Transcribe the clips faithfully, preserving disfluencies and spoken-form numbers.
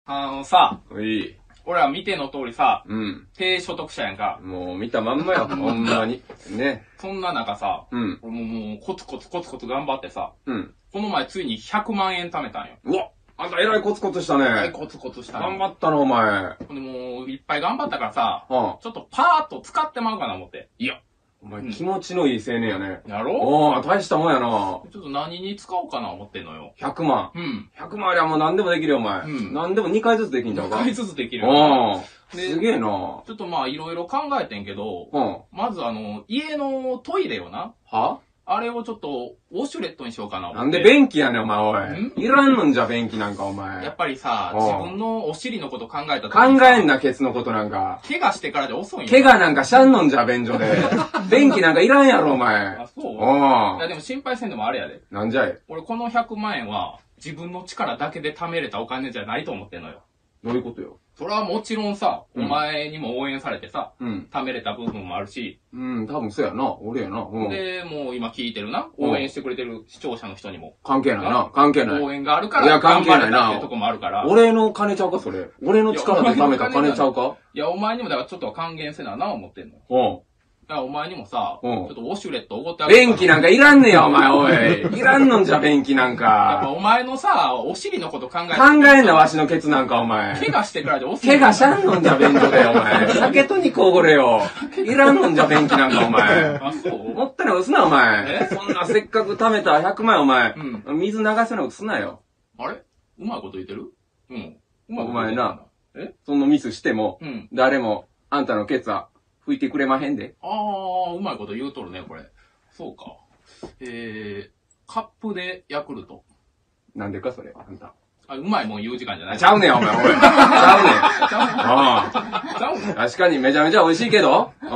あのさ、 いい。 俺は見ての通りさ、 うん。 低所得者やんか。 もう見たまんまよ、ほんまに。ね。 そんな中さ、 うん。 俺ももうコツコツコツコツ頑張ってさ、 うん。 この前ついにひゃくまんえん貯めたんよ。 うわ、あんたえらいコツコツしたね。 コツコツしたんよ。 頑張ったな、お前。 ほんでもう、いっぱい頑張ったからさ、 うん。 ちょっとパーッと使ってまうかな思って。 いや、お前気持ちのいい青年やね。 やろおー、大したもんやな。 ちょっと何に使おうかな思ってんのよ。 ひゃくまん。 うん。 ひゃくまんありゃもう何でもできるよ、お前。 うん。 何でもにかいずつできんちゃうか。 にかいずつできるよ。 うん。すげえな。 ちょっとまあいろいろ考えてんけど、 うん。 まずあの、家のトイレよな。 はあれをちょっと、ウォシュレットにしようかな思って。 なんで便器やねん、お前、おい。いらんのんじゃ、便器なんか、お前。 やっぱりさ、自分のお尻のこと考えたとき考えんな、ケツのことなんか。 怪我してからで遅いんよ。 怪我なんかしゃんのんじゃ、便所で。便器なんかいらんやろ、お前。 あ、そううん。 いや、でも心配せんでもあれやで。 なんじゃい。 俺このひゃくまんえんは、自分の力だけで貯めれたお金じゃないと思ってんのよ。 どういうことよ。 それはもちろんさ、 うん、 お前にも応援されてさ、うん、貯めれた部分もあるし。 うん、多分そうやな。俺やな。 うん、で、もう今聞いてるな。応援してくれてる視聴者の人にも。 関係ないな。関係ない。 応援があるから、 いや、関係ないな。 ってとこもあるから。 俺の金ちゃうか、それ。俺の力で貯めた金ちゃうか。 いや、お前にもだからちょっと還元せなな、思ってんの。 うん。 だからお前にもさ、ちょっとウォシュレットおごってあげる。便器なんかいらんねや、お前、おい。いらんのんじゃ、便器なんか。 やっぱお前のさ、お尻のこと考えて。 考えんな、わしのケツなんか、お前。 怪我してからでお尻。 怪我しゃんのんじゃ、便所で、お前。酒と肉おごれよ。いらんのんじゃ、便器なんか、お前。 あ、そうもったいないことすな、お前。そんなせっかく貯めたひゃくまん、お前。うん。水流せないことすなよ。 あれうまいこと言ってるうん。 うまいこと言ってる。お前な。えそのミスしても、うん。誰も、あんたのケツは、拭いてくれまへんで。 ああ、うまいこと言うとるね、これ。そうか。えー、カップでヤクルト。 なんでか、それ、あんた。 あ、うまいもん言う時間じゃない。 ちゃうねん、お前、おい。ちゃうねん。 ちゃうねん。ああ。ちゃうねん。 確かにめちゃめちゃ美味しいけど。うん。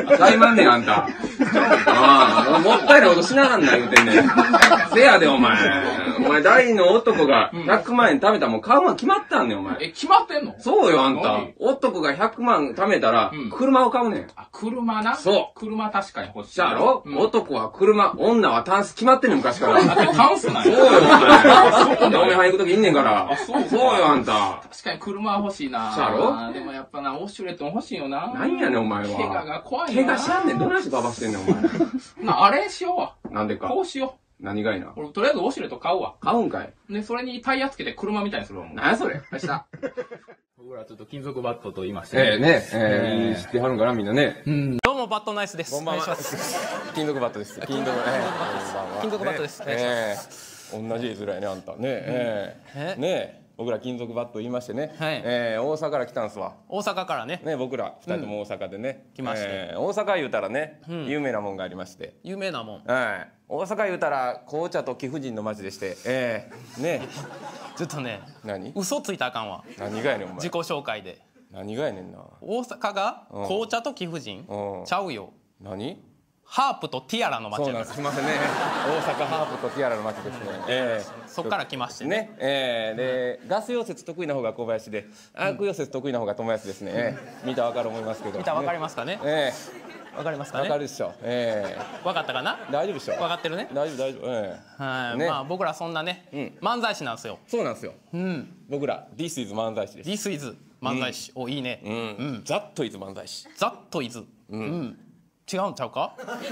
ちゃいまんねん、あんた。うん。もったいないことしなはんな、言うてんねん。せやで、お前。お前、大の男がひゃくまんえん貯めたらもう買うもん決まったんねん、お前。 え、決まってんの？ そうよ、あんた。男がひゃくまん貯めたら、車を買うねん。 あ、車な？ そう。 車確かに欲しい。 じゃろ？男は車、女はタンス決まってんねん、昔から。 タンスなんや。 そうよ、お前。嫁はん行くときいんねんから。 あ、そうそうよ、あんた。 確かに車は欲しいな。 じゃろ？ でもやっぱな、ウォシュレットも欲しいよな。 なんやねん、お前は。 怪我が怖いな。怪我しやんねん。どないしてババしてんねん、お前。 な、あれしようわ。 なんでか。 こうしよう。 何がいな。 俺、とりあえずウォシュレット買うわ。 買うんかい。 で、それにタイヤつけて車みたいにするわ、もう。 なやそれ。 明日。僕らちょっと金属バットと言いまして。 ええね。ええ知ってはるんかな、みんなね。 うん。どうも、バットナイスです。 こんばんは。金属バットです。金属、 金属バットです。 ええ同じ字面やね、あんた。ねえ。ねえ。僕ら金属バット言いましてね、はい、えー、大阪から来たんすわ。 大阪からね。 ね、僕ら二人とも大阪でね、 来まして、 えー、大阪言うたらね、うん、有名なもんがありまして。 有名なもん。 はい。大阪言うたら紅茶と貴婦人の街でして、えー、ね。 ちょっとね、 何？ 嘘ついたらあかんわ。 何がやねんお前。 自己紹介で。 何がやねんな。 大阪が紅茶と貴婦人？うん、ちゃうよ。 何？ ハープとティアラの街。 そうなんです。すみませんね。大阪ハープとティアラの街ですね。ええ。そっから来ましてね。ええでガス溶接得意な方が小林で、アーク溶接得意な方が友安ですね。見たらわかる思いますけど。 見たらわかりますかね。ええ。わかりますかね。 わかるでしょ。ええ。 わかったかな。 大丈夫でしょ。 わかってるね。 大丈夫大丈夫。ええ。はい。まあ僕らそんなね、漫才師なんですよ。 そうなんですよ。 うん。 僕ら This is 漫才師です。 This is 漫才師。おいいね。 うん。That is 漫才師。 That is。うん。違うんちゃうか？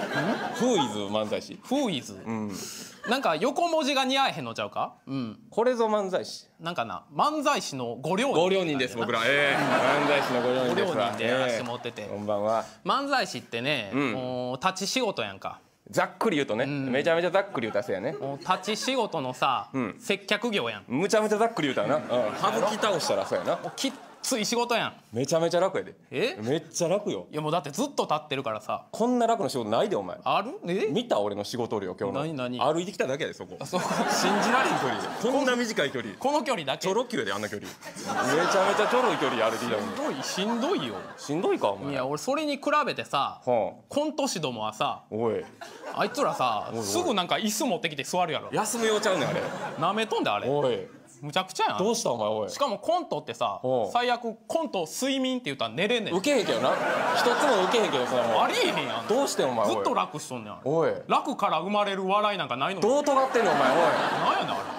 Who is 漫才師 Who is？ なんか横文字が似合えへんのちゃうか？ これぞ漫才師。 なんかな、漫才師のご両人。 ご両人です僕ら。ええ。漫才師のご両人です。 ご両人でやらせてもらってて。 こんばんは。 漫才師ってね、もう立ち仕事やんか。 ざっくり言うとね、めちゃめちゃざっくり言うたせやね。 立ち仕事のさ、接客業やん。 むちゃむちゃざっくり言うたらな。省き倒したらそうやな。 きっつい仕事やん。 めちゃめちゃ楽やで。 え？ めっちゃ楽よ。 いやもうだってずっと立ってるからさ。 こんな楽な仕事ないでお前。 ある？え？ 見た俺の仕事量今日の。 何何？ 歩いてきただけやでそこ。 そこ信じられん距離で。こんな短い距離。 この距離だけ。 ちょろっきゅうであんな距離。めちゃめちゃちょろい距離歩いてきたのに。 しんどいしんどいよ。 しんどいかお前。 いや俺それに比べてさ、コント師どもはさ、 おい。 あいつらさすぐなんか椅子持ってきて座るやろ。 休むようちゃうねんあれ。 なめとんであれ。 おい。 むちゃくちゃやん。 どうしたお前おい。 しかもコントってさ、最悪コント睡眠って言ったら寝れんねん。 受けへんけどな。一つも受けへんけどそれもありえへんやん。 どうしてお前ずっと楽しとんねん。 おい。 楽から生まれる笑いなんかないの。 どう尖ってんのお前おい。 なんやねんあれ。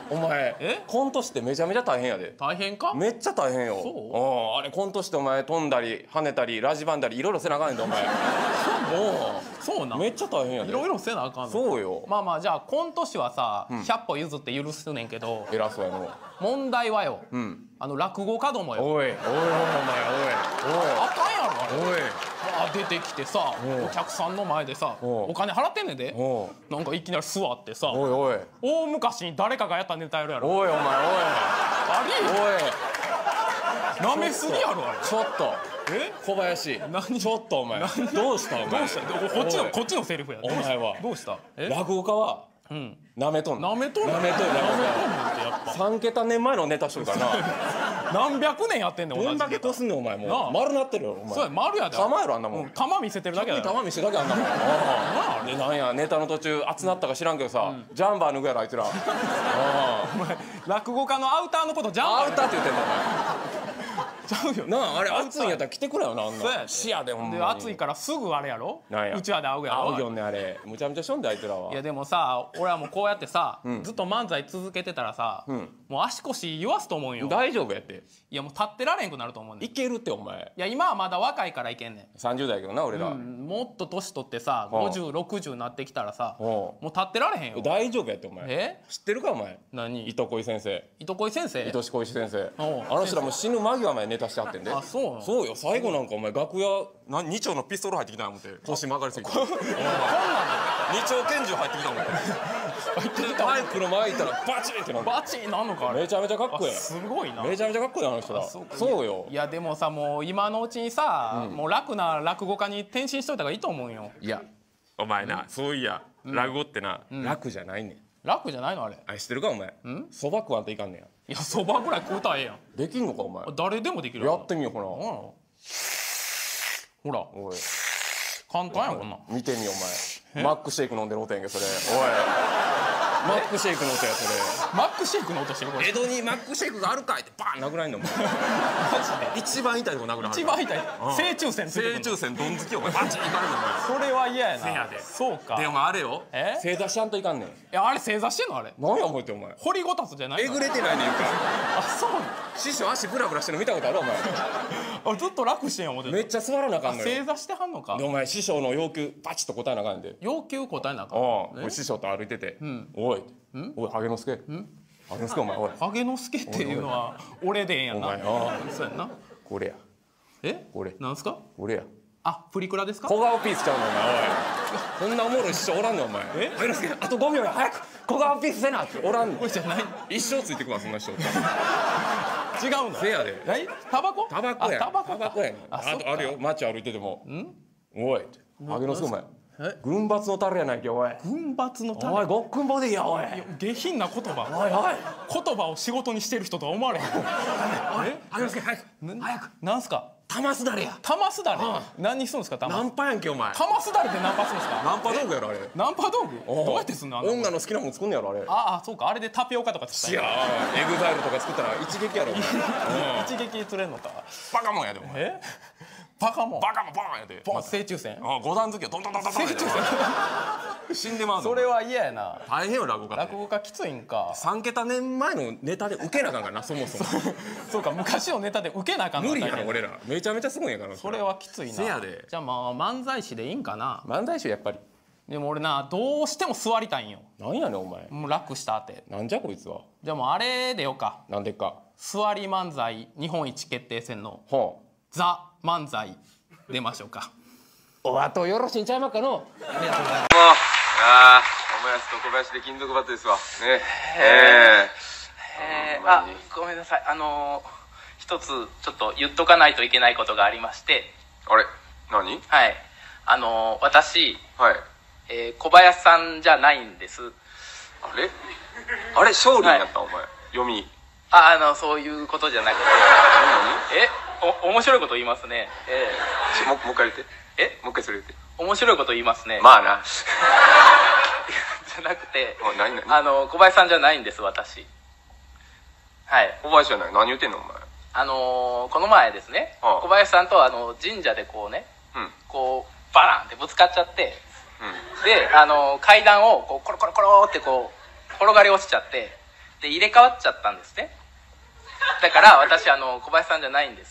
お前えコント師ってめちゃめちゃ大変やで。 大変か？ めっちゃ大変よ。 そううんあれコント師ってお前飛んだり跳ねたりラジバンだりいろいろせなあかんねんでお前。 そうなん。 めっちゃ大変やで。 いろいろせなあかんの。 そうよ。 まあまあじゃあコント師はさ、ひゃっぽ譲って許すねんけど、 偉そうやの。 問題はよ、 うんあの落語家どもよ。 おいおいおいお前おいあかんやろあれ。 おいまあ出てきてさ、 おうお客さんの前でさ、 おうお金払ってんねんで。 おいなんかいきなり座ってさ、 おいおい大昔に誰かがやったネタやるやろ。 おいお前おいあり？ おいなめすぎやろあれ。 ちょっとえ？ 小林何ちょっとお前どうしたお前どうした？こっちのおいこっちのセリフや。 お前はどうした？え？ 落語家はうん。 なめとんのなめとんの？ なめとんのなめとんのってやっぱ。 さん桁年前のネタしとるからな何百年やってんねん同じどんだけこすんねんお前なあもう丸なってるよお前そうや丸やで。 玉やろあんなもんうん玉見せてるだけだよ。 玉見してるだけあんなもんああでなんやネタの途中熱なったか知らんけどさジャンバー脱ぐやろあいつらあお前落語家のアウターのことジャンバーあアウターって言ってんのおちゃうよ。 前なああれ熱いんやったら来てくれよなあんそうやでな視野でほんまにで暑いからすぐあれやろ。 なんやうちわで会うやろ。 青いよねあれむちゃむちゃしょんであいつらはいやでもさ俺はもうこうやってさ、 んずっと漫才続けてたらさ、 んもう足腰言わすと思うんよ。 大丈夫やっていやもう立ってられんくなると思うねん。 いけるってお前いや今はまだ若いからいけんねさんじゅう代やけどな俺らん。もっと年取ってさはあごじゅうろくじゅうになってきたらさはあもう立ってられへんよ。 大丈夫やってお前え知ってるかお前何？ 糸恋先生糸恋先生。 糸小石先生おうあの人らもう死ぬ間際までネタしてはってんであそうなの。 そうよ最後なんかお前楽屋な二丁のピストル入ってきたん思って腰曲がりすぎて二丁拳銃入ってきたもん入ってきたマイクの前行ったらバチンってなんだバチンなんのかあれ。 めちゃめちゃかっこいいあすごいな。 めちゃめちゃかっこいいあの人らそうかそうよいやでもさもう今のうちにさ、もう楽な落語家に転身しといた方がいいと思うんよ。 いやお前なそういや落語ってな楽じゃないねん楽じゃないのあれ。 あれ知ってるかお前そば食わんといかんねやいやそばぐらい食うたらええやん。 できんのかお前誰でもできるやってみようかなうんほらおい簡単やんこんなん。 見てみよお前マックシェイク飲んでる音やんけそれおいマックシェイクの音やそれマックシェイクの音してるこれ。 江戸にマックシェイクがあるかいってバーン殴られんのお前一番痛いとこ殴られる一番痛い正中線ついてくんの正中線どん突きお前バチンいかれるのお前それは嫌やな。 せやでそうか。 でお前あれよえ正座しちゃんといかんねんいやあれ正座してんのあれ。 何や思ってお前掘りごたつじゃないの。 えぐれてないねんかあそうなの。 師匠足ブラブラしてるの見たことあるお前あずっと楽してんや思ってた。 めっちゃ座らなあかんのよ正座してはんのかで。お前師匠の要求バチッと答えなあかんねんで要求答えなあかん。 ああこれ師匠と歩いてておいおいハゲの助ハゲの助お前おいハゲの助っていうのは俺でええんやな。 お前あそうやんな。 これやえこれなんすか。 これやあプリクラですか。 小顔ピースちゃうのお前おいそんなおもろい師匠おらんのお前えハゲの助あとごびょうや早く小顔ピースせなっておらんのこれじゃない。 一生ついてくわそんな師匠違うの。 せやで何タバコ。 タバコやんあタバコかタバコやんああそっかとあるよ街歩いててもおいハゲの助お前え軍閥のタレやないけおい軍閥のタおいごっくんぼでいいやおい下品な言葉。 おいおい言葉を仕事にしてる人とは思われへん。えハゲの助早く早くなんすか。 玉すだれや玉すだれ。何にするんですか玉。 ナンパやんけお前玉すだれでナンパするんですか。 ナンパ道具やろあれナンパ道具。どうやってすんのあんなの。 女の好きなもん作んねやろあれああそうかあれでタピオカとか作ったいやエグザイルとか作ったら一撃やろお前一撃釣れんのか。 バカもんやでお前えバカもん。 バカもバカやでポン正中線。 あ五段突きをドンドンドンドンドンやで死んでまうぞそれは嫌やな。 大変よ落語家って落語家きついんか。 さん桁年前のネタで受けなあかんからなそもそもそうか昔のネタで受けなあかんの無理や大変ろ俺らめちゃめちゃすごいんやからそれはきついな。 せやでじゃあまあ漫才師でいいんかな。 漫才師やっぱりでも俺などうしても座りたいんよ。 なんやねんお前もう楽したって。 なんじゃこいつはじゃあもうあれでよか。 なんでっか座り漫才日本一決定戦のほうザ漫才出ましょうか。 お後よろしいんちゃいまっかのありがとうございます。 ああお前と小林で金属バットですわねええー、あごめんなさいあのー、一つちょっと言っとかないといけないことがありまして。 あれ何はいあのー、私、 はいえー、小林さんじゃないんです。 あれあれ勝利やった、はい、お前読みああのそういうことじゃなくて何えお面白いこと言いますね。えー、ももう一回言ってえもう一回それ言って面白いこと言いますね。 まあなじゃなくて何何あの小林さんじゃないんです私。はい小林じゃない何言ってんのお前あのー、この前ですね、 はあ、 小林さんとあの神社でこうね、 うん、 こうバランってぶつかっちゃって、 うん、 であのー、階段をこうコロコロコロってこう転がり落ちちゃってで入れ替わっちゃったんですね。だから私あの小林さんじゃないんです。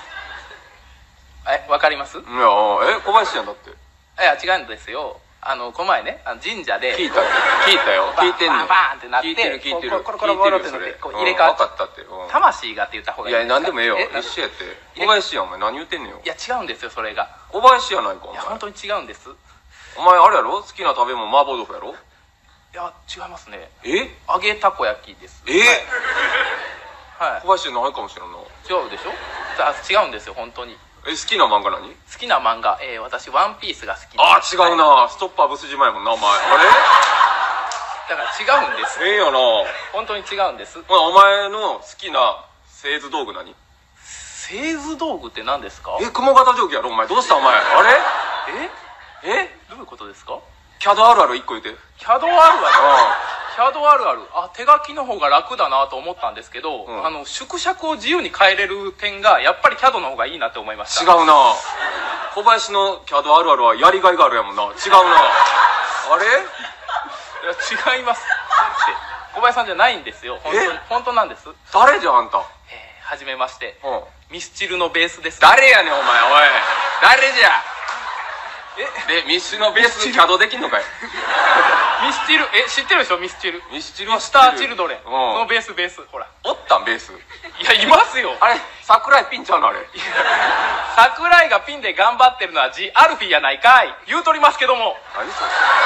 え、わかります？いや、え、小林やんだって。 いや、違うんですよ。あの、この前ね、あの神社で。 聞いた、聞いたよ。聞いてんの。 バーンってなって、 聞いてる、聞いてる。 コロコロコロってなって、こう入れ替わっちゃった。魂がって言った方がいい。 いや、なんでもええよ。一緒やって。小林やん、お前何言ってんねんよ。 いや、違うんですよ、それが。 小林やないか、お前。 いや、本当に違うんです。 お前、あれやろ？好きな食べ物、麻婆豆腐やろ？ いや、違いますね。 え？ 揚げたこ焼きです。 え？ はい。 小林じゃないかもしれんな。 違うでしょ？違うんですよ、本当に。 え、好きな漫画何？ 好きな漫画、えー、私、ワンピースが好きです。 あー、違うな。ストッパーブス島やもんな、お前。あれ？ だから違うんです。 ええよな。 本当に違うんです。 お前の好きな製図道具何？ 製図道具って何ですか？ え、雲型定規やろ、お前。どうした、お前。あれ？え？え？ どういうことですか？ キャドあるある一個言って。 キャドあるある？キャドあるある。あ、手書きの方が楽だなと思ったんですけど、うん、あの、縮尺を自由に変えれる点が、やっぱりキャドの方がいいなって思いました。 違うな。小林のキャドあるあるはやりがいがあるやもんな。違うな。あれ？ いや、違います。小林さんじゃないんですよ。本当に。本当なんです。 誰じゃあんた？えー、 はじめまして。 うん。 ミスチルのベースです。 誰やねん、お前、おい。誰じゃ？え？で、ミスチルのベースキャドできんのかい？ ミスチル、え、知ってるでしょ、ミスチル。 ミスチルはミスターチルドレンのベース、ベース、ほら。 おったん、ベース。 いや、いますよ。 あれ、桜井ピンちゃうの、あれ。 桜井がピンで頑張ってるのはジ・アルフィーやないかい。言うとりますけども。 何それ？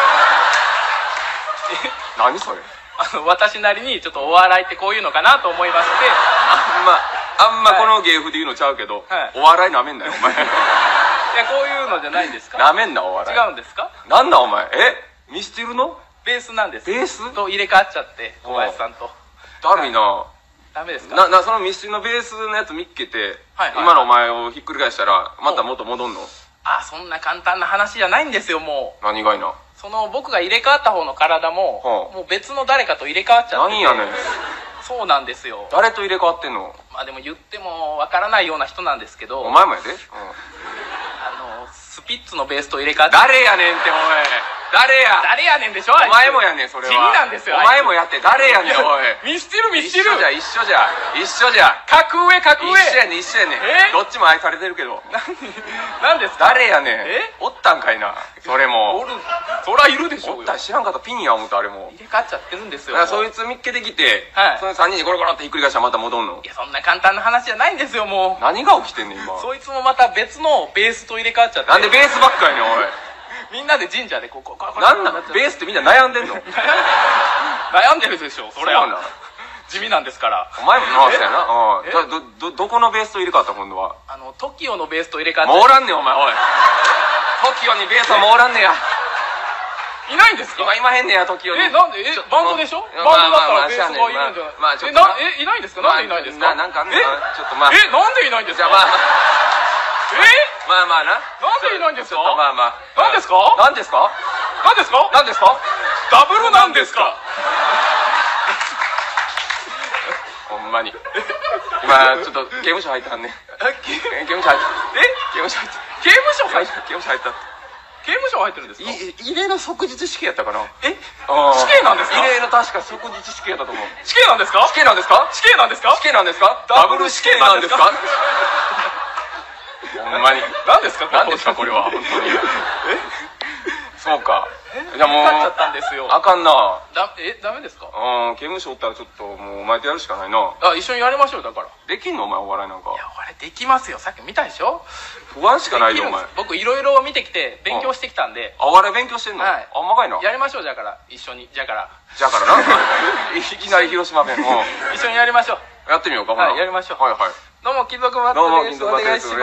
え、何それ？ あの、私なりにちょっとお笑いってこういうのかなと思いまして。 あんま、あんまこの芸風で言うのちゃうけど、はい、お笑いなめんなよ、お前。いや、 こういうのじゃないんですか？ なめんな、お笑い。 違うんですか？ なんだ、お前。え？ミスチルの？ ベースなんです。 ベース？ と入れ替わっちゃって、小林さんと。 だるいな。はい、 ダメですか？ な、な、そのミスチルのベースのやつ見っけて、はいはいはい、今のお前をひっくり返したら、また元戻んの？ あ、そんな簡単な話じゃないんですよ、もう。 何がいな？ その、僕が入れ替わった方の体も、はあ、もう別の誰かと入れ替わっちゃってて。 何やねん。 そうなんですよ。 誰と入れ替わってんの？ まあでも言ってもわからないような人なんですけど。 お前もやで？うん。 あの、スピッツのベースと入れ替わって。 誰やねんって、おい。誰や？ 誰やねんでしょ？ お前もやねん、それは。 地味なんですよ。 お前もやって、誰やねん、おい。 ミスチル、ミスチル。 一緒じゃ、一緒じゃ。一緒じゃ。 格上、格上。 一緒やねん、一緒やねん。え？どっちも愛されてるけど。 何ですか？ 誰やねん。 え？ おったんかいな。それも。 おる。そらいるでしょうよ。 おったら知らんかったピンや思った、あれも。 入れ替わっちゃってるんですよ。 だからそいつ見っけてきて、はい。その三人でゴロゴロってひっくり返したらまた戻んの？ いや、そんな簡単な話じゃないんですよ、もう。 何が起きてんねん、今。 そいつもまた別のベースと入れ替わっちゃって。 なんでベースばっかりねん、おい。 みんなで神社でこう、こう、こう、 なんなんベースってみんな悩んでんの？ 悩んでるでしょ、それは。地味なんですから。 お前もな、そうやな。うん。ど、ど、どこのベースと入れ替わった今度は？ あの、トキオのベースと入れ替わった。 もうおらんねん、お前、おい。トキオにベースはもうおらんねや。 いないんですか？ 今、今へんねや、トキオに。 え、なんで？え、バンドでしょ？バンドだったらベースがいるんじゃない？まあ、ちょっと。え、いないんですか？なんでいないんですか？ なんかあんの？ちょっとまあ。 え、なんでいないんですか？ じゃあまあ。 え？ まあまあな。 なんでいないんですか？ まあまあ。 なんですか？ なんですか？ なんですか？ なんですか？ ダブルなんですか？ ほんまに。今、ちょっと刑務所入ったんね。刑務所入った。 え？ 刑務所入った。 刑務所入った？ 刑務所入った。 刑務所入ってるんですか？ 異例の即日死刑やったかな。 え？死刑なんですか？ 異例の確か即日死刑やったと思う。 死刑なんですか？ 死刑なんですか？ 死刑なんですか？ 死刑なんですか？ダブル死刑なんですか？ほんまに。 何ですか？ 何ですかこれは。本当に。え？そうか。 じゃあもう。かっちゃったんですよ。 あかんな。 だ、え、ダメですか？ うん、刑務所おったらちょっともうお前とやるしかないな。 あ、一緒にやりましょう、だから。 できんのお前お笑いなんか。 いや、お笑いできますよ。さっき見たでしょ？ 不安しかないよ、お前。 僕いろいろ見てきて、勉強してきたんで。 あ、お笑い勉強してんの？はい。あんまかいな。 やりましょう、じゃから。一緒に。じゃから。 じゃからな。いきなり広島弁。 一緒にやりましょう。 やってみようか、 はい、やりましょう。 はいはい。 どうも、金属バットです。お願いします。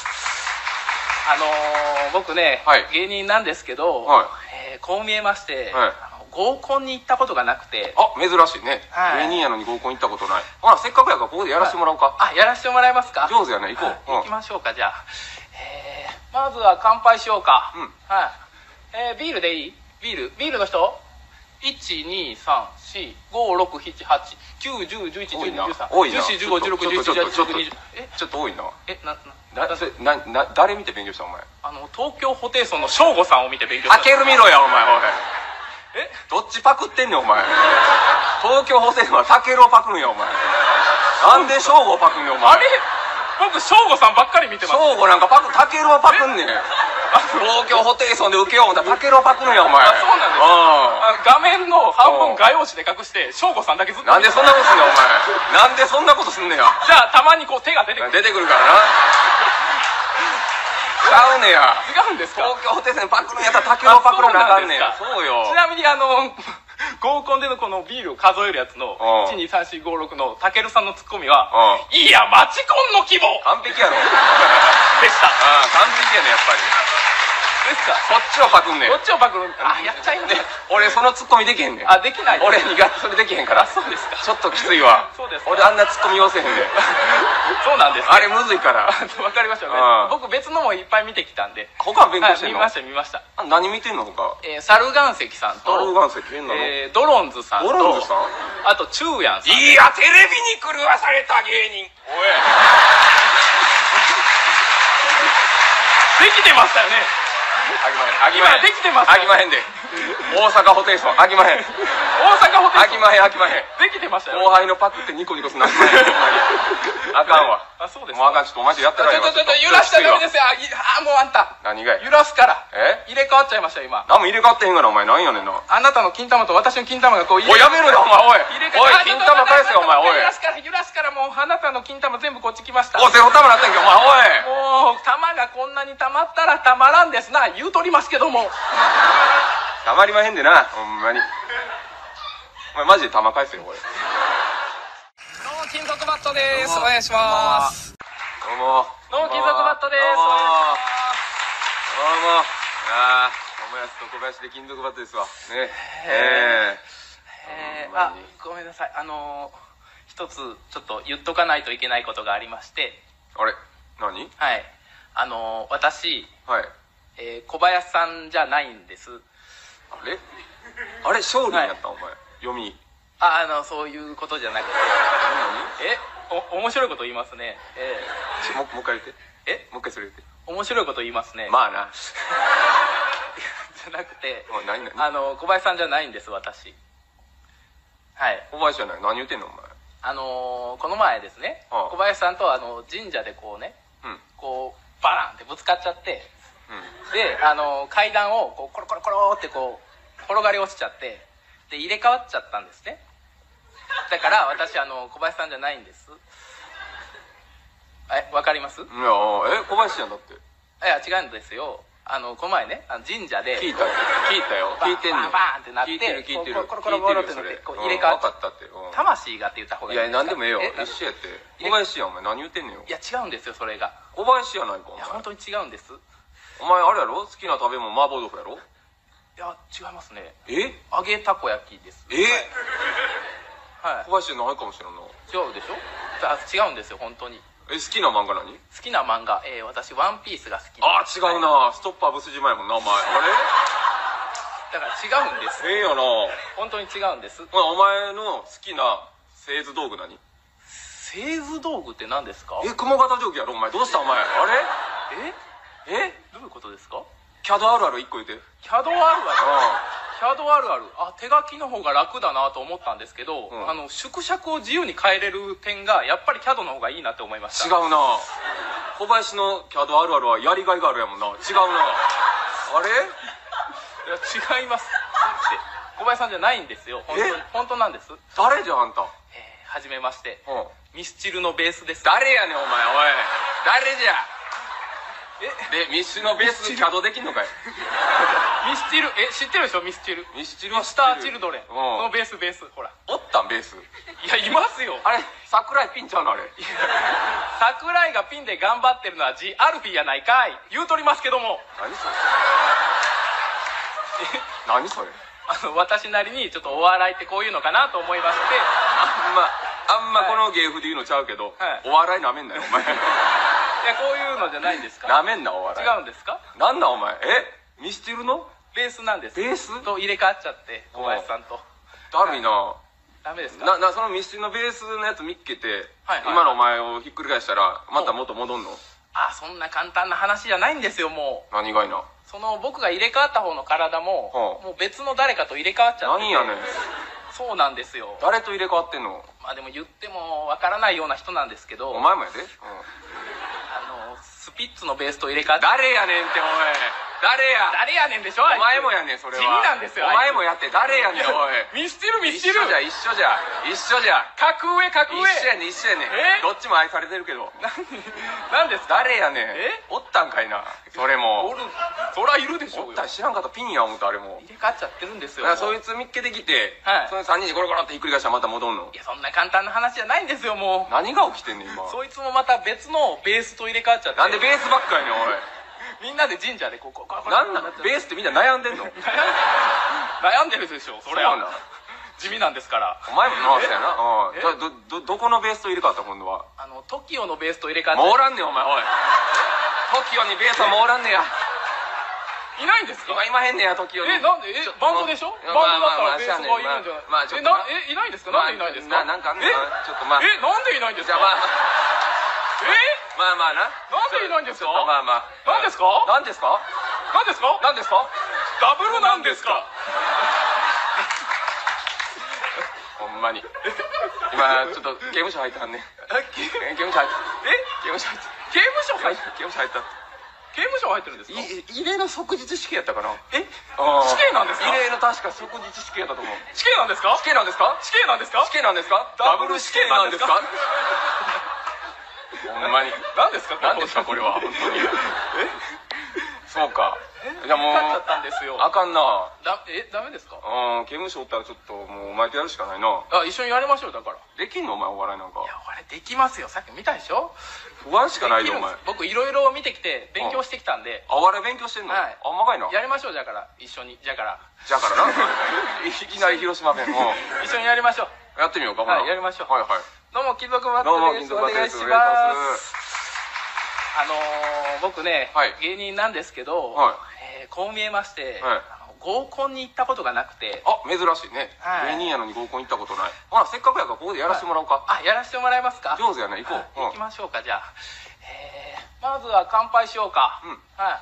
あのー、僕ね、はい、芸人なんですけど、はい、えー、こう見えまして、はい、あの合コンに行ったことがなくて。 あ、珍しいね、はい、芸人やのに合コン行ったことない。ほら、せっかくやからここでやらせてもらおうか。 はい、あ、やらせてもらえますか？ 上手やね、行こう。 はい、行きましょうか、じゃあ。えー、まずは乾杯しようか。うん。はい。えー、ビールでいい？ビールビールの人？いち、に、さん、し、ご、ろく、なな、はち、きゅう、じゅう、じゅういち、じゅうに、じゅうさん、じゅうよん、じゅうご、じゅうろく、じゅうなな、じゅうはち、じゅうきゅう、にじゅう。え、 ちょっと多いな。 え、な、 な、な、な、誰見て勉強したお前？ あの、東京ホテイソンの翔吾さんを見て勉強した。 開ける見ろや、お前、おい。 えどっちパクってんねんお前。東京ホテイソンはタケルをパクるんやお前。なんでショーゴをパクんねんお前。 あれ僕省吾さんばっかり見てます。 ショーゴなんかパク、タケルをパクんねん。東京ホテイソンで受けよう思ったらタケルをパクるんやお前。 あ、そうなんですか。画面の半分画用紙で隠して省吾さんだけずっと。 なんでそんなことすんねんお前。なんでそんなことすんねんや。 じゃあたまにこう手が出てくる。 出てくるからな。違うねや。 違うんですか。 東京ホテイソンパクるんやったらタケルをパクらなあかんねん。そうよ。 ちなみにあの合コンでのこのビールを数えるやつのいちにさんしごろくのたけるさんのツッコミは「いやマチコンの規模!」 完璧やろ。 でした。 ああ完璧やねやっぱり。 ですか。 そっちをパクんねん。 どっちをパクるんあやっちゃいます。 俺そのツッコミできへんねん。 あできない。 俺苦手それできへんから。 そうですか。 ちょっときついわ。 そうですか。 俺あんなツッコミ要せへんねん。 そうなんです。 あれむずいから。 わかりましたね。僕別のもいっぱい見てきたんで。 他勉強してんの？ 見ました見ました。 何見てんの他？ えサル岩石さんとサル岩石変なの？ えドロンズさんとドロンズさん？ あとチューヤンさん。 いやテレビに狂わされた芸人。おい。 できてましたよね。 あきまへん。 できてます。 あきまへんで。大阪ホテイソンあきまへん。 大阪ホテイソンあきまへんあきまへん。 できてましたよ。 後輩のパクってニコニコすな。あかんわ。 あそうです。 もうあかんちょっとお前とやってられちょっとちょっと揺らしちゃダメですよ。あもうあんた。 何がや。 揺らすから。 え？ 入れ替わっちゃいました今。 何も入れ替わってへんがなお前なんやねんな。 あなたの金玉と私の金玉がこう入れ。おいやめろよお前おい。 入れ替わおい金玉返せよお前おい。 揺らすから揺らすからもうあなたの金玉全部こっち来ました。 おゼロ玉なってんけお前おい。 もう玉がこんなに溜まったらたまらんですな言うとりますけども。 たまりまへんでなほんまに。お前マジで玉返せよこれ。 どうも金属バットです。お願いします。 どうも。 どうも金属バットです。 どうも。どうも。ああ、おやつと小林で金属バットですわ。ね。ええ。えー、あ、ごめんなさい。あのー、一つちょっと言っとかないといけないことがありまして。 あれ？何？ はい。あのー、私、 はい。 えー、小林さんじゃないんです。 あれ？あれ勝利やった、はい、お前。読み。 あ、あの、そういうことじゃなくて。 何？ え？お、面白いこと言いますね。ええー。も、もう一回言って。 え？ もう一回それ言って。 面白いこと言いますね。 まあな。 じゃなくて、 何何？ あの、小林さんじゃないんです、私。はい。 小林じゃない。何言ってんのお前。 あのー、この前ですね、はあ、小林さんとあの神社でこうね、うん、こうバランってぶつかっちゃって、うん、で、あのー、階段をこうコロコロコロってこう転がり落ちちゃってで入れ替わっちゃったんですね。だから私あの小林さんじゃないんです。え、わかります？いやえ小林やんだって。 いや違うんですよ。あのこの前ねあの神社で聞いた聞いたよ聞いてんのバーンってなって聞いてる聞いてるコロコロコロってなってこう入れ替わっちゃった。魂がって言った方がいいですか？ いや何でもええよ一緒やって小林やんお前何言ってんねんよ。 いや違うんですよそれが。 小林やないかお前。いや本当に違うんです。 お前あれやろ好きな食べ物麻婆豆腐やろ。 いや違いますね。 え揚げたこ焼きです。 えはい小林じゃないかもしれんな。 違うでしょ。違うんですよ本当に。 え好きな漫画何？好きな漫画、えー、私ワンピースが好き。 ああ違うな、ストッパーブス島やもんなお前。あれだから違うんです。 ええやな本当に違うんです。 お前の好きな製図道具何？ 製図道具って何ですか？ え雲型定規やろお前。どうしたお前。あれええどういうことですか？ キャドあるあるいっこ言うて。 キャドあるあるキャドあるあるあ手書きの方が楽だなと思ったんですけど、うん、あの縮尺を自由に変えれる点がやっぱりキャドの方がいいなって思いました。 違うな小林のキャドあるあるはやりがいがあるやもんな。違うなあれいや違いますって小林さんじゃないんですよ。本当に本当なんです。 誰じゃあんた。 えー、はじめまして、 うん、 ミスチルのベースです。 誰やねんお前。おい誰じゃえでミスチルのベースキャドできんのかい。 ミスチルえ知ってるでしょミスチル。 ミスチルミスターチルドレンのベースベースほらおったんベース。 いやいますよ。 あれ桜井ピンちゃうのあれ。 桜井がピンで頑張ってるのはジ・アルフィーやないかい言うとりますけども。 何それ何それ。 あの私なりにちょっとお笑いってこういうのかなと思いまして。 あんまあんまこの芸風で言うのちゃうけど、はい、お笑いなめんなよお前。いやこういうのじゃないんですか。 なめんなお笑い。 違うんですか。 なんだお前。えミスチルのベースなんです。 ベースと入れ替わっちゃって小林さんと。 だるいな、はい、 ダメですか。 ななそのミスチルのベースのやつ見っけて、はいはいはい、今のお前をひっくり返したらまた元戻んの。 あ、そんな簡単な話じゃないんですよ、もう。 何がいな。 その僕が入れ替わった方の体も、 はあ、 もう別の誰かと入れ替わっちゃってて。 何やねん。 そうなんですよ。 誰と入れ替わってんの？ まあでも言ってもわからないような人なんですけど、 お前もやで、うん、 あのスピッツのベースと入れ替わって。 誰やねんっておい。誰や。 誰やねんでしょ。 お前もやねん、それは。 地味なんですよ。 お前もやって誰やねん、おい。 ミスチルミスチル。 一緒じゃ一緒じゃ一緒じゃ。 格上格上。 一緒やねん一緒やねん。 えどっちも愛されてるけど。 何ですか。 誰やねん。 えおったんかいな。それも。 おる。そらいるでしょうよ。 おったら知らんかったピンや思ったあれも。 入れ替わっちゃってるんですよ。 だからそいつ見っけてきて、 はい、 そのさんにんでゴロゴロってひっくり返したらまた戻んの。 いや、そんな簡単な話じゃないんですよ、もう。 何が起きてんねん今。 そいつもまた別のベースと入れ替わっちゃって。 なんでベースばっかりねんおい。 みんなで神社でここここなんなんベースってみんな悩んでんの？ 悩んでるでしょ、それは。地味なんですから。 お前もまあそうやな。うん。どどどこのベースと入れ替わった今度は？ あの トキオ のベースと入れ替わって。 もうおらんねんお前おい。トキオにベースはもうおらんねや。 いないんですか？ 今いまへんねやトキオに。 え、なんで？え、バンドでしょ？バンドだったらベースがいるんじゃない？ まあちょっと。 え、なえいないんですか？なんでいないんですか？ なんかえちょっとまあ。 え、なんでいないんですか？ じゃあまあ。 え？ まあまあな。 なんでいないんですか？ まあまあ。 なんですか？ なんですか？ なんですか？ なんですか？ ダブルなんですか？ ほんまに。今ちょっと刑務所入ったんね。刑務所入った。 え？ 刑務所入った。 刑務所入った。 刑務所入った。 刑務所入ってるんですか？ 異例の即日死刑やったかな。 え？死刑なんですか？ 異例の確か即日死刑やったと思う。 死刑なんですか？ 死刑なんですか？ 死刑なんですか？ 死刑なんですか？ ダブル死刑なんですか？ ほんまに。 何ですか？ 何ですかこれは本当に。え？そうか。 じゃあもう勝っちゃったんですよ。 あかんな。 だえダメですか？ うん、刑務所おったらちょっともうお前とやるしかないな。 あ、一緒にやりましょうだから。 できんのお前お笑いなんか。 いや、俺できますよ。さっき見たでしょ？ 不安しかないよお前。 僕いろいろ見てきて勉強してきたんで。 あ、お笑い勉強してんの？はい。あんまかいな。 やりましょうじゃから一緒にじゃから。 じゃからな。いきなり広島弁。 一緒にやりましょう。 やってみようか。 はい、やりましょう。 はいはい。 どうも金属バットです。お願いします。あのー、僕ね、はい、芸人なんですけど、はい、えー、こう見えまして、はい、あの合コンに行ったことがなくて。 あ、珍しいね、はい、芸人やのに合コン行ったことない。まあせっかくやからここでやらせてもらおうか。 はい、あ、やらせてもらえますか？ 上手やね、行こう、 はい、行きましょうか。じゃあ、えー、まずは乾杯しようか。うん、はい、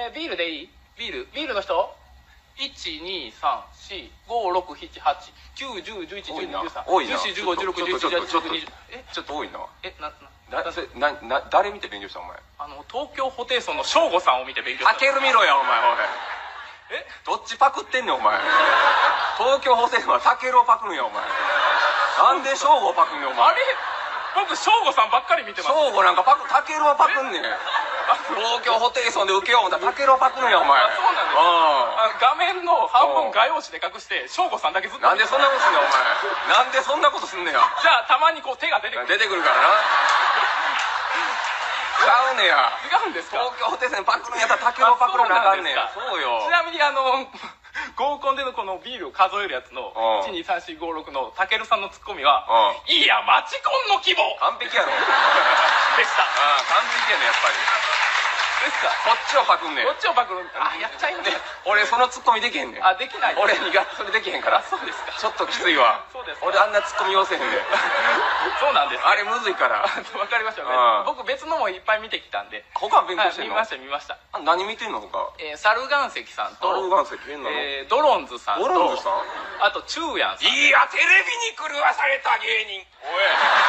えー、ビールでいい？ビールビールの人？いち、に、さん、し、ご、ろく、なな、はち、きゅう、じゅう、じゅういち、じゅうに、じゅうさん、じゅうよん、じゅうご、じゅうろく、じゅうなな、じゅうはち、じゅうきゅう、じゅう。 え、ちょっと多いな。 え、な、 な、な、な、誰見て勉強したお前？ あの、東京ホテイソンの省吾さんを見て勉強した。 タケル見ろや、お前、おい。え？どっちパクってんねん、お前。東京ホテイソンはタケルをパクるんや、お前。なんで省吾をパクんねん、お前。 あれ？僕、省吾さんばっかり見てます。 省吾なんかパク、タケルはパクんねん。東京ホテイソンで受けよう思ったらタケルをパクるんや、お前。 あ、そうなんですか。画面の半分画用紙で隠して、省吾さんだけずっと。 なんでそんなことすんねん、お前。なんでそんなことすんねんや。 じゃあ、たまにこう手が出てくる。 出てくるからな。違うねや。 違うんですか？ 東京ホテイソンパクるんやったらタケルをパクるなあかんねん。そうよ。 ちなみにあの、合コンでのこのビールを数えるやつのいち、に、さん、し、ご、ろくのタケルさんのツッコミは、いや、マチコンの規模完璧やろ。 でした。 ああ、完璧やね、やっぱり。 ですか？ こっちをパクんねん。 こっちをパクる。あ、やっちゃいんね。 俺そのツッコミできへんねん。 あ、できない。 俺苦手それできへんから。 そうですか。 ちょっときついわ。 そうですか。 俺あんなツッコミ要せへんねん。 そうなんです。 あれむずいから。 わかりましたね。僕別のもいっぱい見てきたんで。 他勉強してんの？ 見ました見ました。 あ、何見てんの他？ えー、サルガン石さんと、 サルガン石変なの？ えー、ドロンズさんと、 ドロンズさん？ あとチューヤンさん。 いや、テレビに狂わされた芸人。おい。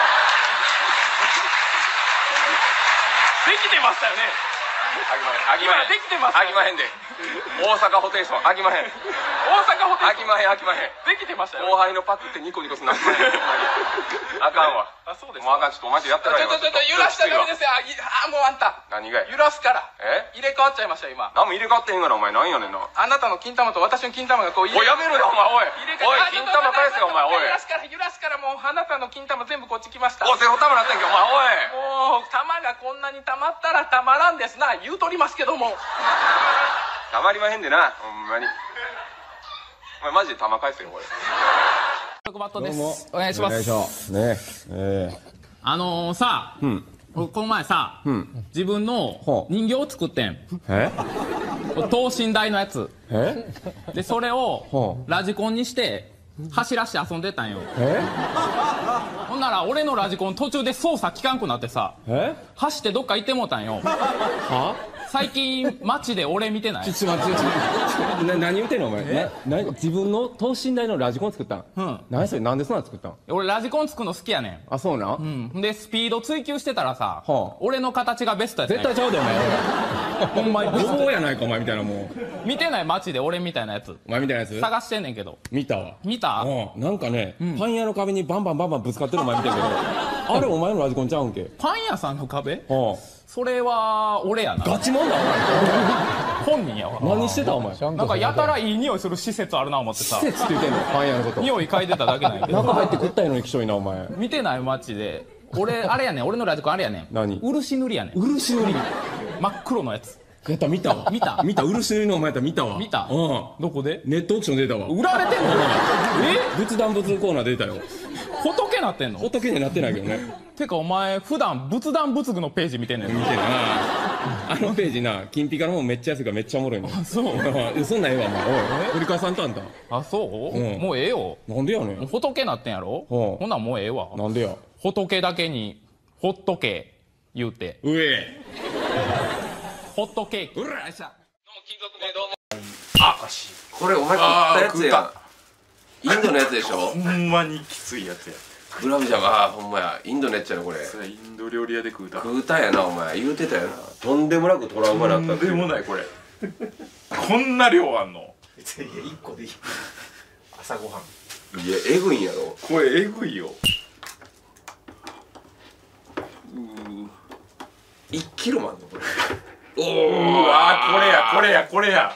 できてましたよね。 あぎまへん。 できてます。 あぎまへんで。大阪ホテイソンあぎまへん。 大阪ホテイソンあぎまへんあぎまへん。 できてましたよ。 後輩のパクってニコニコすんな。あかんわ。 あ、そうです。 もうあかん、ちょっとお前とやってられちょっとちょっと揺らしちゃダメですよ。あ、もうあんた。 何がや。 揺らすから。 え？ 入れ替わっちゃいました今。 何も入れ替わってへんがな、お前。なんやねんな。 あなたの金玉と私の金玉がこう入れ。 おい、やめろよ、お前、おい。 入れ替わおい、金玉返せよ、お前、おい。 揺らすから、揺らすからもうあなたの金玉全部こっち来ました。 お、ゼロ玉なってんけ、お前、おい。 もう、玉がこんなに溜まったらたまらんですな。言うとりますけども。 たまりまへんでな、ほんまに。お前マジで玉返せよ、これ。 バットです。お願いします。 お願いします。ねええ。 あのー、さ、うん、この前さ、うん、自分の人形を作ってん。 え？ 等身大のやつ。 え？ で、それをラジコンにして走らして遊んでたんよ。 え？ ほほんなら俺のラジコン途中で操作効かんくなってさ、 え走ってどっか行ってもうたんよ。 は最近街で俺見てない？ ちょっと待って、ちょっと待って、な何言ってんのお前。な、な、自分の等身大のラジコン作ったん？ うん。 何それ、なんでそんなん作ったん？ 俺ラジコン作るの好きやねん。 あ、そうなん？ うん。で、スピード追求してたらさ、 はあ俺の形がベストやったんや。 絶対ちゃうで、お前。 ほんまにベスト。 そうやないか、お前みたいなもん。 見てない街で俺みたいなやつ。 お前みたいなやつ探してんねんけど。 見たわ。 見た？ うん。なんかね、パン屋の壁にバンバンバンバンぶつかってるお前見てるけど、あれお前のラジコンちゃうんけ？ パン屋さんの壁？ うん。 それは俺やな。 ガチもんだ、 本人やわ。 お前。何してたお前。 なんかやたらいい匂いする施設あるな思ってさ、 施設って言ってんのパン屋のこと。 匂い嗅いでただけなんやけど。 中入って食ったやのにきしょいな、お前。 見てない街で。俺、あれやねん。俺のラジコンあれやねん。 何？ 漆塗りやねん。 漆塗り。 真っ黒のやつ。 やった見たわ。 見た見た。漆塗りのお前やった見たわ。 見た？ うん。 どこで？ ネットオークション出たわ。 売られてんの？え？ 仏壇仏コーナー出たよ。 仏なってんの？ 仏になってないけどね。 てかお前普段仏壇仏具のページ見てんねん。 見てな。あのページな、金ピカのもんめっちゃ安いからめっちゃおもろいの。 そう。 そんなんええわお前。おい。堀川さんとあんた。 あ、そう？ うんもうええよ。 なんでやねん。 仏なってんやろ？ うんほんなんもうええわ。 なんでや。 仏だけにほっとけ言うて。 うえ。 ホットケーキ。 うら。 どうも金属ねどうも。 これお前食ったやつやん。インドのやつでしょ。 ほんまにきついやつや。 グラブジャム、ああほんまや。インドのやつやなこれ。 それインド料理屋で食うた。 食うたんやなお前。言うてたよな。とんでもなくトラウマだったっていう。 でもないこれ。こんな量あんの。 いや一個でいい。朝ごはん。 いやえぐいんやろ。 これえぐいよ。 いちキロもあんのこれ。 うわーこれやこれやこれや。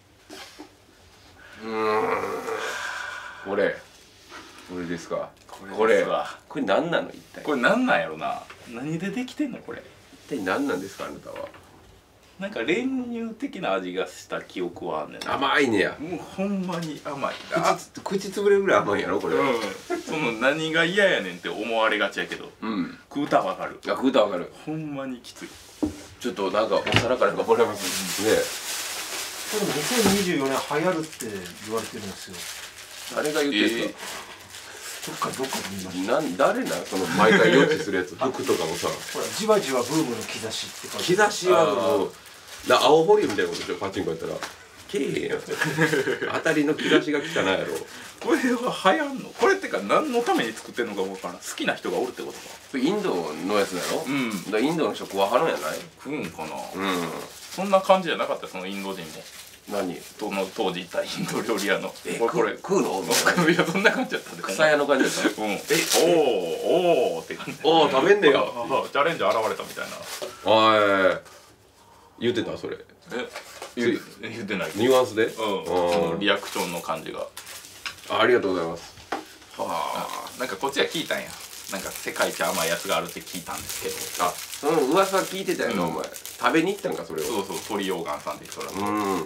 うーん。これ。これですか。 ここれ。 れですわこれ何なの一体。 これなんなんやろな。何でできてんのこれ。 一体何なんですかあなたは。 なんか練乳的な味がした記憶はあんねんな。 甘いねや。 もうほんまに甘い。あ口口つぶれるぐらい甘いんやろこれ。 うん。その何が嫌やねんって思われがちやけど。 うん。 食うたらわかる。 あ食うたらわかる。 ほんまにきつい。 ちょっとなんかお皿からなんかもらえますね。 これもにせんにじゅうよねん流行るって言われてるんですよ。 誰が言ってんすか。 どっかどっかで見ました。 なん誰なんその毎回予知するやつ服とかもさ。 ほらじわじわブームの兆しって書いて兆しはもうな青堀みたいなことでしょパチンコやったら。けえへんやん。当たりの兆しが来たなやろ。 これは流行んの？これってか何のために作ってんのか分からん。好きな人がおるってことか。 インドのやつなの？ うんだからインドの人食わはるんやない？ 食うんかな。 うん。 そんな感じじゃなかったそのインド人も。 何？ その当時いたインド料理屋の。 えこれ食うの？ いやそんな感じだったで。 草屋の感じだった。 うん。えおーおーって感じ。 おー食べんねや。 チャレンジャー現れたみたいな。 おい。言ってたそれ。 え言う言ってない。 ニュアンスで？ うん。そのリアクションの感じが。 ありがとうございます。 はあ。なんかこっちは聞いたんや。なんか世界一甘いやつがあるって聞いたんですけど。 あ、その噂聞いてたよな、お前。食べに行ったんかそれを。 そうそう鳥溶岩さんでそら。 うん。行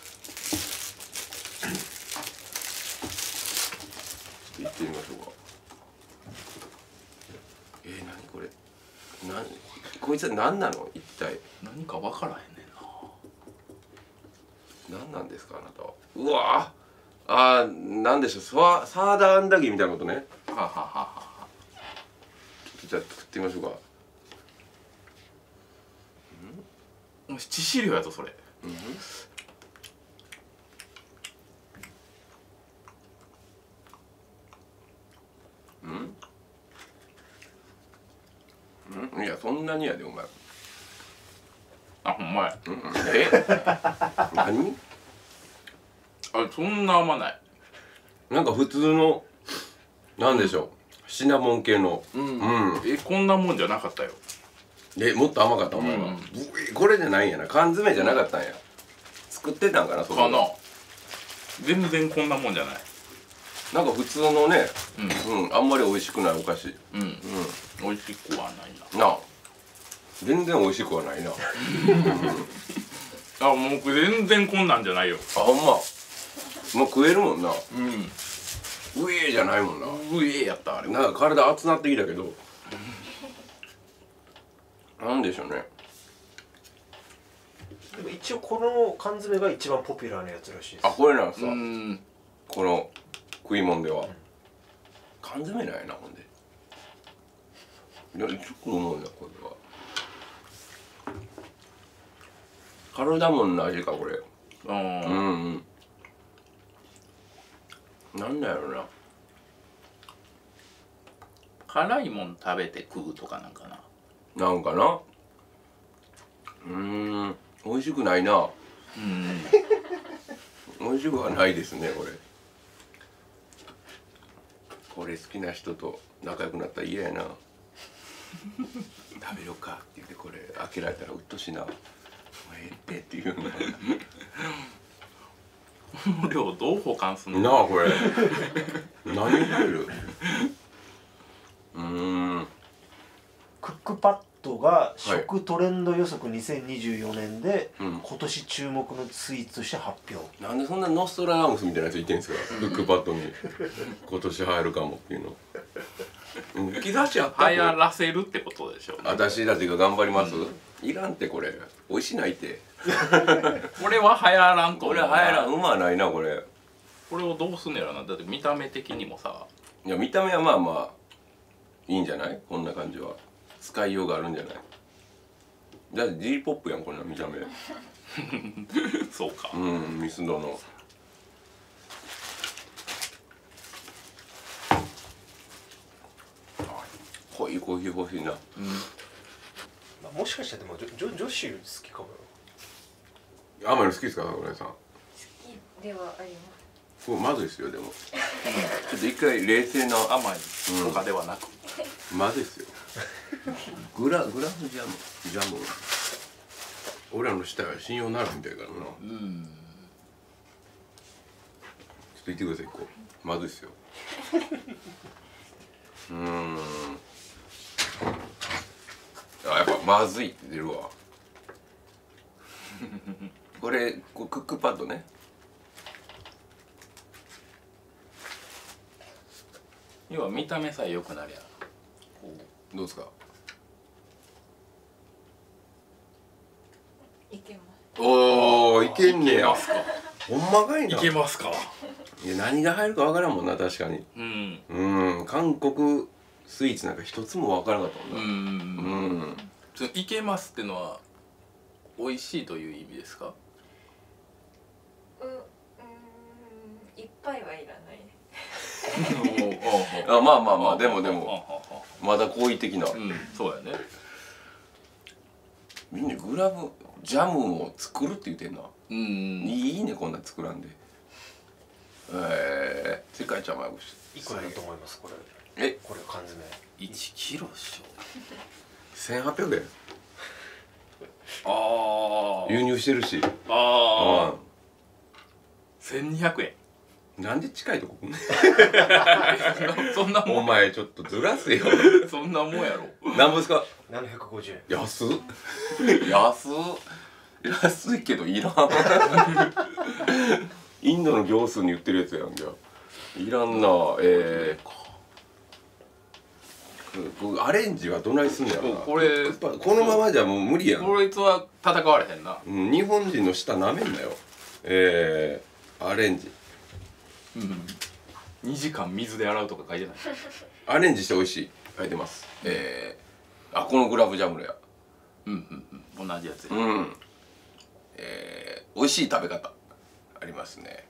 ってみましょうか。えー、何これ。なんこいつは何なの一体。 何か分からへんねんな。 何なんですかあなたは。うわー。あーなんでしょうサワサーダーアンダギーみたいなことね。 はははは。 ちょっとじゃあ作ってみましょうか。 もう致死量やぞそれ。 うん。いやそんなにやでお前。 あほんまや。 うんえ？何？ あそんな甘ない。 なんか普通のなんでしょうシナモン系の。 うん。 うん。 えこんなもんじゃなかったよ。 えもっと甘かったお前は。 うんぶこれじゃないんやな缶詰じゃなかったんや。作ってたんかなそこかな。全然こんなもんじゃない。 なんか普通のね、 ううんあんまり美味しくないお菓子。 んうん。美味しくはないなあ全然美味しくはないな。 な。あもう全然こんなんじゃないよ。 あほんまもう食えるもんな。 うん。 うえーじゃないもんな。 うえやったあれ。 なんか体熱なってきたけどなんでしょうね。 でも一応この缶詰が一番ポピュラーなやつらしいです。 あこれなんさ、 うん。 この食い物では、缶詰なんやなほんで。 いや、ちょっと思うな、これは。カルダモンの味か、これ。 うんうんうん。なんだろうな。 辛いもん食べて食うとかなんかな。 なんかな。うーん、美味しくないな。 うん美味しくはないですね、これ。これ好きな人と仲良くなったら嫌やな。食べようかって言ってこれ開けられたらうっとしいな。もうええってっていうのこの量どう保管すんの。 なあこれ何入る。うーん。 クックパッドが食トレンド予測にせんにじゅうよねんで、 うん今年注目のスイーツとして発表。 なんでそんなノストラダムスみたいなやついてんすか。クックパッドに今年流行るかもっていうの。うん、兆しあった。 流行らせるってことでしょ。 私たちが頑張ります。いらんってこれ美味しないって。 これは流行らんと思う。 これ流行らん。うまないなこれ。 これをどうすんのやろな。だって見た目的にもさ。 いや見た目はまあまあいいんじゃない。こんな感じは使いようがあるんじゃない。だって G ポップやんこんな見た目。 そうか。 うんミスドの。濃いコーヒー欲しいな。 うん、もしかしてでも女女女子好きかもよ。 甘いの好きですか桜井さん。 好きではあります。 これまずいですよでも。ちょっと一回冷静な甘いとかではなく、 まずいですよ。グラグラフジャムジャム。俺らの舌は信用ならんみたいからな。 うん。 ちょっと言ってくださいこう。まずいですよ。うーん。あやっぱまずいって出るわ。これこうクックパッドね。 要は見た目さえ良くなりゃ。 どうですか。 いけます。 おおいけんねや。 ますか。 ほんまかいな。 いけますか。 いや何が入るかわからんもんな確かに。 うん。 うん韓国スイーツなんか一つもわからなかったもんな。 うん。 うんそのいけますってのは美味しいという意味ですか。 う、うん、いっぱいはいらない。 あまあまあまあでもでもまだ好意的な。 うん、そうやね。 みんなグラブジャムを作るって言ってんな。 うん。 いいねこんなん作らんで。ええー、世界一甘い串。 いくらだと思いますこれ。 えこれ缶詰。 いちキロっしょ。 せんはっぴゃくえん。 ああ。 輸入してるし。 ああ。せんにひゃくえん。 なんで近いとこ来んねん。 そんなもん。 お前ちょっとずらせよ。 そんなもんやろ。 なんぼですか。 ななひゃくごじゅうえん。 安っ。安っ。安いけどいらん。インドの行数に言ってるやつやんじゃ。いらんな。ええー。アレンジはどないすんのやろな。 これこのままじゃもう無理やん。 こいつは戦われへんな。 うん、日本人の舌なめんなよ。えー、アレンジ。 うん。にじかん水で洗うとか書いてない。 アレンジして美味しい書いてます。えー、あこのグラブジャムのや。 うんうんうん。同じやつや。 うん。えー、美味しい食べ方ありますね。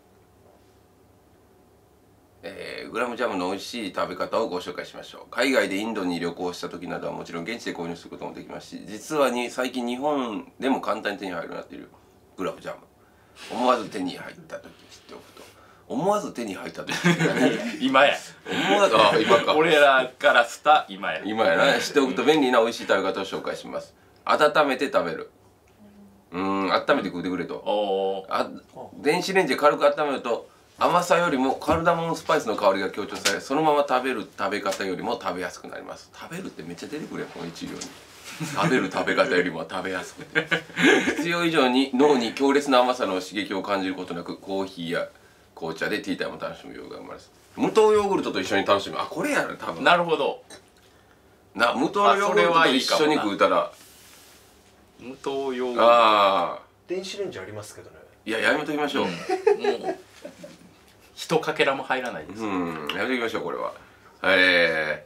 えー、グラムジャムの美味しい食べ方をご紹介しましょう。海外でインドに旅行した時などはもちろん現地で購入することもできますし、実はに最近日本でも簡単に手に入るようになっているグラムジャム。思わず手に入った時知っておくと。思わず手に入った時今や。 思わずあ今か。 俺らからスタ今や。 今やな。知っておくと便利な美味しい食べ方を紹介します。温めて食べる。うーん温めて食うてくれと。 おあ電子レンジで軽く温めると甘さよりもカルダモンスパイスの香りが強調され、そのまま食べる食べ方よりも食べやすくなります。食べるってめっちゃ出てくるやんこの一行に。食べる食べ方よりも食べやすくて必要以上に脳に強烈な甘さの刺激を感じることなく、コーヒーや紅茶でティータイムを楽しむようが生まれます。無糖ヨーグルトと一緒に楽しむ。あこれやろ多分。 なるほど。 な無糖のヨーグルトと一緒に食うたら。 無糖ヨーグルト。 ああ電子レンジありますけどね。 いややめときましょう。 もう一かけらも入らないです。 うんやめときましょうこれは。えー、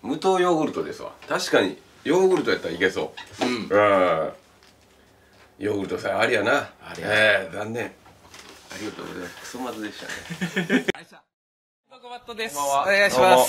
無糖ヨーグルトですわ。確かにヨーグルトやったらいけそう。うん。うん。ヨーグルトさえありやな。ありや。ええ、残念。ありがとうございます。クソまずでしたね。 トクバットです。お願いします。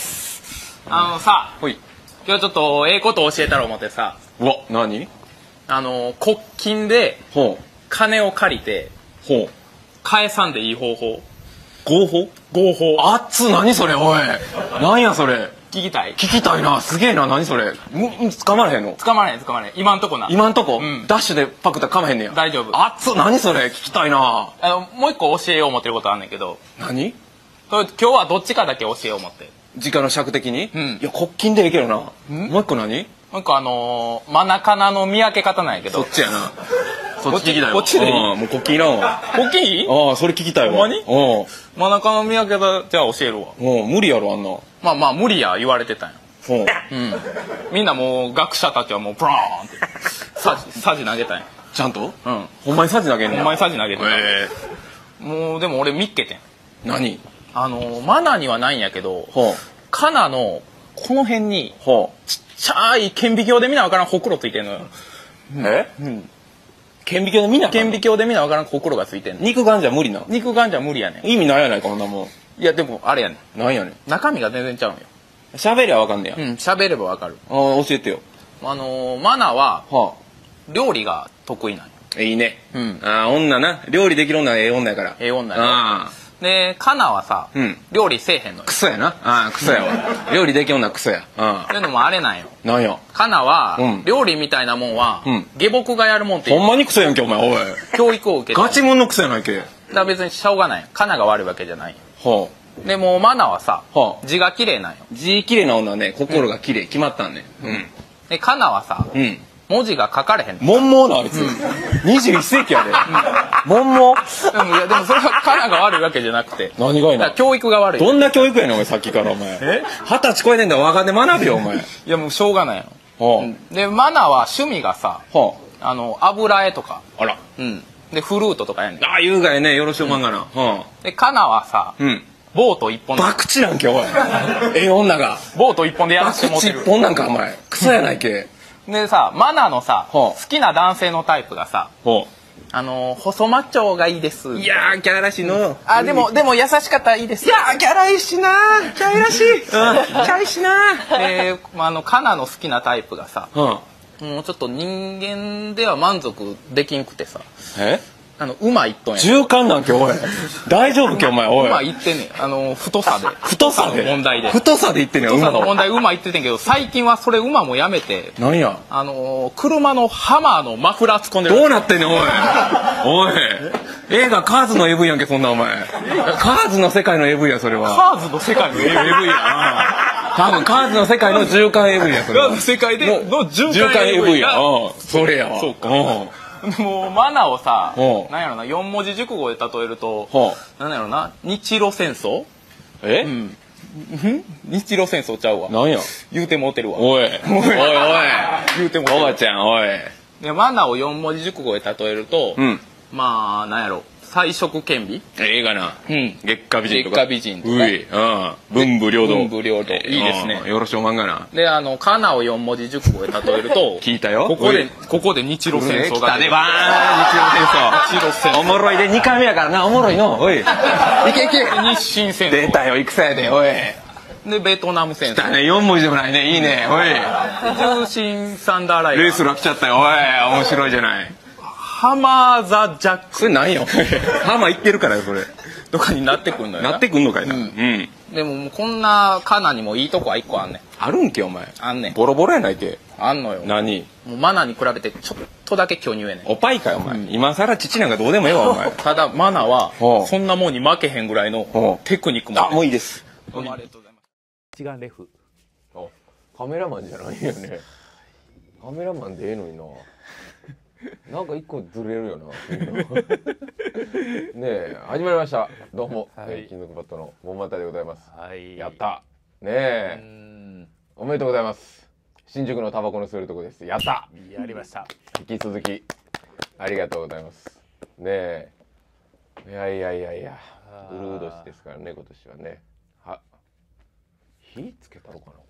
あのさ、今日ちょっとええこと教えたら思ってさ。 うわ、何？ あの国金で金を借りて返さんでいい方法。 合法？ 合法。 あっつ、何それ、おい。なんやそれ。 聞きたい？ 聞きたいな。すげえな。何それ。む、捕まれへんの？ 捕まれへん、捕まれへん。今んとこな。 今んとこ？うん。ダッシュでパクったら噛まへんねや。 大丈夫。 あっつ、何それ。聞きたいな。 あの、もう一個教えよう思ってることあんねんけど。 何？ 今日はどっちかだけ教えよう思って。 時間の尺的に？ うん。 いや、国金でいいけどな。もう一個何？ もう一個あのー、マナカナの見分け方なんやけど。 そっちやな。そっち聞きたいわ。 こっちでいい？ ああ、もう国金いらんわ。 国金いい？ ああ、それ聞きたいわ。 ほんまに？ うん。 マナカナの見分け方、じゃあ教えるわ。 うん、無理やろ、あんな。 まあまあ、無理や言われてたんや。 うん。 うん。みんなもう、学者たちはもう、ブラーンって、サジ、サジ投げたんや。 ちゃんと？ うん。 ほんまにサジ投げんねん。 ほんまにサジ投げてた。 へえ。もう、でも俺見っけてん。 何？ あの、マナにはないんやけど、カナの、この辺に、ちっちゃい顕微鏡で見なわからんほくろついてんのよ。 え？うん。顕微鏡で見な顕微鏡で見なわからんほくろがついてんの。 肉眼じゃ無理な。 肉眼じゃ無理やねん。 意味ないやないか、こんなもん。 いや、でも、あれやねん。 なんやねん。 中身が全然ちゃうんよ。 喋りゃわかんねや。 うん、喋ればわかる。 ああ、教えてよ。 あのー、マナは、料理が得意なんよ。 いいね。 うん。 ああ、女な。料理できる女はええ女やから。 ええ女やああ。 で、カナはさ、 うん。 料理せえへんのよ。 クソやな。ああ、クソやわ。料理できる女はクソや。ああ。っていうのもあれなんよ。 なんや。 カナは、 うん、 料理みたいなもんは、 うん、 下僕がやるもんってほんまにクソやんけ、お前、おい。 教育を受けて。 ガチもんのクソやないけ。 だから別にしょうがない。カナが悪いわけじゃない。 はあ。でも、マナはさ、 はあ、 字が綺麗なんよ。 字綺麗な女はね、心が綺麗、決まったんね。うん。 で、カナはさ、うん。文字が書かれへん。 もんもうな、あいつ。にじゅういっ世紀やで。もんもう。 でも、いや、でもそれはカナが悪いわけじゃなくて。 何がいいの？ 教育が悪い。 どんな教育やねん、お前、さっきからお前。え？二十歳超えてんだ、わかんで学べよ、お前。いや、もうしょうがないよ。で、マナは趣味がさ、あの、油絵とか。 あら。 うん。で、フルートとかやねん。 ああ、言うがやね、よろしゅうまんがな。 で、カナはさ、うん。ボート一本。 バクチなんけ、おい。ええ女が。 ボート一本でやらせてもってる。 バクチ一本なんか、お前。クソやないけ。 でさ、マナのさ、好きな男性のタイプがさ、あの、細マッチョがいいです。 いやー、キャラしいの。 あ、でも、でも優しかったらいいです。 いやー、キャラいいしなー。キャラしい。うん。キャラいいしなー。 で、あの、カナの好きなタイプがさ、もうちょっと人間では満足できんくてさ。 え？ あの、馬一トンや。 循環なんけ、おい。大丈夫け、お前、おい。 馬いってんねん。あの、太さで。 太さで問題で。 太さで言ってんねん、 馬の問題、馬いっててんけど、最近はそれ馬もやめて。 なんや？ あの、車のハマーのマフラー突っ込んでる。 どうなってんねん、おい。おい。映画カーズの エーブイ やんけ、そんなお前。カーズの世界の エーブイ や、それは。 カーズの世界の エーブイや。多分、カーズの世界の循環 エーブイ や、それは。 カーズの世界での循環 エーブイ や。 それやわ。 そうか。もうマナをさ、なんやろな、四文字熟語で例えると、なんやろな、日露戦争？ え？ うん。日露戦争ちゃうわ。 なんや？ 言うてもうてるわ。 おい。おいおい。 言うてもうてる。 おばちゃん、おい。 で、マナを四文字熟語で例えると、 うん。 まあ、なんやろ、彩色兼備？ ええがな。 うん。 月下美人とか。 月下美人とか。 うい。うん。文武両道。 文武両道。いいですね。 よろしおまんがな。 で、あの、カナを四文字熟語で例えると、 聞いたよ。 ここで、ここで日露戦争が。 来たで、ばーん。日露戦争。 日露戦争。 おもろいで、にかいめやからな、おもろいの。おい。いけいけ。 日清戦争。 出たよ、戦やで、おい。 で、ベトナム戦争。 だね、よん文字でもないね、いいね、おい。 重心サンダーライダー。 レースラ来ちゃったよ、おい。面白いじゃない。 ハマーザジャック。 それなんよ。ハマー行ってるからよ、それ。 とかになってくんのよ。 なってくんのかいな。うん。 でも、もうこんなカナにもいいとこは一個あんねん。 あるんけ、お前。 あんねん。 ボロボロやないけ。 あんのよ。 何？ もうマナに比べてちょっとだけ巨乳やねん。 おっぱいかよ、お前。今更父なんかどうでもええわ、お前。 ただ、マナは、そんなもんに負けへんぐらいのテクニックもあ、もういいです。 どうもありがとうございます。 一眼レフ。 カメラマンじゃないよね。カメラマンでええのにな。なんか一個ずれるよな。ねえ、始まりました。どうも、はい、金属バットの桃又でございます。はい、やった。ねえ、おめでとうございます。新宿のタバコの吸えるとこです。やった。 やりました。 引き続きありがとうございます。ねえ、いやいやいやいや、うるう年ですからね、今年はね。は、火つけたのかなこれ。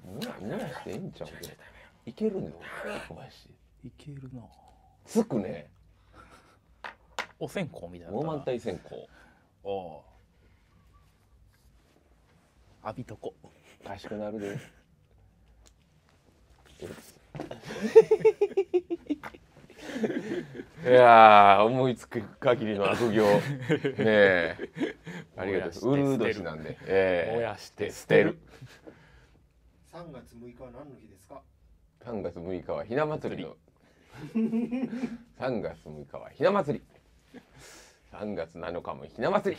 蒸らしてええんちゃうけどいけるの小林いけるな。 つくね。 お線香みたいな。 もう満体線香。 おお。浴びとこ。 賢くなるで。いやー思いつく限りの悪行ねえありがとうございます。ウルー年なんで、えー、 燃やして捨てる。 さんがつむいかは何の日ですか？ さんがつむいかはひな祭りのさんがつむいかはひな祭りさんがつなのかもひな祭り。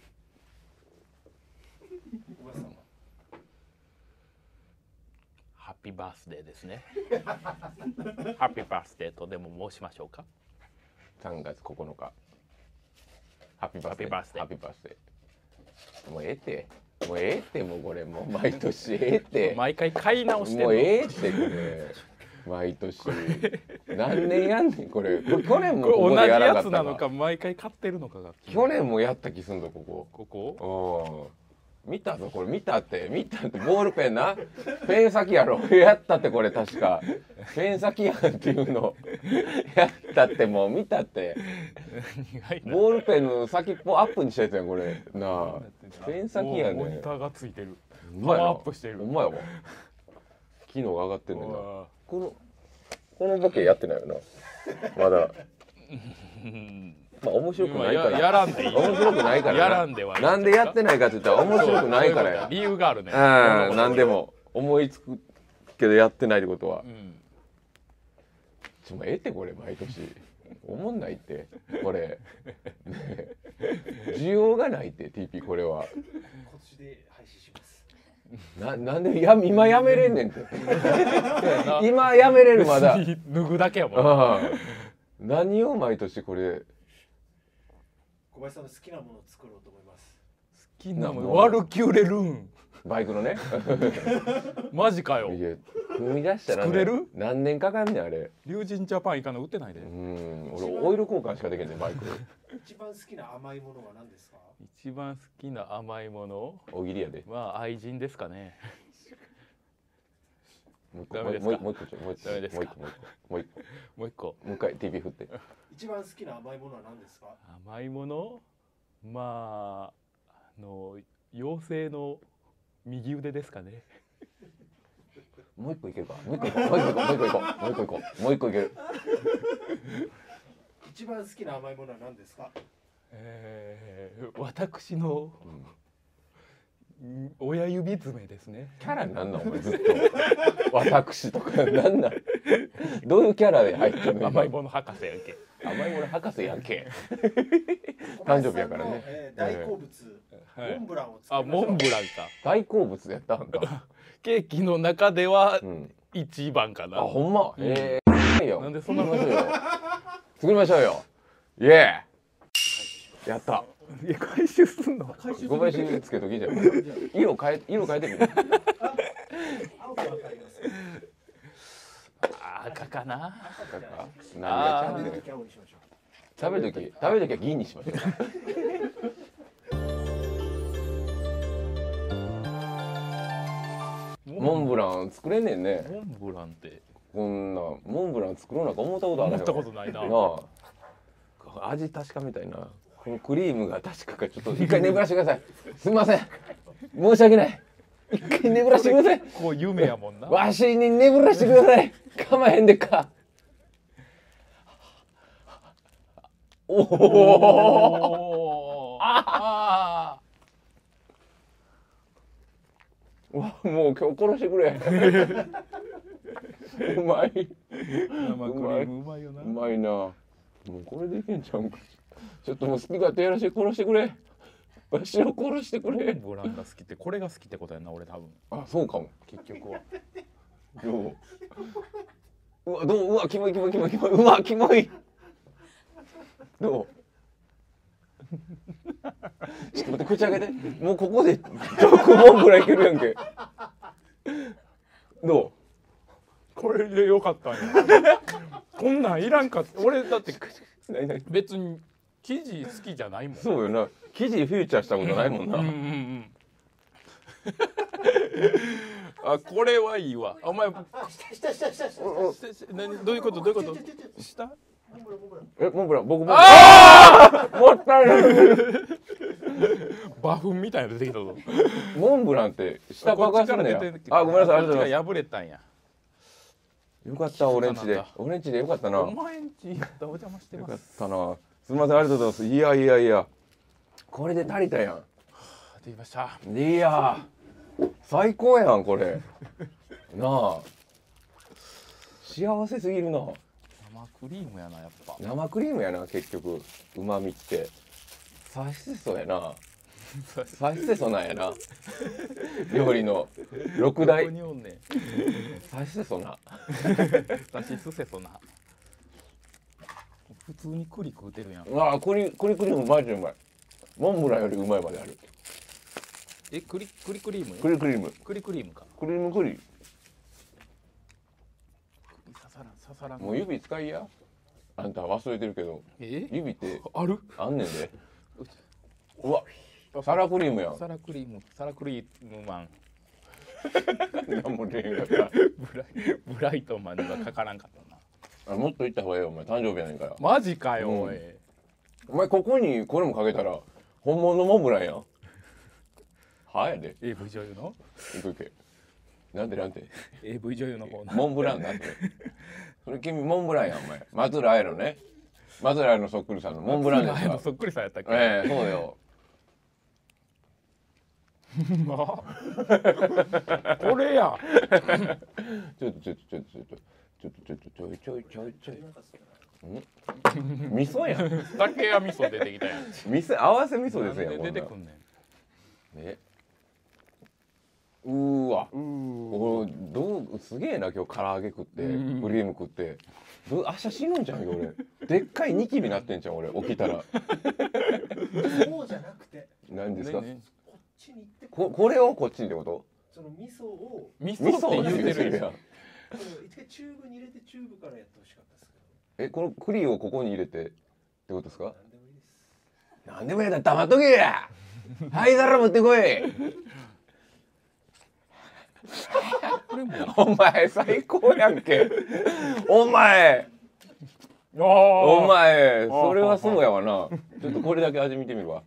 ハッピーバースデーですね。ハッピーバースデーとでも申しましょうか。 さんがつここのかハッピーバースデー。 ハッピーバースデー。 ハッピーバースデー。もうええってもうええってもうこれもう毎年ええって毎回買い直してんの。 もうええってこれ毎年何年やんねんこれ。これ去年もここでやらなかったか。 同じやつなのか毎回買ってるのかが。 去年もやった気すんぞここ。 ここ？ うん。見たぞこれ見たって見たってボールペンなペン先やろやったってこれ確かペン先やんっていうのやったってもう見たってボールペンの先っぽアップにしたやつやんこれなあペン先やねん。 モニターがついてる。 パワーアップしてる。 ほんまやわ。機能が上がってんねんな。このこのボケやってないよなまだ。まあ面白くないから。 やらんでいい。 面白くないからやらんではいい。 なんでやってないかって言ったら面白くないからや。 理由があるね。 うん、なんでも思いつくけどやってないってことは。ちょもうええってこれ毎年思んないってこれ。需要がないって ティーピー これは。 今年で廃止します。 ななんでや今やめれんねんって。今やめれるまだ。 脱ぐだけやもん。 何を毎年これ。 小林さんの好きなものを作ろうと思います。 好きなものワルキュレルーン。 バイクのね。 マジかよ。 いや踏み出したら、ね、 作れる？ 何年かかんねんあれ。 龍神ジャパン行かの売ってないで。 うん。俺オイル交換しかできんねんバイク。 一番好きな甘いものは何ですか？ 一番好きな甘いもの？ 大喜利やで。 まあ愛人ですかね。 もう一個もう一個もう一個もう一個もう一個もう一個もう一個もう一回 ティーピー 振って。 一番好きな甘いものは何ですか？ 甘いもの？まああの妖精の右腕ですかね。 もう一個いけるか。もう一個いこう。もう一個いこう。もう一個いこう。もう一個いこう。もう一個いける。 一番好きな甘いものは何ですか？ えー、私の、うん、親指爪ですね。 キャラになんのお前ずっと。私とかなんなん。どういうキャラで入ってるの？ 甘いもの博士やんけ。 甘いもの博士やんけ。誕生日やからね。 えー、大好物、はい、モンブランを作りましょう。 あ、モンブランか。 大好物やったんか。 ケーキの中では一番かな。 あ、ほんま。ええよ。 なんでそんなことよ。作りましょうよ。イエー。やった。 いや回収すんの。 ごばいしつけときじゃん。色変え色変えてみる。 赤かな。 赤か。何がちゃうねん。食べるとき食べるときは銀にしましょう。モンブラン作れんねんね。 モンブランってこんなモンブラン作ろうなんか思ったことあるよ。 思ったことないな。 なあ味確かめたいな。このクリームが確かかちょっと一回眠らしてください。すみません。申し訳ない。一回眠らしてください。 こう夢やもんな。 わしに眠らしてください。かまへんでっか。おお。ああ。わもう今日殺してくれ。うまい。 生クリームうまいよな。 うまいな。もうこれでいけんちゃうんか。ちょっともう好き勝手やらして殺してくれ。わしを殺してくれ。 モンブランが好きってこれが好きってことやな俺多分。 あそうかも結局は。 どう。うわどううわキモいキモいキモいキモいうわキモい。どう。ちょっと待って口開けて。もうここで直問ぐらいいけるやんけ。どう。 これでよかったんや。こんなんいらんかった。俺だって別に生地好きじゃないもん。 そうよな。生地フューチャーしたことないもんな。 うんうんうん。 あ、これはいいわ。お前、 あ、下下下下下下。 何どういうことどういうこと下え、モンブラン、僕も。ああもったいない。 バフンみたいなの出てきたぞ。 モンブランって下爆発するんだよ。あ、ごめんなさい、ありがとうございま破れたんや。 す。よかった、俺んちで。俺んちでよかったな。 お前んち行ったお邪魔してよかっます。 たな。すみません、ありがとうございます。いやいやいや。これで足りたやん。 できました。 いやー、最高やん、これ。なあ。幸せすぎるな。 生クリームやな、やっぱ。 生クリームやな、結局。旨味って。さしすそやな。さしせそなんやな。料理の六大。 どこにおんねん。 さしせそな。 さしすせそな。普通に栗食うてるやん。 うわあ、栗、栗クリームマジでうまい。モンブランよりうまいまである。 え、栗、栗クリーム栗クリーム。 栗クリームか。 クリーム栗。 刺さらん、刺さらん。 もう指使いや。あんた忘れてるけど。 え指ってあるあんねんで。うわ、サラクリームやん。 サラクリーム、サラクリームマン。 何も出へんかった。 ブライブライトマンにはかからんかったな。 あ、もっと言った方がええよ、お前。誕生日やねんから。 マジかよ、 うんおい。 お前、ここにこれもかけたら、本物のモンブランやん。はやで。 エーブイ 女優のいくいけ。なんでなんで。 エーブイ 女優の方な。 モンブランなんて。それ君、モンブランやん、お前。松浦綾のね。松浦綾のそっくりさんのモンブランですか。 そっくりさんやったっけ。 ええ、そうよ。 これや。 ちょっとちょっとちょっとちょっとちょっとちょっとちょいちょいちょいちょい。ん？味噌やん。 酒や味噌出てきたやん。 味噌合わせ味噌ですよ。 なんで出てくんねん。 ね。うーわ。おどうすげえな今日唐揚げ食ってクリーム食って。どう明日死ぬんじゃんよ俺。でっかいニキビなってんじゃん俺起きたら。 そうじゃなくて。 何ですか？ こっちに行ってここれをこっちにってこと？ その味噌を味噌って言うてるやん。 一回チューブに入れてチューブからやってほしかったですけど。 え、この栗をここに入れてってことですか？ 何でもいいです。 なんでもいいだ黙っとけや。はいだら持ってこい。お前最高やんけ。お前。お前それはそうやわな。ちょっとこれだけ味見てみるわ。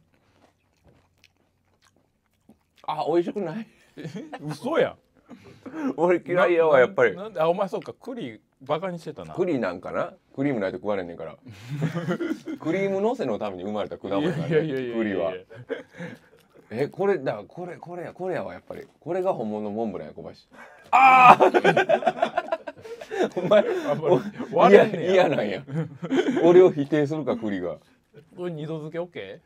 あ、美味しくない？ 嘘やん。 俺嫌いやわやっぱり。 なんで、あ、お前そうか、栗バカにしてたな。 栗なんかな？クリームないと食われんねんから。クリームのせのために生まれた果物なんで栗は。え、これだ、これこれやこれやわやっぱり。これが本物のモンブランや小林。ああ。お前割れんねや。 嫌なんや。俺を否定するか栗が。 これ二度漬けオッケ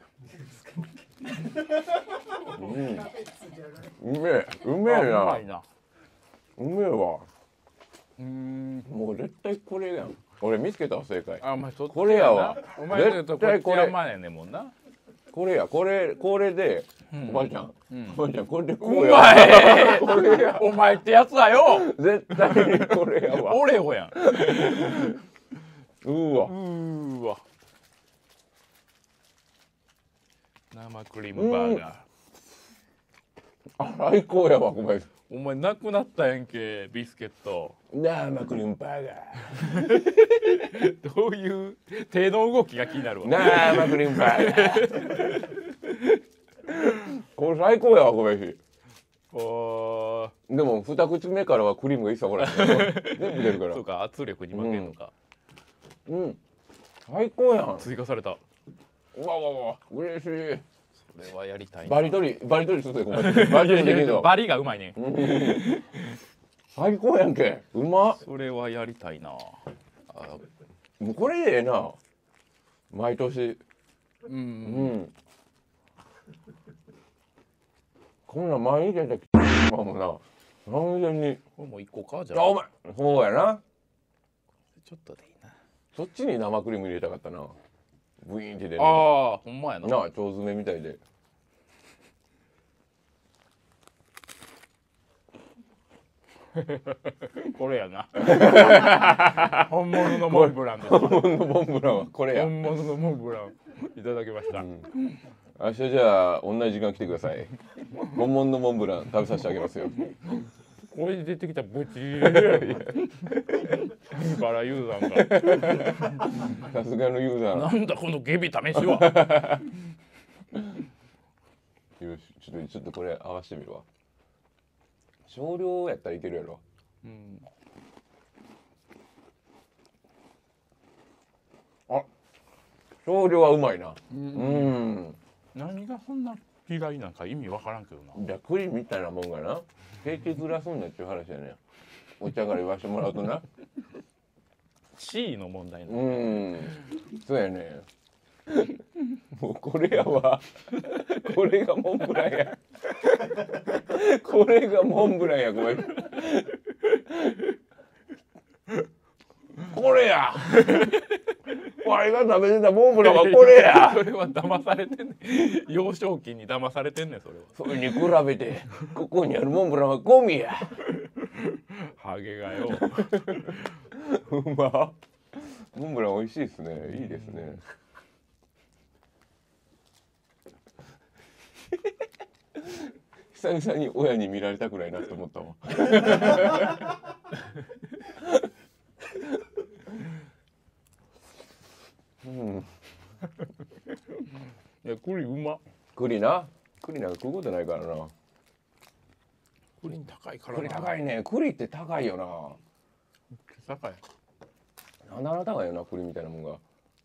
うん。うめえ、うめえー？ な。 うまいな。 うめえわ。 うーん。 もう絶対これやん。俺見つけたわ正解。 あ、お前そっちこれやわ。 お前ちょっとこっちやまねんねんもんな。 これや、これこれで、おばあちゃん、おばあちゃんこれでこうおや。 前これや。 お前ってやつはよ。 絶対にこれやわ。 オレオやん。 うーわ。 うーわ。生クリームバーガー。 あ、最高やわごめん。 お前なくなったやんけビスケット。 生クリームバーガー。 どういう手の動きが気になるわ。 生クリームバーガー。これ最高やわごめんし。 おでも二口目からはクリームが一切おらへん。全部出るから。 そうか、圧力に負けんのか。 うん。最高やん。 追加された。 うわうわうわ嬉しい。 それはやりたいな。 バリ取りバリ取りするでごめん。バリ取りできるの。 バリがうまいね。 最高やんけ。うまっ。 それはやりたいな。あ、 もうこれでええな。毎年。 う。 うんん。こんなん毎日やったらまあもうな。完全に。 これもう一個かじゃあ。 あ、お前。そうやな。 ちょっとでいいな。 そっちに生クリーム入れたかったな。ブイーンって出る。 ああ、ほんまやな。 なあ、腸詰めみたいで。 これやな。本物のモンブランです。 本物のモンブランはこれや。 本物のモンブランいただきました。 うん、明日じゃあ同じ時間来てください。本物のモンブラン食べさせてあげますよ。 これ出てきたらブチ入れるやろからユーザーがさすがのユーザーなんだこのゲビ試しはよしちょっとちょっとこれ合わせてみるわ少量やったらいけるやろうんあ少量はうまいなううんん何がそんな嫌いなんか意味わからんけどなじゃあ栗みたいなもんがなケーキグラスんなっちゅう話やねお茶から言わしてもらうとな C の問題なうんそうやねもうこれやわこれがモンブランやこれがモンブランやごめんこれやわいが食べてたモンブランはこれやそれは騙されてんねん幼少期に騙されてんねんそれはそれに比べてここにあるモンブランはゴミやハゲがようまモンブラン美味しいですねいいですね久々に親に見られたくないなって思ったわうんいや栗うま栗な栗なんか食うことないからな栗高いから栗高いね栗って高いよな高いなんであんな高いよな栗みたいなもんが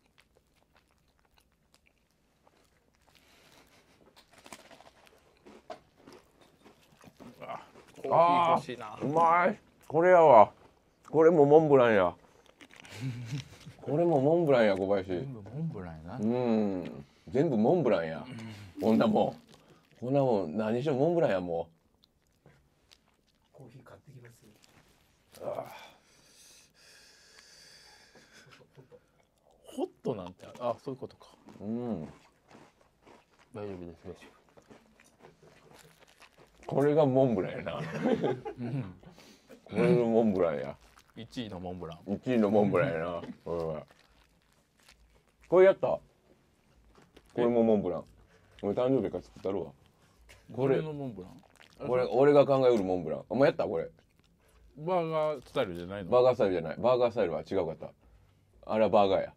コーヒー欲しいなうまいこれやわこれもモンブランやこれもモンブランや小林全部モンブランやなうん全部モンブランやこんなもんこんなもん何しろモンブランやもコーヒー買ってきますうあホットなんてあそういうことかうん大丈夫です大丈これがモンブランやなこれがモンブランや夫いちいのモンブランいちいのモンブランやなこれはこれやったこれもモンブラン俺誕生日から作ったるわこれこれのモンブランこれ俺が考えうるモンブランもうやったこれバーガースタイルじゃないのバーガースタイルじゃないバーガースタイルは違うかったあれはバーガーや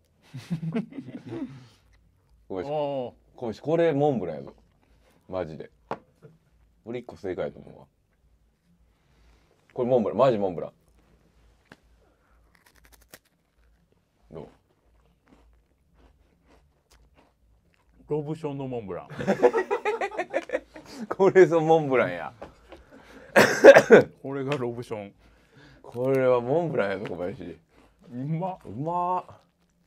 ごめんおごめんこれモンブランやぞマジで俺一個正解やと思うわこれモンブランマジモンブランどうロブションのモンブランこれぞモンブランやこれがロブションこれはモンブランやぞ小林うまっうまっ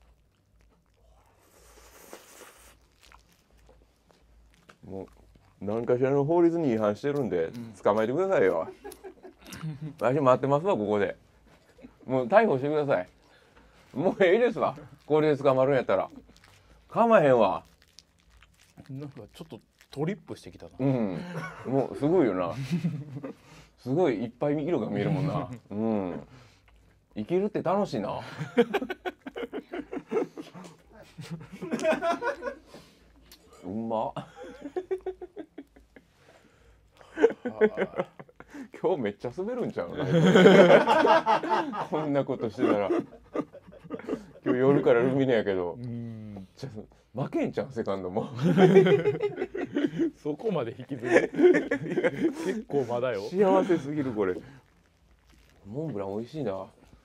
もう何かしらの法律に違反してるんで捕まえてくださいよ、私待ってますわここでもう逮捕してくださいもうええですわこれで捕まるんやったらかまへんわなんかちょっとトリップしてきたなうんもうすごいよなすごいいっぱい色が見えるもんなうん生きるって楽しいなうまっ今日めっちゃ滑るんちゃうこんなことしてたら今日夜からルミネやけどうんじゃ負けんちゃうセカンドもそこまで引きずる結構まだよ幸せすぎるこれモンブラン美味しいな、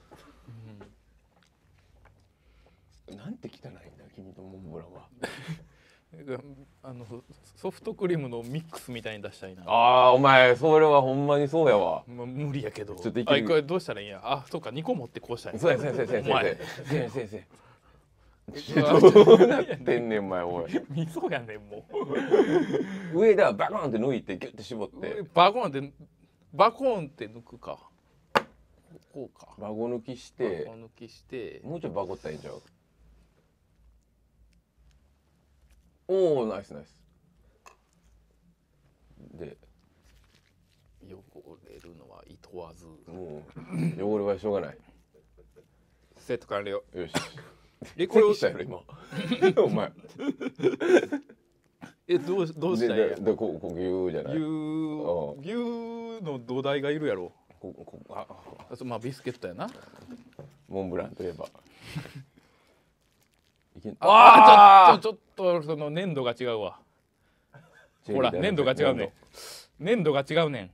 うん、なんて汚いんだ君とモンブランはあのソフトクリームのミックスみたいに出したいなああお前それはほんまにそうやわまあ、無理やけどちょっといけるあこれどうしたらいいんやあそうかにこ持ってこうしたいそうや先生先生お前先生先生どうなってんねんお前おい味噌やねんも上ではバコーンって抜いてギュッて絞ってうバコーンってバコーンって抜くかこうかバゴ抜きしバてコ抜きしてもうちょいバコったらいいんちゃうおおナイスナイスで汚れるのはいとわずもう汚れはしょうがないセット完了よしえこれをしたやろ今お前えどうどうしたらいいんやでででこうこうギューじゃない牛牛の土台がいるやろここあまあビスケットやな。 モンブランといえばいけんああちょっとちょっとその粘度が違うわ。ほら粘度が違うねん。粘度が違うねん。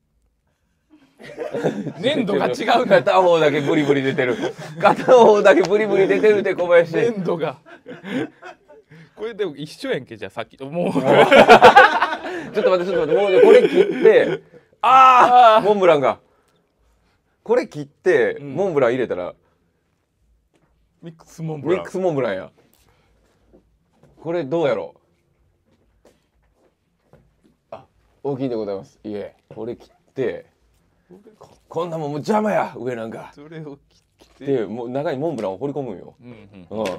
粘度が違うねん。 片方だけブリブリ出てる。片方だけブリブリ出てるで小林。 粘度が。これでも一緒やんけじゃあさっきもう。ちょっと待ってちょっと待ってもうこれ切ってああモンブランがこれ切って、うん、モンブラン入れたらミックスモンブラン。 ミックスモンブランや。これどうやろう。あ大きいでございます。いえこれ切ってこんなもんもう邪魔や上なんか。 それを切ってでもう中にモンブランを放り込むんよ。うんうん。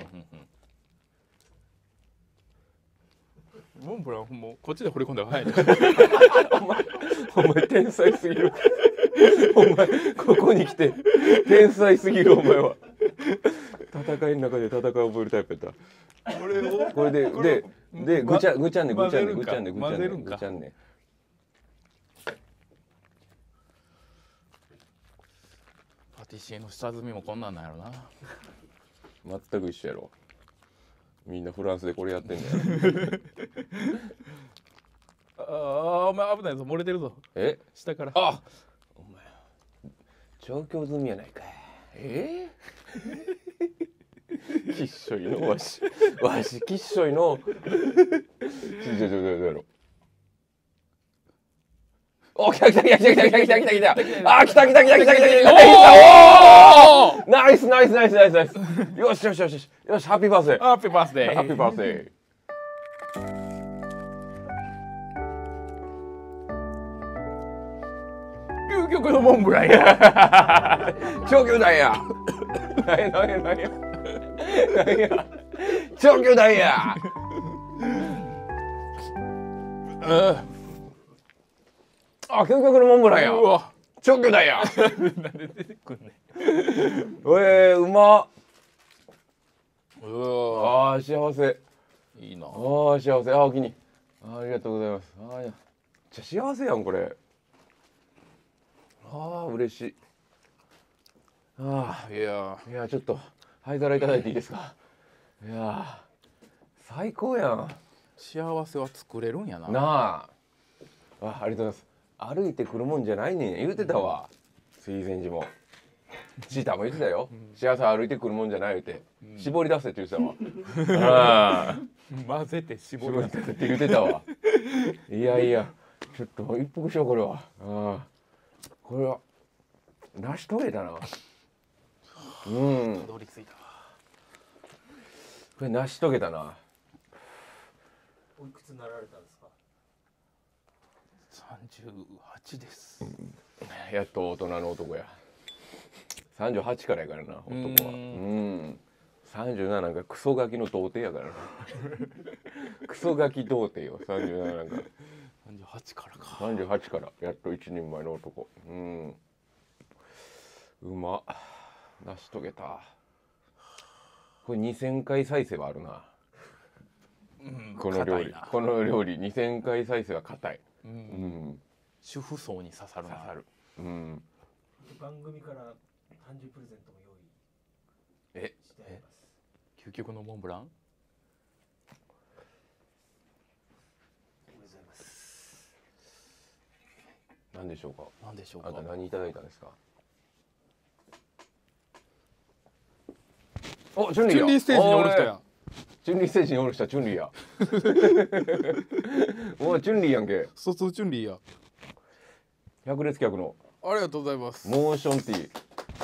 モンブランもうこっちで掘り込んだら早い。 お前お前天才すぎる。お前ここに来て天才すぎるお前は。戦いの中で戦いを覚えるタイプやった。これをこれでででぐちゃぐちゃんねぐちゃんねぐちゃんねぐちゃんねぐちゃんね。 パティシエの下積みもこんなんなんやろな。 全く一緒やろ。みんなフランスでこれやってんだよ。 ああお前危ないぞ漏れてるぞ。 え下から。 あお前調教済みやないかい。えー、きっしょいのわしわしきっしょいの。ちょちょちょちょやろ。お来た来た来た来た来た来た来た来た来た。あ来た来た来た来た来た来た来た。おおナイスナイスナイスナイスナイス。よしよしよしよしよしハッピーバースデー。 ハッピーバースデー。 ハッピーバースデー。 究極のモンブランや。 超巨大や。何や何や何や何や。超巨大や。あ、究極のモンブランや。うわ、超巨大や。 なんで出てくんねん。 えー、うまっ。 うわあー幸せ。 いいな。あー幸せ。あーおきに。ありがとうございます。あーいや。じゃ幸せやんこれ。ああ嬉しい。ああいやいやちょっと灰皿いただいていいですか。いや最高やん。 幸せは作れるんやな。 なあ。あありがとうございます。歩いてくるもんじゃないねん言うてたわ。水前寺も。チーターも言ってたよ。幸せは歩いてくるもんじゃないって絞り出せって言ってたわ。ああ混ぜて絞り出せって言ってたわ。いやいやちょっと一服しようこれは。ああこれは成し遂げたな。うん。 たどり着いたわ。 これ成し遂げたな。 おいくつになられたんですか。 三十八です。 うん、やっと大人の男や。三十八からやからな男は。うん。三十七なんかクソガキの童貞やからな。クソガキ童貞よ三十七なんか。 三十八からか。 三十八からやっと一人前の男。うん。うま。成し遂げた。これ二千回再生はあるな。うん、この料理この料理二千回再生は硬い。うん。うん、 主婦層に刺さるな。 刺さる。うん。 番組から誕生日プレゼントも用意してあります。 究極のモンブラン。 何でしょうか。 何でしょうか。 あんた何いただいたんですか。お、チュンリーや。 チュンリーステージにおる人や。 チュンリーステージにおる人はチュンリーや。おいチュンリーやんけ。 そうそうチュンリーや。 百列客の。 ありがとうございます。 モーションティー。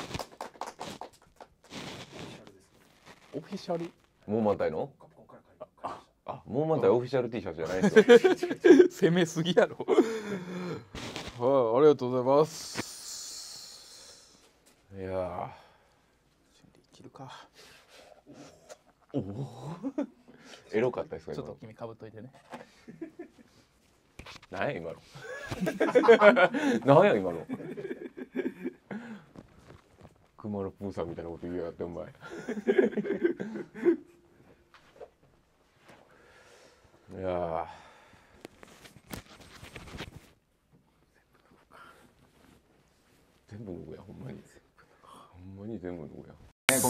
オフィシャル。 モーマンタイの。あ、モーマンタイオフィシャル T シャツじゃないですよ。 攻めすぎやろ。はい、ありがとうございます。 いやー。 切るか。 おお。エロかったですか。 ちょっと君かぶっといてね。 なんや今の。なんや今の。熊野プーさんみたいなこと言いやがってお前。いやー。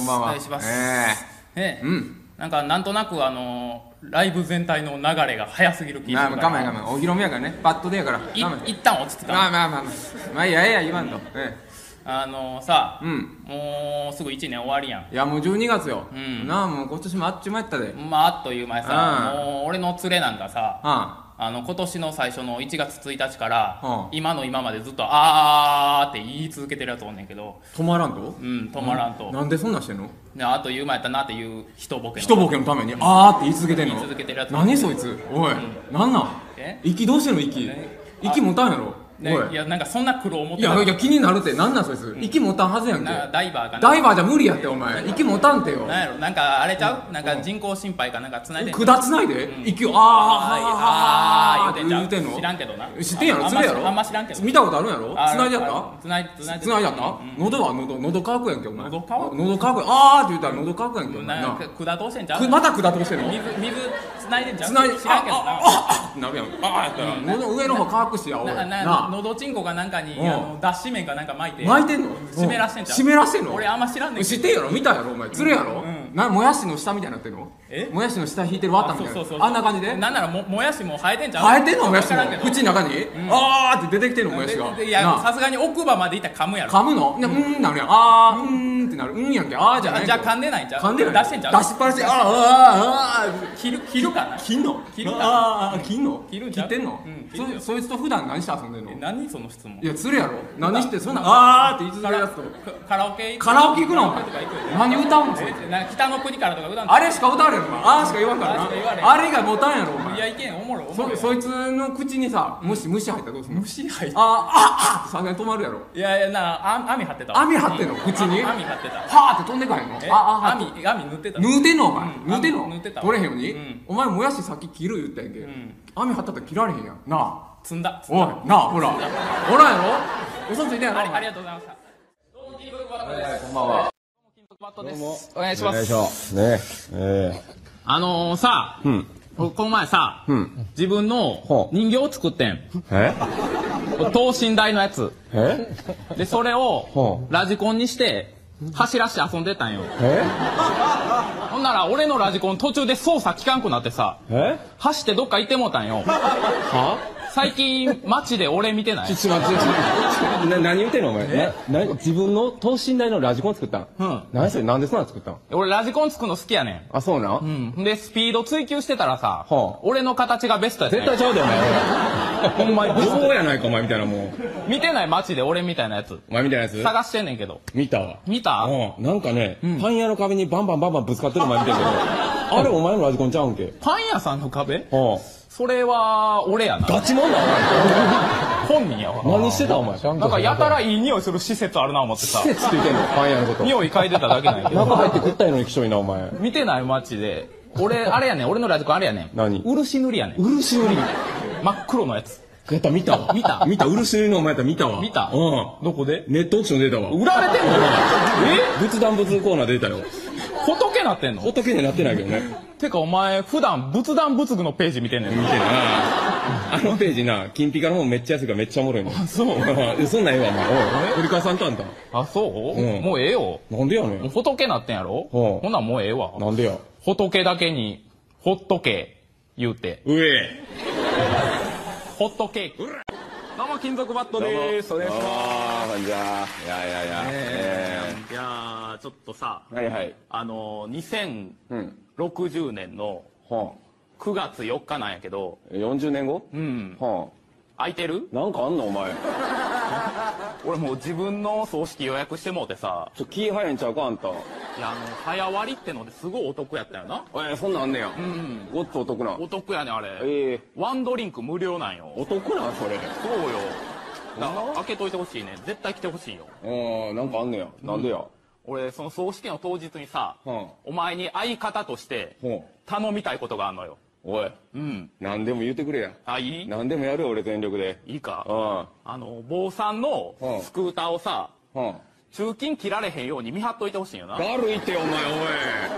んばんは。 お願いします。 えええ、 うん。 なんかなんとなくあのライブ全体の流れが早すぎる気まあ、 がする我慢我慢。お披露目やからね。パッとでやから。我い慢。 一旦落ち着かまあまあまあまあ。まあ、いやいや、言わんと。えあのさ、 え。うん。 もうすぐいちねん終わりやん。 いや、もうじゅうにがつよ。 うんなあ、もう今年もあっちゅう間やったで。 まああっという間にさ、 うんもう俺の連れなんかさ、 ああの今年の最初のいちがつついたちから、 うん今の今までずっとあーって言い続けてるやつおんねんけど、 あ。止まらんとうん止まらんと、 なんでそんなんしてんのであっという間やったなっていう人ボケの人ボケのために、あーって言い続けてんの言い続けてるやつ何そいつおい、なんなんえ息どうしてんの息ね息持たんやろね、 おいいやなんかそんな苦労持っていやいや気になるってなんなんそいつ息持たんはずやんけなダイバーかなダイバーじゃ無理やってお前息持たんてよなんやろなんかあれちゃうなんか人工心肺かなんかつないでんの管つないでうん息をあーあーあー言うてんちゃう知らんけどな知ってんやろあんまつれやろあんま知らんけど見たことあるんやろあつないでやっあたつないつないつないでやったうん喉は喉喉乾くやんけお前喉乾く喉乾くあーって言ったら喉乾くやんけお前ななんか管通してんちゃうくまた管通してんの水水つないでんちゃうつないで知らんけどなあああなるやんああやったら喉上の方乾くしやおいなななあのどちんこかなんかにうんあの脱脂麺かなんか巻いて巻いてんの湿らしてんちゃう湿らしてんの俺あんま知らんねん知ってんやろ見たやろお前つれやろうんなもやしの下みたいになってんのえもやしの下引いてる綿みたいそうそうそうなあんな感じでなんならももやしも生えてんちゃう生えてんのもやしのわからんけど口の中にあーって出てきてんのもやしがででいやなあさすがに奥歯までいったら噛むやろ噛むのねうんなるやんあーうんってなるうんやんけあーじゃないじゃあ噛んでないんちゃう噛んでない出してんちゃう出しっぱなしあーあーあー切る切るかな切んの切るかあーあー切んの切るんちゃう切ってんのうん切るよそそいつと普段何して遊んでんのえ何その質問いやつれやろ何してそんなあーって言い続カラけるやつとカラオケ行くカラオケ行くのお前カラオケとか行くよ何歌うんそいつえなんか北の国からとか歌うんあれしか歌われんのあーしか言わんからあーしか言われんなあれがボタンやろお前いやいけんおもろいおもろいそそいつの口にさ虫虫入ったらどうすんの虫入ってあーあーあーってさすがに止まるやろいやいやなあ網張ってたわ網張ってんの口に網張ってたはーって飛んでかへんのえああ網網塗ってた縫うてんのお前うん縫うてんの縫ってたわ取れへんようにうんお前もやしさっき切る言ったやんけん網張ったら切られへんやんなあ積んだおいなあほらほらやろ嘘ついてんやろありありがとうございましたこんばんはバットですお願いしますょねえあのー、さ、 うんこの前さ、 うん自分のほう人形を作ってんえ等身大のやつえでそれをほラジコンにして走らして遊んでたんよえほんなら俺のラジコン途中で操作効かんくなってさえ走ってどっか行ってもうたんよは最近街で俺見てないちょ、ちょ、待って、ちょ、ちょな、何言ってんのお前。な、な、自分の等身大のラジコン作ったんうん何それ、なんでそんなん作ったん俺ラジコン作るの好きやねあ、そうなんんうんでスピード追求してたらさ、 はあ俺の形がベストやったんよ絶対ちゃうで、お前。 ほんまに武装やないか、お前みたいなもん。 見てない街で俺みたいなやつお前みたいなやつ探してんねんけど見たわ。 見たうん。なんかね、パン屋の壁にバンバンバンバンぶつかってるお前見てんけど、あれお前のラジコンちゃうんけ。 パン屋さんの壁うん。 それは俺やなガチもんな、 本人やわお前。何してたお前。 なんかやたらいい匂いする施設あるな思ってさ施設って言ってんのパン屋のこと。 匂い嗅いでただけなんやけど中入って食ったいのにきしょいな、お前。 見てない街で俺あれやねん俺のラジコンあれやねん何漆塗りやねん漆塗り。 真っ黒のやつやった、見たわ。 見た見た、漆塗りのお前やった、見たわ。 見たうん。 どこでネットオークション出たわ。 売られてんのえ仏壇仏コーナー出たよ。 仏なってんの仏になってないけどね。 てかお前普段仏壇仏具のページ見てんねん見てな。あのページな、金ピカの方めっちゃ安いからめっちゃおもろいの。 そうえそんなんええわ、お前。おい、折り返さんとあんた。 あそう、 うんもうええよなんでやねもうん仏なってんやろうんほんなんもうええわなんでや。 仏だけにほっとけ言うて上。 ホットケーキどうも金属バットでーすお願いしますあー、こんにちは。いやいやいや。えいやーちょっとさー。はいはい。 あのー、にせんうん。 ろくじゅうねんのはくがつよっかなんやけどあ。よんじゅうねんごうんは空いてるあ。なんかあんのお前。 俺もう自分の葬式予約してもうてさちょ、気早いんちゃうか、あんた。 いやあの早割ってのですごいお得やったよなえー、そんなんあんねや。 うんごっつお得な。 お得やねあれええワンドリンク無料なんよお得な、それ。 そうよだから開けといてほしいね絶対来てほしいよあー、なんかあんねや。なんでや。 俺その葬式の当日にさ、 はお前に相方としてほ頼みたいことがあんのよう。おい、 うんなんでも言うてくれや。 あいいなんでもやるよ、俺全力で。 いいかうん。 あの坊さんのうんスクーターをさうん。 中金切られへんように見張っといてほしいんよな悪いって、お前、おい。 お前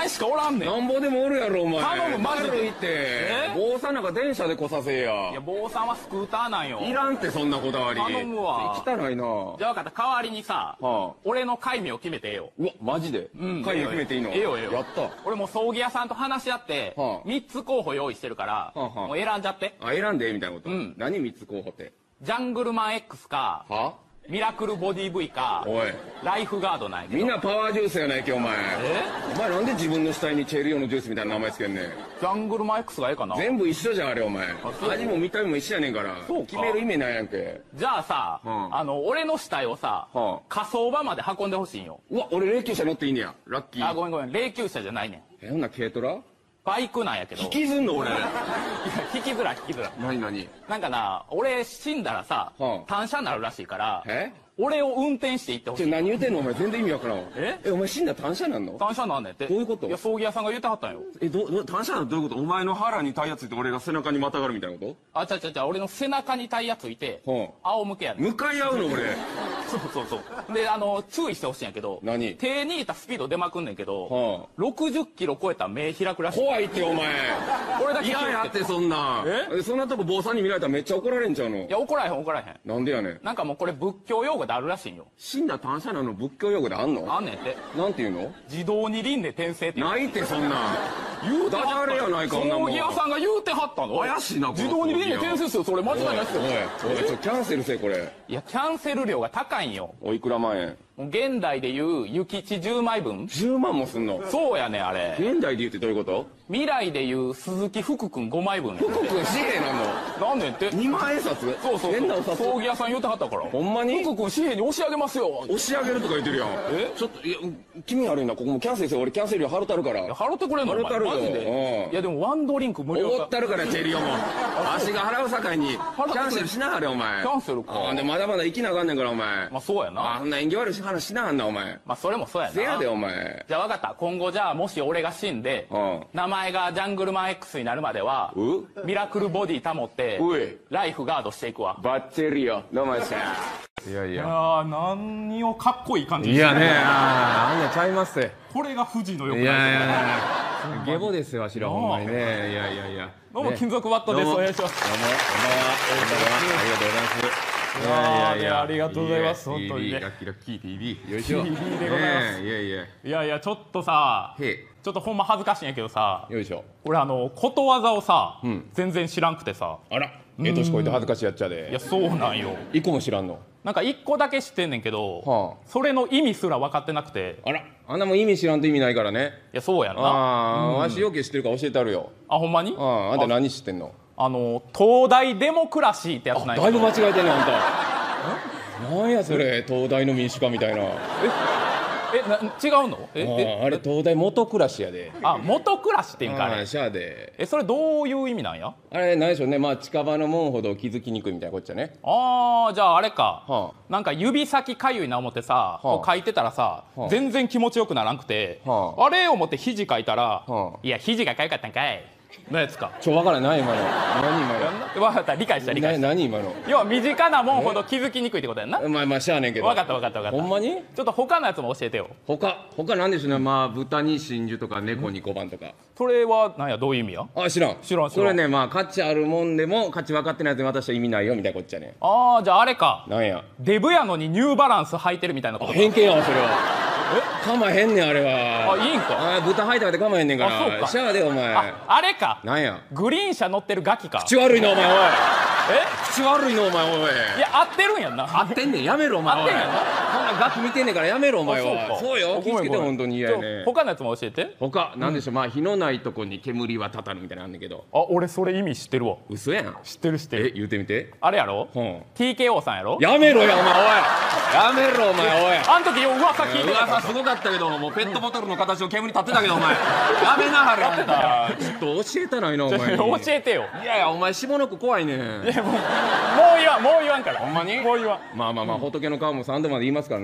前しかおらんねん。 なんぼでもおるやろお前。 頼むマジで軽いって。坊さんなんか電車で来させや。 いや、坊さんはスクーターなんよ。 いらんってそんなこだわり。 頼むわ。 汚いな。 じゃあ分かった、代わりにさ、 はあ、 俺の戒名を決めてええよ。 うわ、マジで？ うん。 会議決めていいの？ ええよええよ。 やった。 俺もう葬儀屋さんと話し合って、 はあ、 みっつ候補用意してるから、 はあはあ、 もう選んじゃって。 あ、選んでみたいなこと？ うん。 何みっつ候補って？ ジャングルマン X か、 はミラクルボディ V か、 おい、 ライフガードなんやけど。 みんなパワージュースやないけお前。 えお前なんで自分の死体にチェリオのジュースみたいな名前つけんねん。 ジャングルマン X がええかな。 全部一緒じゃんあれお前。 そう味も見た目も一緒やねんから。 そうか決める意味ないやんけ。 じゃあさ、 はあ、 あの、俺の死体をさ、 はあ、 火葬場まで運んでほしいんよ。 うわ、俺霊柩車乗っていいねや。ラッキー。 あ、ごめんごめん、霊柩車じゃないねん。 え、ほんな軽トラ？ バイクなんやけど。 引きずんの俺。 いや、引きづらい引きづらい。 何何？ なんかな、俺死んだらさ、 はあ、 単車になるらしいから、 え？ 俺を運転して行ってほしい。 ちょ、何言うてんのお前。全然意味わからんわ。 ええ、お前死んだ単車なんの？ 単車なんねんって。 どういうこと？ いや、葬儀屋さんが言ってはったんよ。 え、ど、ど、単車なんどういうこと？お前の腹にタイヤついて俺が背中にまたがるみたいなこあ、ちゃちゃちゃ、俺の背中にタイヤついて、 はあ、 仰向けやねん。 向かい合うの俺。 そうそうそう。で、あの、注意してほしいんやけど、 何？ 手にいたスピード出まくんねんけど、 はあ、 ろくじゅっキロ超えたら目開くらしい。 怖いってお前。 これだけ嫌やってそんな。 え？ そんなとこ坊さんに見られたらめっちゃ怒られんちゃうの？ いや、怒らへん怒らへん。 なんでやねん。 なんかもうこれ仏教用語であるらしいんよ。 死んだ単車なの仏教用語であんの？ あんねんって。 なんていうの？ 自動二輪で転生っていう。 ないってそんな。 言うてはった。 ダジャレやないか、んなもん。 葬儀屋さんが言うてはったの。 怪しいな、この自動二輪で転生する、それ間違いないっすよ。 おい、おい、ちょ、キャンセルせえ、これ。 いや、キャンセル料が高いんよ。 おいくら万円？ もう現代でいう諭吉じゅうまいぶん。 じゅうまんもすんの？ そうやねんあれ。 現代で言うってどういうこと？ 未来でいう鈴木福君ごまいぶん。 福君紙幣なの？ なんねんって。 にまん円札？ そうそう変なお札。 葬儀屋さん言うてはったから。 ほんまに？ 福君紙幣に押し上げますよ。 押し上げるとか言ってるやん。 え？ ちょっと、いや、君悪いな、ここもキャンセルせえ。俺キャンセル料払ったるから。 いや払ってくれんの？ 払ったるよ。 マジで。いやでもワンドリンク無料おごったるから、チェリオも。足が払うさかいに、キャンセルしなはれ、お前。 キャンセルか。 あで、まだまだ生きなあかんねんから、お前。 まあそうやな。 あんな縁起悪い話しなはんな、お前。 まあそれもそうやな。 せやで、お前。 じゃあ分かった。今後じゃあもし俺が死んで、名前がジャングルマン X になるまでは、ミラクルボディ保って、ライフガードしていくわ。 バッチリよ。どうもでした。いやいや。 いやー、何をかっこいい感じいやね、あんなちゃいますって。 これが富士のよくない。 いやいやいや。ゲボですよ、わしら、ほんまにね。いやいやいや。 どうも、金属バットです。お願いします。 どうも、こんばんは。ありがとうございます。 いやいや、ありがとうございます。本当にね。 ラッキーラッキー ティーブイ。よいしょ。 ティーブイ でございます。 いやいや。 いやいや、ちょっとさ、ちょっとほんま恥ずかしいんやけどさ、 よいしょ。 俺あの、ことわざをさ、全然知らんくてさ。 あら、ええ年こいて恥ずかしいやっちゃで。 いや、そうなんよ。 一個も知らんの？ なんか一個だけ知ってんねんけど、それの意味すら分かってなくて。 あら、あんなもん意味知らんと意味ないからね。 いや、そうやな。 ああ、わしよけ知ってるから教えてあるよ。 あ、ほんまに？ ああ、あんた何知ってんの？あの、東大デモクラシーってやつなんや。 だいぶ間違えてんねん、あんた。なんやそれ、東大の民主化みたいな。 え、な違うの？ え、あれ東大元暮らしやで。 あ、元暮らしって言うんかあれ。 しゃで。 え、それどういう意味なんや？ あれ何でしょうね、まあ近場のもんほど気づきにくいみたいなこっちゃね。 ああ、じゃああれか。なんか指先かゆいな思ってさ、こう書いてたらさ、全然気持ちよくならんくて、あれ思って肘書いたら、いや肘がかゆかったんかい。のやつか。 ちょ、わからない今の。何今の。 わかった、理解した理解した。 何今の。 要は身近なもんほど気づきにくいってことやんな。 まあまあしゃあねんけど。 わかったわかったわかった。 ほんまに？ ちょっと他のやつも教えてよ。 他他なんでしょうね。まあ豚に真珠とか猫に小判とか。 それは何や、どういう意味や？ あ、知らん。 知らん知らん。 それね、まあ価値あるもんでも価値分かってないやつに渡したら意味ないよみたいなこっちゃね。 ああ、じゃああれか。 なんや。 デブやのにニューバランス履いてるみたいなことか。 偏見やわそれは。え、かまへんねんあれは。 あ、いいんか。 あ、豚履いたかでかまへんねんから。 あ、そうか。 シャアでお前。 あ、あれか。 なんや。 グリーン車乗ってるガキか。 口悪いなお前おい。 え？ 口悪いのお前おい。 いや、合ってるんやんな。 合ってんねん、やめろお前。 合ってんやんな。 こんなガキ見てんねんからやめろお前は。そうよ、気をつけて本当に嫌やね。 他のやつも教えて。 他なんでしょう、まあ火のないとこに煙はたたるみたいなのあんねんけど。 あ、俺それ意味知ってるわ。 嘘やん。 知ってる知ってる。 え、言うてみて。 あれやろ？うん。ティーケーオー さんやろ？ やめろやお前おい。やめろお前おい。 あん時よ噂聞いてた。 噂すごかったけど、もうペットボトルの形を煙立ってたけどお前。やめなはれあんた。ちょっと教えたないなお前。 教えてよ。 いやいやお前下の句怖いねん。 いやもうもう言わんもう言わんから。 ほんまに？ もう言わん。 まあまあまあ仏の顔も三度まで言いますから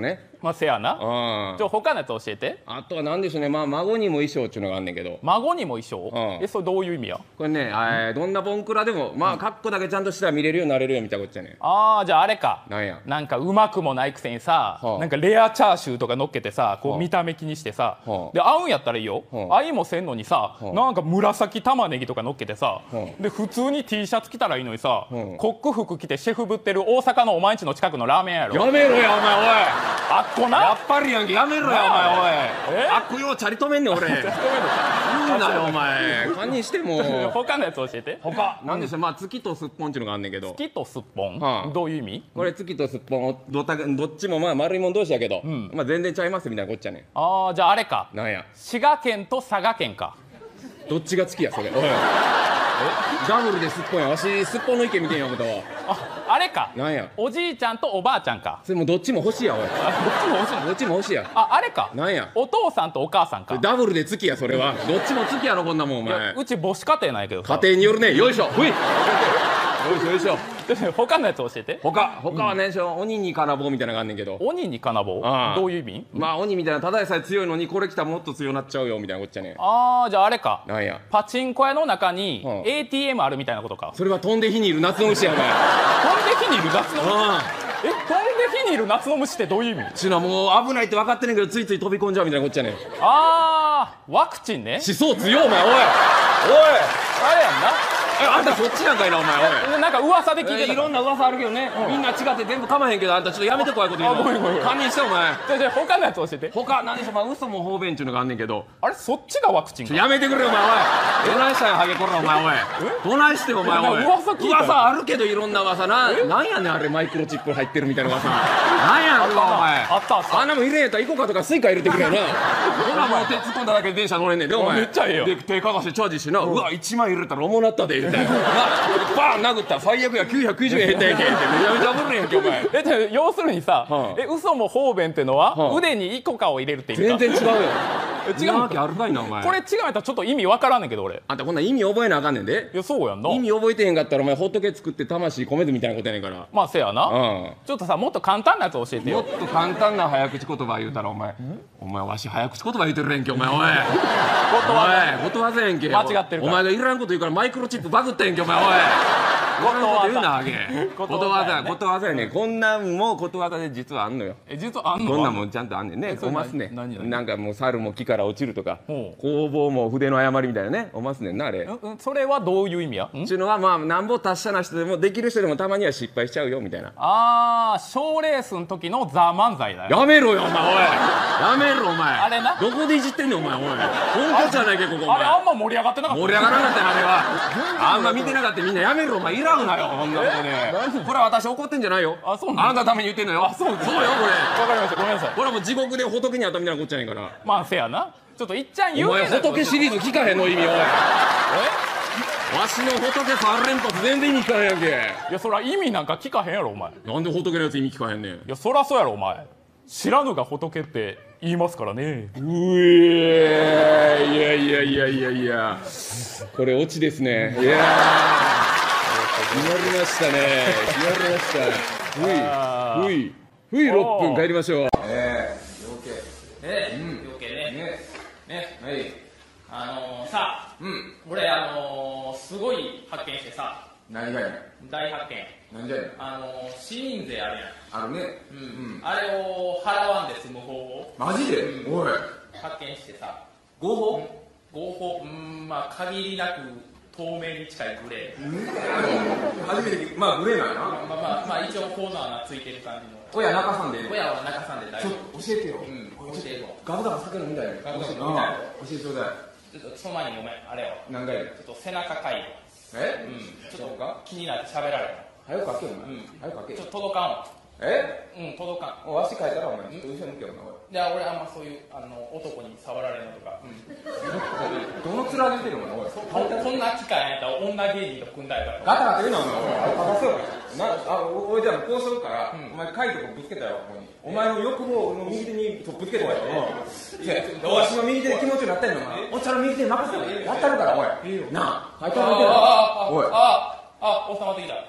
ね。 まあせやな。 うん。 じゃあ他のやつ教えて。 あとは何でしょうね、まあ孫にも衣装っていうのがあんねんけど。 孫にも衣装、 うんえそれどういう意味や。 これね、えーどんなボンクラでもまあ格好だけちゃんとしたら見れるようになれるよみたいなこっちゃね。 ああじゃああれか。 なんや。 なんかうまくもないくせにさ、 はあなんかレアチャーシューとか乗っけてさこはあう見た目気にしてさ、 はあで合うんやったらいいよ、 はあ合いもせんのにさ、 はあなんか紫玉ねぎとか乗っけてさ、 はで普通に T シャツ着たらいいのにさ、 はあコック服着てシェフぶってる大阪のお前んちの近くのラーメン屋やろ。 やめろやお前おい。 あっこな。 やっぱりやんけやめろやお前おい。 えあっこようチャリ止めんねん俺。言うなよお前。堪忍してもう。 他のやつ教えて。 他なんでしょう、まあ月とすっぽんっていうのがあんねんけど。 月とすっぽん、 はあどういう意味。 これ月とすっぽんどったどっちもまあ丸いもん同士やけど、まあ全然ちゃいますみたいなこっちゃねん。 ああじゃああれか。 なんや。 滋賀県と佐賀県か。 どっちが月やそれ。おい。ダブルですっぽんや。わしすっぽんの意見見てんや思ったわ。 ああれか。 なんや。 おじいちゃんとおばあちゃんか。 それもうどっちも欲しいやおい。 あどっちも欲しいの。 どっちも欲しいや。 ああれか。 なんや。 お父さんとお母さんか。 ダブルで月やそれは。どっちも月やろこんなもんおいや前。 うち母子家庭なんやけどさ。 家庭によるね。よいしょ。ほい。よいしょよいしょ。 他のやつ教えて。 他他はね、鬼に金棒みたいなのがあんねんけど。 鬼に金棒ああどういう意味。 まあ鬼みたいなただでさえ強いのにこれ来たらもっと強なっちゃうよみたいなこっちゃね。 ああじゃああれか。 なんや。 パチンコ屋の中にうんエーティーエム あるみたいなことか。 それは飛んで火にいる夏の虫やお前。 飛んで火にいる夏の虫。 あえ飛んで火にいる夏の虫ってどういう意味。 あ。ちゅうのはもう危ないって分かってんねんけどついつい飛び込んじゃうみたいなこっちゃね。 ああワクチンね。 思想強お前おい。おい。 あれやんな。 えあんたそっちなんかいなお前おい。 なんか噂で聞いてた。 いろんな噂あるけどね、みんな違って全部かまへんけどあんたちょっとやめて怖いこと言うの。 あごめんごめん堪忍してお前。 じゃあじゃあ他のやつ教えて。 他何でしょう、まあ嘘も方便っちゅうのがあんねんけど。 あれそっちがワクチンか。 やめてくれよお前おい。どないしたんやハゲコラお前おい。どないしてお前おい。 噂聞いた噂あるけどいろんな噂な。なんやねんあれマイクロチップ入ってるみたいな噂。なんやろお前。 あったあった。 あんなもん入れんやったらイコカとかスイカ入れてくれよな。ほらもう手突っ込んだだけで電車乗れんねんでお前。 めっちゃええよで手かがしてチャージしてな。うわいちまん入れたら重なったでみたいな。バーン殴ったら最悪やきゅうひゃくきゅうじゅうえん減ったやんけってめちゃめちゃ危ないやんけお前。 えで要するにさ、 はあえ嘘も方便ってのは、 はあ腕にイコカを入れるって意味か。 全然違うよ。 え違うの違うわけあるかいなお前。 これ違うんやったらちょっと意味わからんねんけど俺。 あんたこんなん意味覚えなあかんねんで。 いやそうやんな。 意味覚えてへんかったらお前ホットケ作って魂込めずみたいなことやねんから。 まあせやな、 うんちょっとさもっと簡単なやつ教えてよ。 もっと簡単な早口言葉言うたらお前お前わし早口言葉言うてるやんけお前おい。 ことはおいことわざやんけ。 間違ってるからお前がいらんこと言うからマイクロチップバグったやんけお前おい。いらんこと言うなあげ。ことわざことわざやねん。こんなんもことわざで実はあんのよ。 え実はあんの。 こんなんもんちゃんとあんねんね。 それおますね。 何何なんかもう猿も木から落ちるとかほう工房も筆の誤りみたいなねおますねんなあれ。 うんうんそれはどういう意味や。んちゅうのはまあなんぼ達者な人でもできる人でもたまには失敗しちゃうよみたいな。 あー賞レースの時のザ・漫才だよ。 やめろよお前おい。やめろお前。 あれなどこでいじってんねんお前おい。本当じゃないけここおあれ前。 あんま盛り上がってなかった。 盛り上がらなかったよあれは。あんま見てなかったみんなやめろお前。いらんなよこんなことね。これは私怒ってんじゃないよ。 あそうなのあなたのために言ってんのよ。 あそうですそうよこれ。 わかりましたごめんなさい。 これはもう地獄で仏にあったみたいなこっちゃねんから。 まあせやな。ちょっといっちゃん有お前名なやつ教えて仏シリーズ聞かへんの意味おい。わしの仏さん連発全然意味聞かへんやんけ。 いやそら意味なんか聞かへんやろお前。いなんで仏のやつ意味聞かへんねん。 やそらそうやろお前。知らぬが仏って言いますからね。 うえーいやいやいやいやいやこれオチですね。いやー決まりましたね。決まりましたふいふいふいろっぷん帰りましょう。えね余計ねねえはいあのー、さうん俺あのー、すごい発見してさ何がやね大発見。 んなんじゃねん。 あのー、市民税あるやん。 あるね。 うんあれを払わんで済む方法マジでおい発見してさ合法合法うんまあ限りなく透明に近いグレー。 初めて聞く。まあグレーなんやな。 まあまあまあ一応こうの穴ついてる感じの。 親中さんで親は中さんで大丈夫。 教えてよ。 うん教えてよ。 ガブガブ酒飲みたい。 ガブガブ飲みたい教えてちょうだい。 ちょっとその前にごめんあれよ。 何回ちょっと背中かいえうんちょっと気になって喋られ早く書けよお前。 うん早く書けた。ちょっと届かんわ。 えうん届かん。 もうわし書いたらお前ちょっと後ろ向けよおいや俺あんまそういうあの男に触られるのとか。うん前。どの面で言ってるお前おい。 ここんな機会やったら女芸人と組んだやから。 ガタガタ言うなお前おい。書かせようか。なあおおいじゃあこうしようからお前書いてこうぶつけたよここに。お前の欲望の右手にぶつけてこいよ。わしの右手で気持ちになってんのお前。おっちゃんの右手に任せろ。やったるからおい。なあ書いてあげてよ。 ああおい。 あああ収まってきた。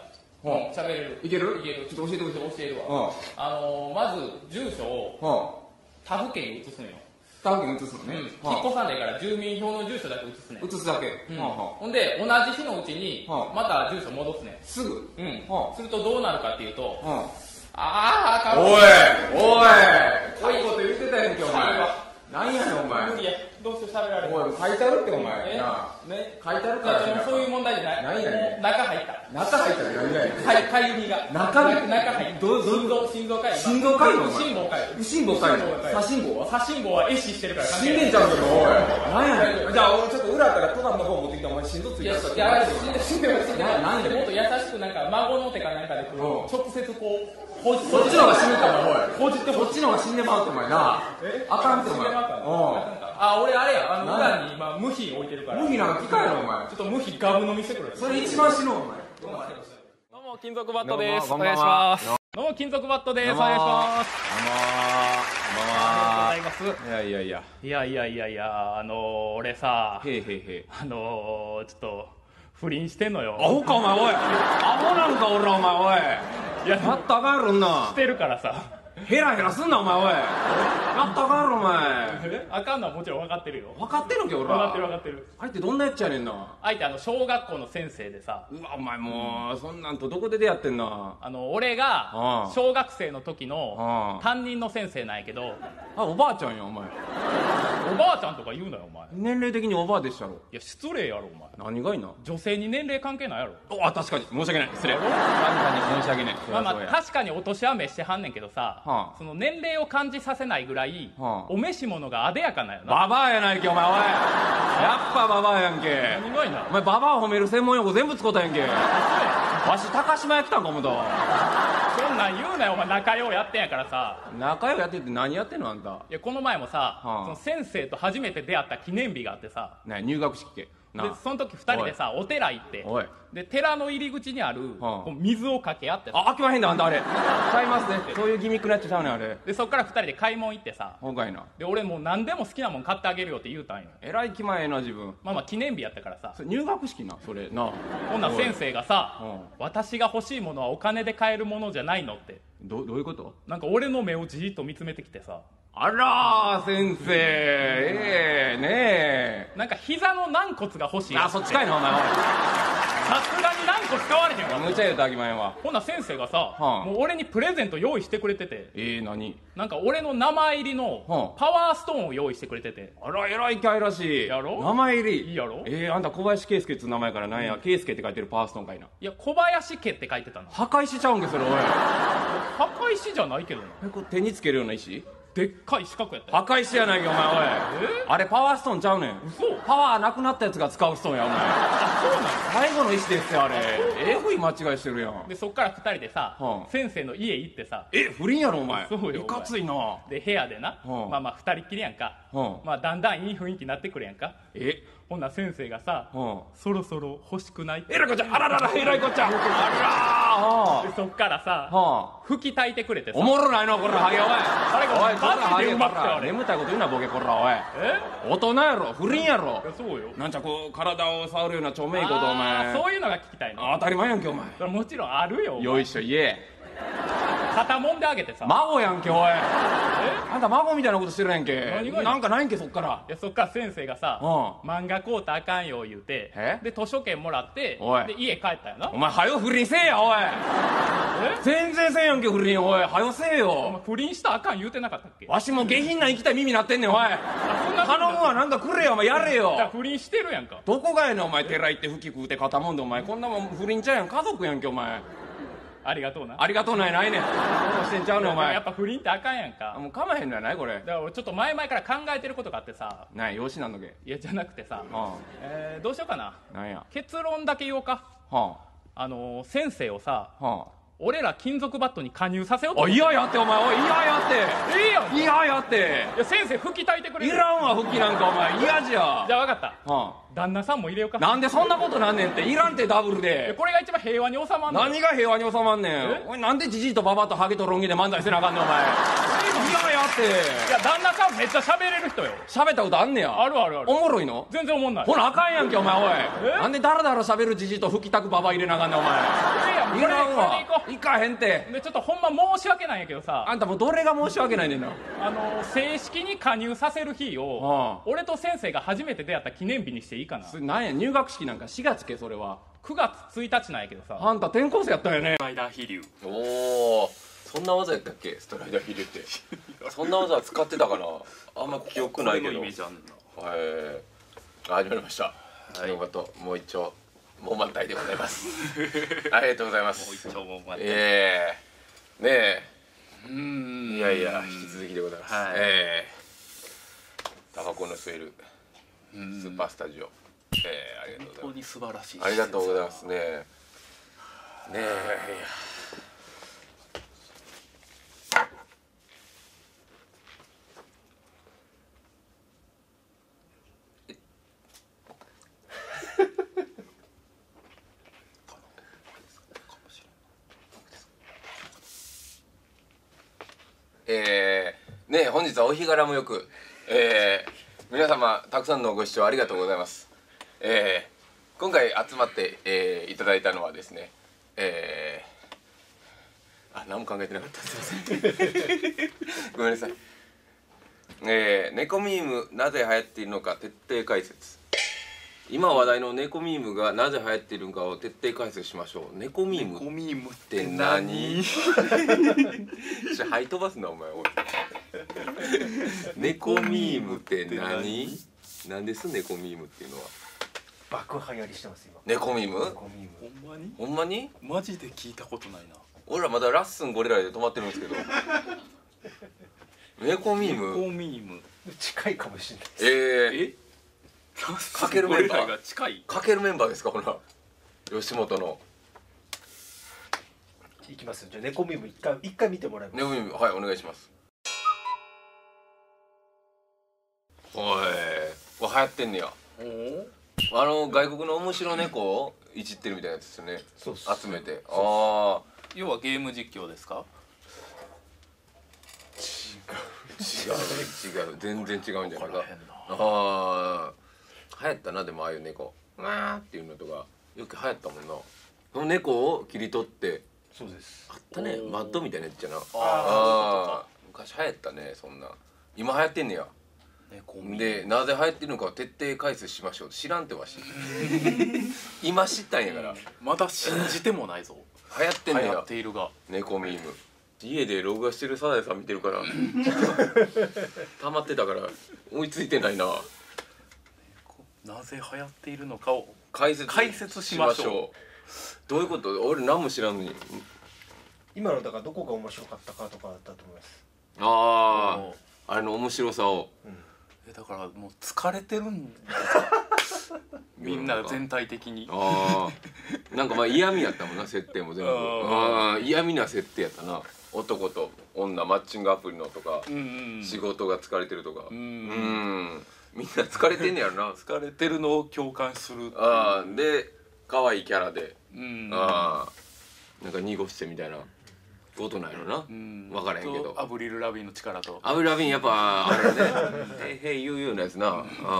喋れる。 いけるいける。 ちょっと教えて教えて。 教えるうんわ。あのー、まず住所を他府県に移すのよ。 他府県移すのね。 引っ越さねえから住民票の住所だけ移すね。 移すだけ。 ほんで同じ日のうちにまた住所戻すね。 すぐ。 うん。するとどうなるかっていうと、 ああ、おいおいおいこと言ってたやんけ、お前。何やねん、お前。 無理や。どうして喋られるおい、書いてあるって、お前。なあ。 ね、 書いてあるから。 そういう問題じゃない。 何やねん。 中入った。 中入ったら何やねん。 かゆ、かゆみが。 中入った。 中入った。 どう、どう、 心臓、心臓かゆ。 心臓かゆの心房かゆ。 心房かゆの左心房は左心房は壊死してるから死んでんちゃうけど、おい。何やねん。じゃあ、俺ちょっと裏からトランの方持ってきたお前心臓ついてるから。 いや、死んで、死んでる、死んでる。 何でもっと優しくなんか、孫の手かなんかでこう、直接こう、 こっちの方が死ぬってお前、おい。 ほじってこっちの方が死んでまうってお前な。あかんってお前。 あ、俺あれや、あの裏に今無比置いてるから。 無比なんか機械やろ、お前。 ちょっと無比ガブ飲みしてくる。 それ一番死ぬお前。 どうも、金属バットです。お願いしどうもこんばんはます。どうも、金属バットです。お願いします。 どうもー。 ありがとうございます。 いやいやいや。 いやいやいやいや、あのー、俺さ、 へいへいへい。 あのー、ちょっと、不倫してんのよ。 アホかお前、おい。アホなんか俺らお前、おい。 いや、 やったらあかんやろんな。 してるからさ。 ヘラヘラすんなお前、おい。やったらあかんやろお前。 あかんのはもちろん分かってるよ。 分かってるけど俺ら。 分かってる分かってる。 相手どんなやっちゃねんな。 相手あの小学校の先生でさ。 うわお前もうそんなんとどこで出会ってんな。 あの俺が小学生の時の担任の先生なんやけど。 あ、おばあちゃんやお前。 おばあちゃんとか言うなよお前。 年齢的におばあでしたろ。 いや失礼やろお前。 何がいいな。 女性に年齢関係ないやろ。 あ、確かに申し訳ない。失礼。確かに申し訳ない。 まあまあ確かにお年は召してはんねんけどさ、はあ、その年齢を感じさせないぐらい、はあ、お召し物があでやかなんやな。 ババアやないけお前おい。やっぱババアやんけ。 何がいな。 お前ババア褒める専門用語全部使うたやんけ。わし高島やってたんかもと。 そんなん言うなよお前。仲良うやってんやからさ。 仲良うやってって何やってんのあんた。 いやこの前もさ、はあ、その先生と初めて出会った記念日があってさ。 ね入学式け。 でその時ふたりでさお寺行って、で寺の入り口にある、はあ、水をかけ合ってさ。 あ、開けまへんだあんたあれ。買いますね。そういうギミックなやつちゃうねんあれ。 でそっからふたりで買い物行ってさ。 ほかいな。 で俺もう何でも好きなもん買ってあげるよって言うたんよ。 えらい気前ええな自分。 まあまあ記念日やったからさ。 入学式なそれな。 ほんなら先生がさ、私が欲しいものはお金で買えるものじゃないのって。 どどういうこと？ なんか俺の目をじーっと見つめてきてさ。 あらー先生、ええねえ。 なんか膝の軟骨が欲しい。 あ、そっちかいなお前。 さすがに軟骨使われへんわ。 むちゃ言うたらあきまへんわ。 ほな先生がさ、はあ、もう俺にプレゼント用意してくれてて。 ええー、何？ なんか俺の名前入りのパワーストーンを用意してくれてて。 あら、えらいキャイらしい。 やろ？ 名前入り。 いいやろ？ ええー、あんた小林圭介っつう名前からなんや、圭介、うん、って書いてるパワーストーンかいな。 いや、小林家って書いてたの。 破壊しちゃうんけそれおい。 破壊しじゃないけどな。 え、これ手につけるような石？ でっかい四角やったよ。 破壊しやないかお前おい。あれパワーストーンちゃうねん。 嘘？ パワーなくなったやつが使うストーンやお前。 そうなの？ 最後の石ですよあれ。えぐい間違いしてるやん。 でそっからふたりでさ、はあ、先生の家行ってさ。 え、不倫やろお前。 そうよ。 いかついな。 で部屋でな、はあ、まあまあふたりっきりやんか、はあ、まあだんだんいい雰囲気になってくるやんか。 え、 ほんな先生がさ、はあ、そろそろ欲しくないって。 えらいこっちゃ、あららら、えらいこっちゃ。あらー。でそっからさ、はあ、吹き焚いてくれてさ。 おもろないのこれハゲおい。 あれがマジでうまくてあれ。 眠たいこと言うなボケこらおい。え？大人やろ、不倫やろ。 いやそうよ。 なんちゃこう体を触るようなちょめいことお前。 そういうのが聞きたいの。 当たり前やんけお前。 それもちろんあるよ。 よいしょ言え。 肩もんであげてさ。 孫やんけおい。え？あんた孫みたいなことしてるやんけ。 何がなんかないんけそっから。 いやそっから先生がさ、うん、漫画買うたらあかんよ言うて、で図書券もらってで家帰ったよな。 お前はよ不倫せえやおい。全然せえやんけ不倫おい。はよせえよ。お前不倫したらあかん言うてなかったっけ？ わしも下品な生きたい耳なってんねんおい。頼むわなんかくれよお前やれよ。 不倫してるやんか。 どこがやねんお前。寺行って吹き食うて肩もんでお前こんなもん不倫ちゃうやん。家族やんけお前。 ありがとうな。 ありがとうないないねん。そうしてんちゃうねんお前。 やっぱ不倫ってあかんやんか。 もうかまへんのやないこれ。 だから俺ちょっと前々から考えてることがあってさ。 なんや養子なんだけ。 いやじゃなくてさ、 はあ、 えー、どうしようかな。 なんや結論だけ言おうか。はあ、あのー、先生をさ、はあ、俺ら金属バットに加入させようと思って。 いややってお前おい。いややって。 いいやん。 いややって。 いや先生吹き焚いてくれる。 いらんわ、復帰なんかお前嫌じゃ。 じゃあ分かった、 は旦那さんも入れようか。 あ、なんでそんなことなんねんって。いらんってダブルで。 これが一番平和に収まんの。 何が平和に収まんねん。おい、なんでジジイとババとハゲとロン毛で漫才せなあかんねんお前。嫌やって。 いや旦那さんめっちゃ喋れる人よ。 喋ったことあんねや。 あるあるある。 おもろいの？ 全然おもんない。 ほなあかんやんけお前おい。なんでダラダラ喋るジジイと吹きたくババ入れなあかんねんお前。いらんわ。行かへんて。 でちょっとほんま申し訳ないんやけどさ、 あんたもうどれが申し訳ないねんな。 あの正式に加入させる日を、 はあ、俺と先生が初めて出会った記念日にしていいかな。 なんや入学式なんかしがつけ。それはくがつついたちなんやけどさ。 あんた転校生やったよね。 ストライダー飛竜。 おお、そんな技やったっけ、ストライダー飛竜って。そんな技使ってたかな。あんま記憶ないけど。 イメージあんな。 はい、始まりました。はい、よかったもう一丁もう満体でございます。ありがとうございます。 もう一丁も満体。 ええー、ねえ、 うーん、 いやいや引き続きでございます。はい、ええー、タバコの吸えるスーパースタジオ、ええー、ありがとうございます。 本当に素晴らしい。 ありがとうございますね。ねえ、いやえー、ねえ本日はお日柄もよく、えー、皆様たくさんのご視聴ありがとうございます。えー、今回集まって、えー、いただいたのはですね、えー、あ、何も考えてなかった、すいませんごめんなさい。えー、猫ミームなぜ流行っているのか徹底解説。今話題の猫ミームがなぜ流行っているのかを徹底解説しましょう。猫ミーム猫ミームって何？はい飛ばすなお前。猫ミームって何？なんです猫ミームっていうのは。 爆流行りしてます今。 猫ミーム？ 猫ミーム。 ほんまに？ ほんまに？ マジで聞いたことないな。 俺らまだラッスンゴリラで止まってるんですけど。猫ミーム？ 猫ミーム。 近いかもしれない。 えー、 え？ かけるメンバーが近い。 かけるメンバーですかほら。吉本の。 いきますよ。じゃあ猫ミーム一回一回見てもらいます。 猫ミームはいお願いします。おい、これ流行ってんねや。あの外国の面白猫をいじってるみたいなやつですよね。 そうそう集めて。ああ。 要はゲーム実況ですか？ 違う違う全然違うんじゃないか。ああ流行ったな。でもああいう猫わーっていうのとかよく流行ったもんな。その猫を切り取って。 そうです。 あったね、マッドみたいなやつじゃな。あああ昔流行ったね。そんな今流行ってんねや。 猫ミームでなぜ流行ってるのかを徹底解説しましょう。知らんってわし今知ったんやから。 まだ信じてもないぞ。 流行ってんねや流行っているが。 猫ミーム。家で録画してるサザエさん見てるから溜まってたから追いついてないな。 なぜ流行っているのかを解説解説しましょう。 どういうこと？俺何も知らんのに。 今のだからどこが面白かったかとかだったと思います。 あああれの面白さを、 うん、 えだからもう疲れてるんみんな全体的に。 ああなんかまあ嫌味やったもんな設定も全部。ああ嫌味な設定やったな。男と女マッチングアプリのとか、うんうん、仕事が疲れてるとか、うん、うん、みんな疲れてんねやろな。 疲れてるのを共感する。 ああで可愛いキャラで、 うん、 ああなんか濁してみたいなことなんやろな。うん、分からへんけど。 アブリル・ラビーンの力と。 アブリル・ラビーンやっぱあれね「へいへいゆうゆう」のやつな、うん、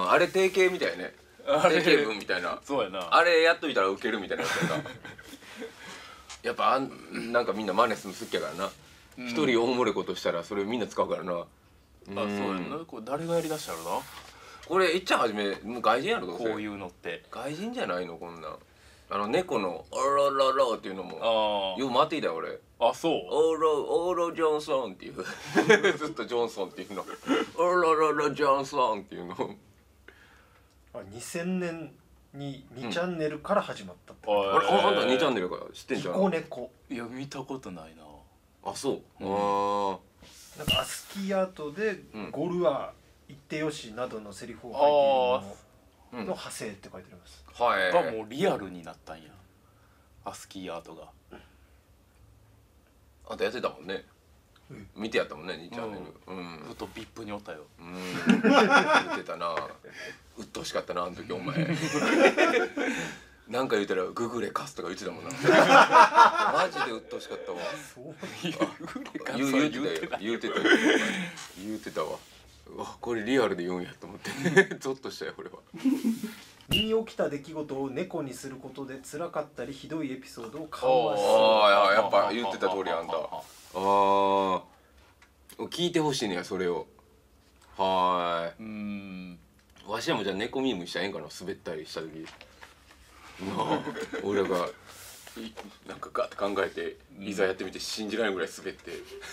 あれ定型みたいね。定型文みたいな。 そうやな。 あれやっといたらウケるみたいなやつやなやっぱあんなんかみんな真似するの好きやからな。一、うん、人おもろいことしたらそれみんな使うからな。あ、 そうやな。これ誰がやりだしたのな。 これいっちゃんはじめもう外人やろ。どうせこういうのって外人じゃないのこんなん。あの猫の「オロロロ」っていうのもよう回っていたよ俺。 あ、そう。 オロオロジョンソンっていうずっとジョンソンっていうのオロロロジョンソンっていうの。 にせんねんににチャンネルから始まったって。 あれあんたにチャンネルから知ってんじゃん。 ヒコネコ。 いや見たことないな。 あ、そう。ああ。なんかアスキーアートでゴルア言ってよしなどのセリフを書いているのの派生って書いてあります。 はい。 がもうリアルになったんや。アスキーアートが。 あんたやってたもんね。 見てやったもんねにチャンネル。 ずっとビップにおったよ。 うん言ってたな。うっとうしかったなあの時お前。なんか言うたらググレカスとか言ってたもんな。マジでうっとうしかったわ。言う言ってたよ。言ってたよ。言ってたわ。うわこれリアルで言うんやと思ってゾッとしたよ俺は。 身に起きた出来事を猫にすることで辛かったりひどいエピソードを緩和する。 ああやっぱ言ってた通りあんた。ああ聞いてほしいねやそれを。はーい。うんわしらもじゃあ猫ミームしたらええんかな滑ったりした時。なあ俺らがなんかガッて考えていざやってみて信じられないぐらい滑って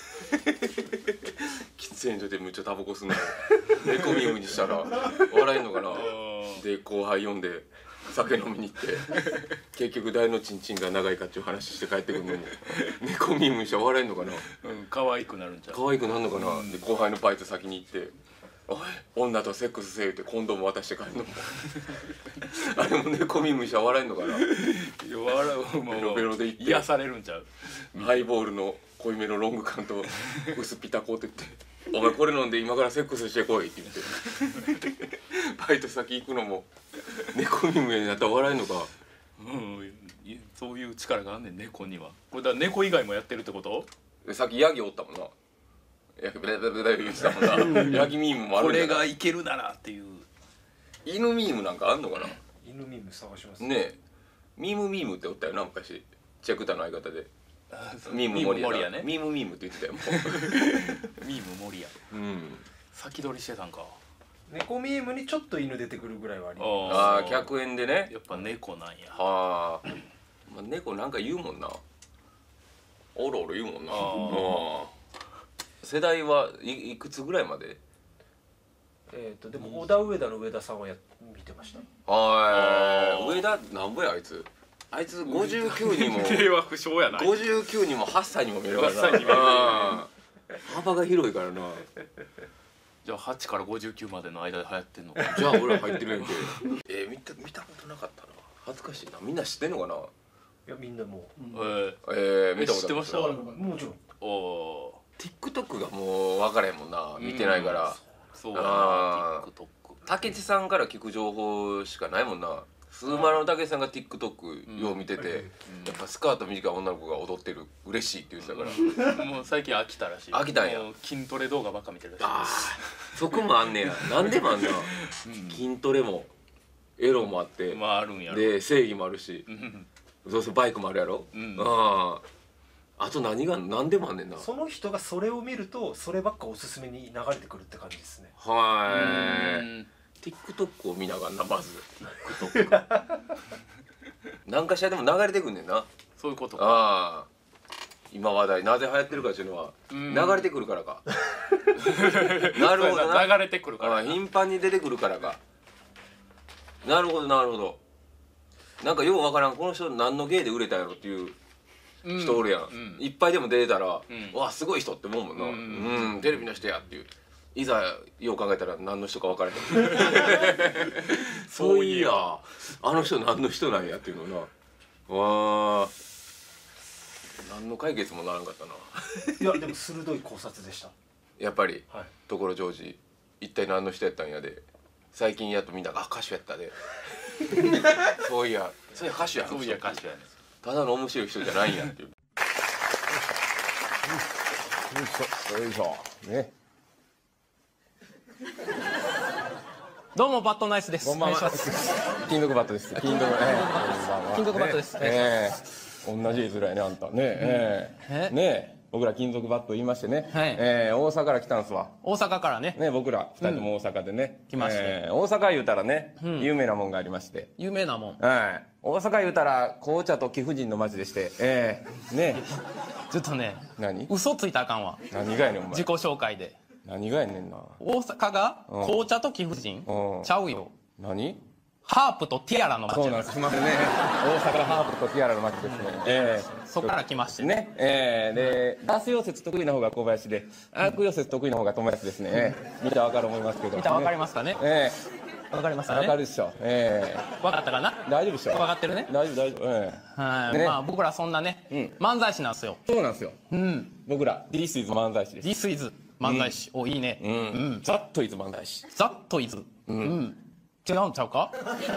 喫煙所でむっちゃタバコ吸うの猫ミームにしたら笑えんのかな。で後輩呼んで酒飲みに行って結局誰のチンチンが長いかっていう話して帰ってくるのに猫ミームにしたら笑えんのかな。 うん可愛くなるんちゃう。 可愛くなるのかな。で後輩のバイト先に行って「おい女とセックスせえ」ってコンドーム渡して帰るのもあれも猫ミームにしたら笑えんのかな。 いや笑うもうベロベロで行って癒されるんちゃう。 ハイボールの濃いめのロング缶と薄ピタコって言って「お前これ飲んで今からセックスしてこい」って言ってバイト先行くのも猫ミームになったら笑えんのか。 うんいそういう力があんねん猫には。これだから猫以外もやってるってこと。 でさっきヤギおったもんな。ヤギブレブレブレ言ってたもんな。ヤギミームもあるこんじゃない。 れがいけるならっていう。 犬ミームなんかあんのかな。 犬ミーム探しますねえミームミームっておったよな昔チェクタの相方で。ミームミー森やム森やね。 ミームミームって言ってたよもミーム森や。 う。うん先取りしてたんか。 猫ミームにちょっと犬出てくるぐらいはあります。 ああ客演でね。 やっぱ猫なんや。 はあ、まあ、猫なんか言うもんな。おろおろ言うもんな。あ世代はいいくつぐらいまで。 えっとでも小田上田の上田さんはや見てました。 はい上田なんぼやあいつ。あいつごじゅうきゅうにも令和不詳やな。 ごじゅうきゅうにもはっさいにも見えるからな。 はっさいに見えるあー幅が広いからな。 じゃあはちからごじゅうきゅうまでの間で流行ってんのか。 じゃあ俺ら入ってるやんけ。えー、見た見たことなかったな。恥ずかしいな。みんな知ってんのかな。 いやみんなもう、 えー、 えー、見たこと知ってました。 もちろん。 おお。 TikTok がもう分からへんもんな。見てないから。 そうやな。TikTok。 武智さんから聞く情報しかないもんな。スーマラの武智さんが TikTok よう見てて、やっぱスカート短い女の子が踊ってる嬉しいって言ってたから。 もう最近飽きたらしい。 飽きたんや。 もう筋トレ動画ばっか見てるらしい。 ああそこもあんねや。なんでもあんな。筋トレもエロもあって、 まああるんやろ。 で正義もあるし、そうそうバイクもあるやろ。あああと何が何でもあんねんな。 その人がそれを見るとそればっかおすすめに流れてくるって感じですね。 はい。TikTok を見ながらなまず。TikTok。何かしらでも流れてくんねんな。 そういうことか。 ああ。今話題なぜ流行ってるかっていうのは流れてくるからか。なるほどな。 流れてくるから。 頻繁に出てくるからか。なるほどなるほど。なんかようわからんこの人何の芸で売れたんやろっていう人おるやん。いっぱいでも出てたら、わすごい人って思うもんな。うんテレビの人やっていう。いざよう考えたら何の人か分からへん。そういやあの人何の人なんやっていうのな。わあ何の解決もならんかったな。 いやでも鋭い考察でした。 やっぱり、 はい、 所ジョージ一体何の人やったんやで最近やっとみんなが歌手やったでそういやそういや歌手やそういや歌手やね。 ただの面白い人じゃないんやっていう。よいしょよいしょね。 どうもバットナイスです。 こんばんは。金属バットです。金属、えー、金属バットです。 ええ、同じ字やねあんたねええねえ僕ら金属バット言いましてね。はい。ええ大阪から来たんすわ。 大阪からね。 ね僕ら二人とも大阪でね。 来まして。 大阪言うたらね有名なもんがありまして。 有名なもん。 はい。大阪言うたら紅茶と貴婦人の街でしてええねちょっとね。 何？ 嘘ついたらあかんわ。 何がやねんお前。 自己紹介で。 何がやねんな。 大阪が紅茶と貴婦人ちゃうよ。 何？ ハープとティアラの街。 そうなんです。すみませんね。大阪ハープとティアラの街ですね。ええそこから来ましてね。ええでダース溶接得意な方が小林でアーク溶接得意な方が友達ですね。見たらわかる思いますけど。 見たらわかりますかね。 ええわかりましたね。 わかるっしょ。ええ。 わかったかな。 大丈夫っしょ。 わかってるね。 大丈夫、大丈夫。ええ。 はい。まあ僕らそんなね、漫才師なんですよ。 そうなんですよ。 うん。 僕ら、This is 漫才師です。 This is 漫才師。お、いいね。 うん。ザットイズ漫才師。 ザットイズ。うん。違うんちゃうか。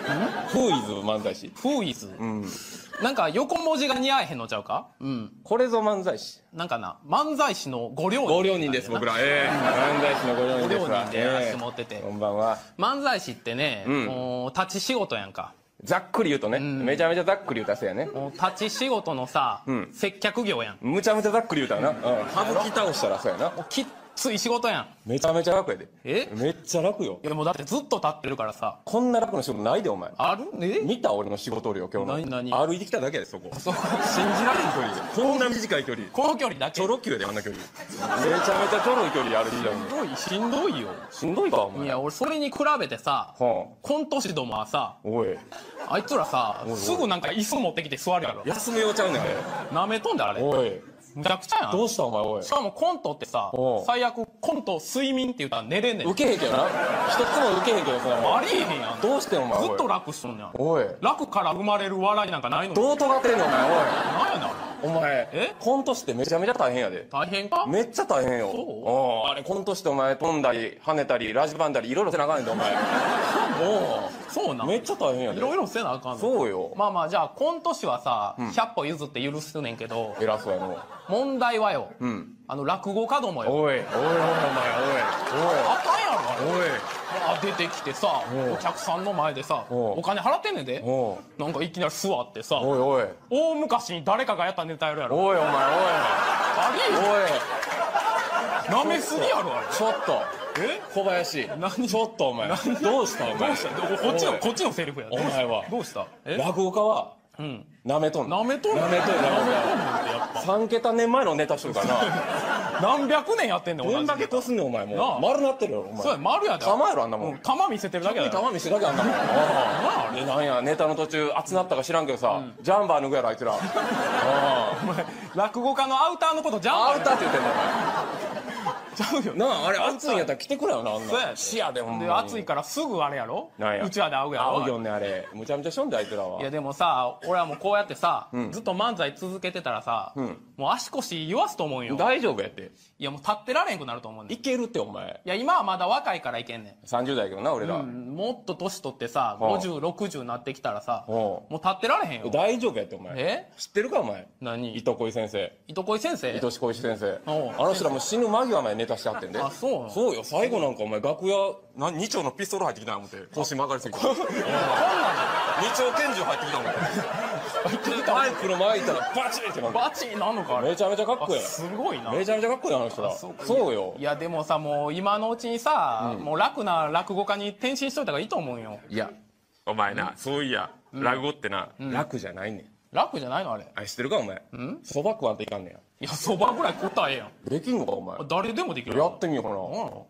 Who is 漫才師。 Who is。うん。なんか横文字が似合えへんのちゃうか。うん。 これぞ漫才師。 なんかな、漫才師のご両人。 ご両人です、僕ら。ええ。漫才師のご両人ですわ。 ご両人でやらせてもらってて。 こんばんは。 漫才師ってね、もう立ち仕事やんか。 ざっくり言うとね、めちゃめちゃざっくり言うたせやね。 立ち仕事のさ、接客業やん。 むちゃむちゃざっくり言うたな。省き倒したらそうやな。 きっつい仕事やん。 めちゃめちゃ楽やで。 えめっちゃ楽よ。 いやもうだってずっと立ってるからさ。 こんな楽な仕事ないでお前。 あるね。 見た俺の仕事量今日の。 何何歩いてきただけでそこ。信じられん距離。こんな短い距離。 この距離だけ。 ちょろっきゅうであんな距離。めちゃめちゃちょろい距離歩いてきたしんどい、しんどいよ。 しんどいかお前。 いや俺それに比べてさ、コント師どもはさ、 おい。 あいつらさ、すぐなんか椅子持ってきて座るやろ。 休むようちゃうねんあれ。 なめとんであれ。 おい。 むちゃくちゃやん。 どうしたお前おい。 しかもコントってさ、最悪コント睡眠って言ったら寝れんねん。 受けへんけどな。一つも受けへんけどさ。 ありえへんやん。 どうしてお前ずっと楽しとんやん。 おい。 楽から生まれる笑いなんかないの。 どう尖ってんのお前おい。 なんやな。 お前、 えコントしてめちゃめちゃ大変やで。 大変か。 めっちゃ大変よ。そうあれコントしてお前飛んだり跳ねたりラジバンだりいろいろせなあかんねんでお前。 もうそうなん。 めっちゃ大変やで。 いろいろせなあかんの。 そうよ。 まあまあじゃあコント師はさ、ひゃっぽ譲って許すねんけど。 偉そうやの。 問題はよ。 うん。 あの落語家どもよ。 おいおいおいお前おい。 あかんやろあれ。 おい。 あ出てきてさ、お客さんの前でさ、お金払ってんねんで。なんかいきなり座ってさ、 おいおい。 大昔に誰かがやったネタやるやろ。 おいお前おい。 ありおい。 なめすぎやろあれ。 ちょっと。 え小林。 何ちょっとお前。どうしたお前。 どうしたこっちの、こっちのセリフや。 お前は。 どうした落語家は、うん。なめとん。 なめとん。 なめとん。なめとんってやっぱ。 三桁年前のネタしとるからな。 何百年やってんねん、 どんだけ越すんねん、お前もう。丸なってるよ、お前。 そうや、丸やで。 玉やろ、あんなもん。 玉見せてるだけや玉見せてるだけあんなもん。ああ。で、なんや、ネタの途中、熱なったか知らんけどさ、ジャンバー脱ぐやろ、あいつら。ああ。お前、落語家のアウターのことジャンバー。 アウターって言ってんの、お前。 ちゃうよなあ、あれ暑いんやったら来てくれよな、あんな。 そうや。 視野でほんまに。 で、暑いからすぐあれやろなんや。 うちわで会うやろ会うよね、あれ。むちゃむちゃしょんで、あいつらは。 いや、でもさ、俺はもうこうやってさ、ずっと漫才続けてたらさ、もう足腰言わすと思うんよ。 大丈夫やって。 いや、もう立ってられんくなると思うねん。 いけるって、お前。 いや、今はまだ若いからいけんねん。 さんじゅう代やけどな、俺ら。 もっと年取ってさ、ごじゅう、ろくじゅうになってきたらさ、もう立ってられへんよ。 大丈夫やって、お前。 え知ってるか、お前。 何糸恋先生。 糸恋先生糸恋先生。あの人らもう死ぬ間際までネタしてはってんで。 あ、そうそうよ、最後なんかお前楽屋、な、二丁のピストル入ってきたな思って、腰曲がりすぎて。二丁拳銃入ってきた思って。入ってきたマイクの前行ったらバチンってなんバチンなんのかあれ。 めちゃめちゃかっこいい。 すごいな。 めちゃめちゃかっこいいあの人ら。そうよ。 いや、でもさ、もう今のうちにさ、もう楽な落語家に転身しといた方がいいと思うよ。 いや、お前な、そういや、落語ってな、楽じゃないねん。 楽じゃないのあれ。 あ、知ってるかお前。そば食わんといかんねや。 いや、そばぐらい食ったらええやん。 できんのかお前。 誰でもできる。 やってみようかな。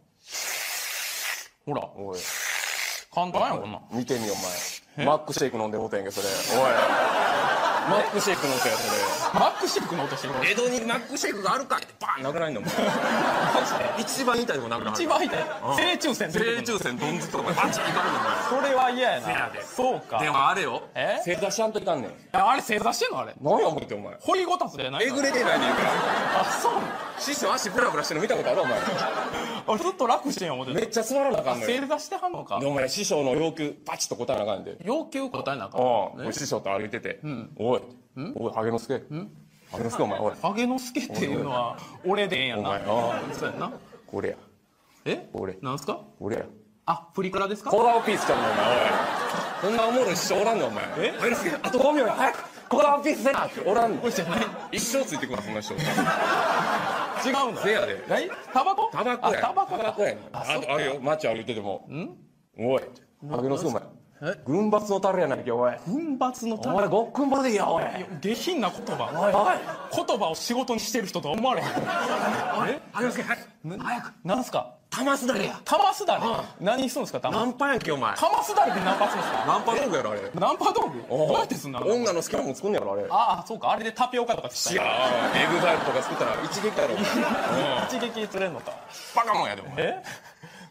ほら。 おい。 簡単やん、こんなん。 見てみよお前。マックシェイク飲んでもうてんけ、それ。おい。マックシェイクの音や、それ。 マックシェイクの音してる。 江戸にマックシェイクがあるかってバーン殴らんのもん。一番痛いとこ殴らん。 一番痛い。正中線。 正中線どんずっとバチンいかんのお前。 それは嫌やな。そうか。 でもあれよ。 え正座しちゃんといかんねん。 あれ正座してんのあれ。 何や思ってお前。 掘りごたつじゃないえぐれてないねんから。 あ、そう。 師匠足ブラブラしてるの見たことあるお前。 あ、ずっと楽してんや思って。 めっちゃ座らなあかんのよ。 正座してはんのか。 お前師匠の要求バチッと答えなあかんで。 要求答えなあかん。 ああ、師匠と歩いてて。おい。おい、ハゲの助。ハゲの助お前、おい。 ハゲの助っていうのは、俺でええんやな。 お前、ああ。 そうやな。 これや。 え俺。 なんすか俺や。 あ、プリクラですかコーダオピースちゃうのお前、おい。そんなおもろい師匠おらんのお前。えハゲの助、あとごびょうや、早くコーダオピースせなっておらんの。 これじゃない。 一生ついてくるな、そんな師匠。 違うのせやで。 何タバコタバコや。 タバコタバコや。あと、あれよ、街歩いてても。おい。ハゲの助お前。軍閥のタレやないけおい。 軍閥のタレ。 お前ごっくんばでいいやおい。 下品な言葉。 おいおい。 言葉を仕事にしてる人とは思われへん。 えハゲの助早く。 なんすか玉すだれや。 玉すだれ。何するんすか玉。 ナンパやんけお前。 玉すだれってナンパするんすか。 ナンパ道具やろあれ。 ナンパ道具。どうやってすんの。 女の好きなもん作んねやろあれ。 ああ、そうか、あれでタピオカとかいやー、エグザイルとか作ったら一撃やろ。 一撃釣れんのか。 バカもんやでも。 え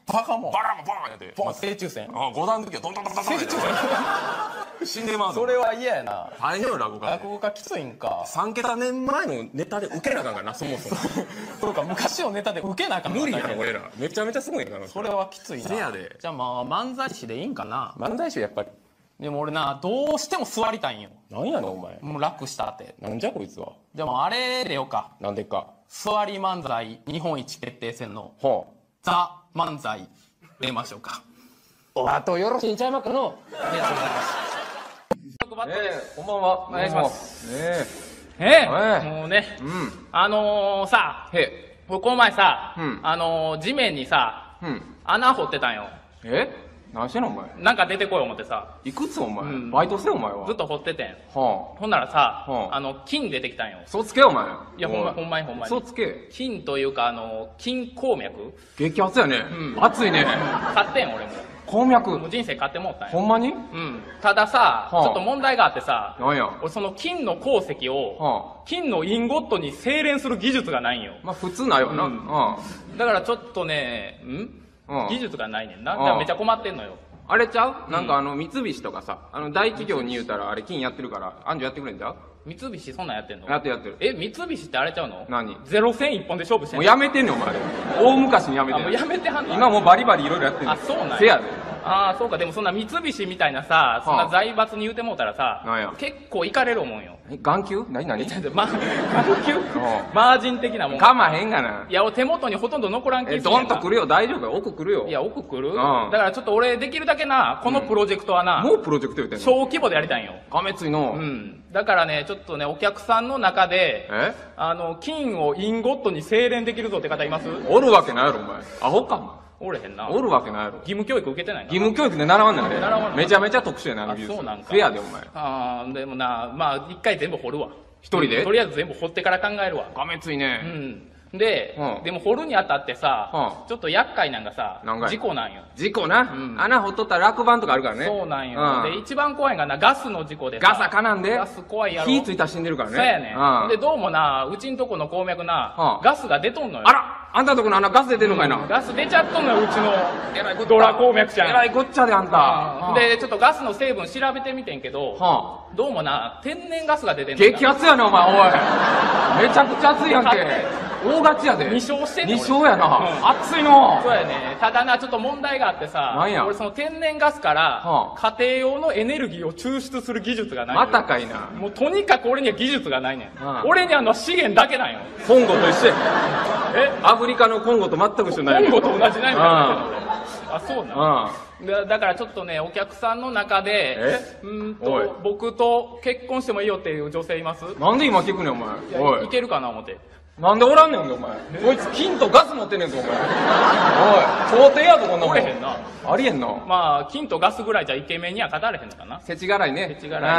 バカもバラもバーンやってまあ正中線あ五段の時はドンドンドンドンドンやって死んでまうのそれは嫌やな大変よ落語家落語家きついんかさん桁年前のネタで受けなあかんからなそもそもそうか昔のネタで受けなあかん無理やな俺らめちゃめちゃすごいからそれはきついなせやでじゃあまあ漫才師でいいんかな漫才師やっぱりでも俺などうしても座りたいんよなんやのお前もう楽したってなんじゃこいつはじゃあもうあれでよかなんでか座り漫才日本一決定戦のほうザ漫才出ましょうかおあとよろしいんちゃいまっかのありがとうございますええこんばんはお願いしますええええもうねうんあのー、さへこの前さ、 うんあのー、地面にさうん穴掘ってたんよえ何してんのお前なんか出てこい思ってさいくつお前、 うんバイトせお前はずっと掘っててんはほんならさ、 はああの金出てきたんよあそつけお前いやほんまおほんまにほんまにそつけ金というかあの金鉱脈激アツやね、 うん熱いね買ってん俺も鉱脈もう人生買ってもったんよほんまにうんたださ、 はあちょっと問題があってさなんや俺その金の鉱石を、 は金のインゴットに精錬する技術がないんよまあ普通ないわな、 ううんんだからちょっとねんうん技術がないねんなうんだからめっちゃ困ってんのよあれちゃう、なんかあの三菱とかさあの大企業に言うたらあれ金やってるからアンジュやってくれんじゃう三菱そんなんやってんのやってるやってるえ三菱ってあれちゃうの何ゼロ戦一本で勝負してんのもうやめてんねんお前大昔にやめてんあもうやめてはんの今もうバリバリいろいろやってんねんあそうなんやせやでああそうかでもそんな三菱みたいなさそんな財閥に言うてもうたらさ、 なんや結構いかれる思うんよえ眼球何何ちょっとま眼球マージン的なもんかまへんがないや手元にほとんど残らんけえドンと来るよ大丈夫よ奥来るよいや奥来る、 んだからちょっと俺できるだけなこのプロジェクトはな、 もうプロジェクト言うてんの小規模でやりたいんよがめついの、 うんだからねちょっとねお客さんの中でえあの金をインゴットに精錬できるぞって方いますおるわけないやろお前アホかおれへんなおるわけないやろ義務教育受けてないな義務教育で習わんねんあれ習わんのめちゃめちゃ特殊やなあのあ技術そうなんかせやでお前あーでもなまあ一回全部掘るわ一人でとりあえず全部掘ってから考えるわがめついうね、 んで、 うんでも掘るにあたってさ、 うんちょっと厄介なんがさなんかい事故なんよ事故な、 ん穴掘っとったら落盤とかあるからねそうなんよ、 うんで一番怖いんがなガスの事故でさガサかなんでガス怖いやろ火ついたら死んでるからねそうやね、 うんでどうもなうちんとこの鉱脈な、 うんガスが出とんのよあらあんたとこの穴ガス出てるのかいな、 うんガス出ちゃっとんのようちのえらいこっちゃドラ鉱脈ちゃんえらいこっちゃであんた、 うんでちょっとガスの成分調べてみてんけど、 はどうもな天然ガスが出てんあ、 のよ激アツやなお前おいめちゃくちゃ熱いやんけ大勝ちやで二勝してんの二勝やな、 うん熱いのそうやねただなちょっと問題があってさなんや俺その天然ガスからは家庭用のエネルギーを抽出する技術がないのまよたかいなもうとにかく俺には技術がないねん、 うん俺にはあの資源だけなんよコンゴと一緒やえアフリカのコンゴと全く一緒ないコンゴと同じなんうやあそうなんうんだだからちょっとねお客さんの中でえうーんおいと僕と結婚してもいいよっていう女性いますなんで今聞くねんお前いやおいいけるかな思ってなんでおらんねんお前こいつ金とガス持ってんねんぞお前おい皇帝やぞこんなもんおれへんなありえんなまあ金とガスぐらいじゃイケメンには勝たれへんのかな世知辛いね世知辛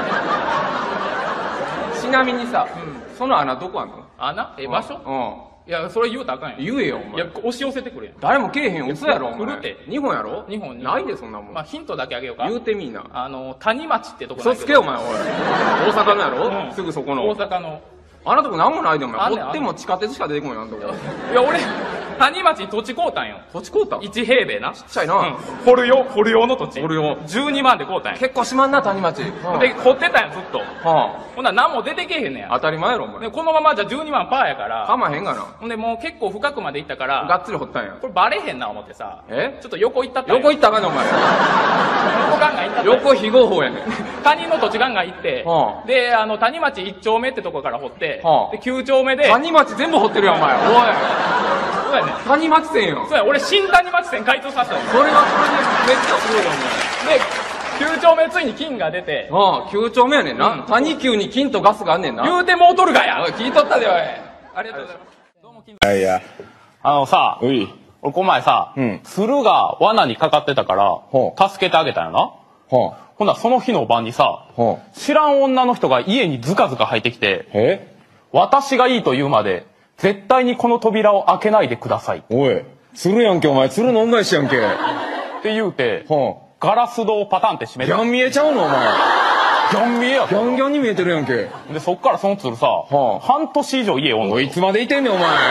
いうんちなみにさ、その穴どこあんの穴え場所うんいやそれ言うたらあかんよ言えよお前いや押し寄せてくれやん誰もけえへん嘘やろお前来るて日本やろ日本にないでそんなもん、 まあヒントだけあげようか言うてみいなあの谷町ってとこな嘘んやけどつけお前おい大阪のやろ、 うんすぐそこの大阪のあなたとこなんもないでお前あんねん掘っても地下鉄しか出てこんよあんたとこいや俺谷町に土地買うたんよ土地買うたいち平米なちっちゃいな、 うん掘る用掘る用の土地掘る用じゅうにまんで買うたんや結構しまんな谷町、うんで掘ってたんやずっとはほんなら何も出てけえへんねやあ、当たり前やろお前でこのままじゃじゅうにまんパーやからかまへんがなほんでもう結構深くまで行ったからがっつり掘ったんやこれバレへんな思ってさえちょっと横行ったったんや横行ったらあかんねんお前横ガンガン行ったったんや横非合法やねん谷の土地ガンガン行って、 はあであの谷町いち丁目ってとこから掘って、 はあできゅう丁目で谷町全部掘ってるやんお前おいそうやね谷町線よそうや俺新谷町線開通させたよそれはそれでめっちゃすごいよできゅう丁目ついに金が出てお前ああきゅう丁目やねんな、 うん谷急に金とガスがあんねんな言うてもうとるがやおい聞いとったでおいありがとうございますどうも金いやいやあのさうい俺この前さ、 うん鶴が罠にかかってたからほ助けてあげたよなはほんならその日の晩にさあはあ知らん女の人が家にズカズカ入ってきてえ私がいいと言うまで絶対にこの扉を開けないでくださいっおい鶴やんけお前鶴の恩返しやんけはて言うてあガラス戸をパタンって閉めたギャン見えちゃうのお前ギャン見えやったギャンギャンに見えてるやんけでそっからその鶴さ、 はあ半年以上家おんのおいいつまでいてんねんお前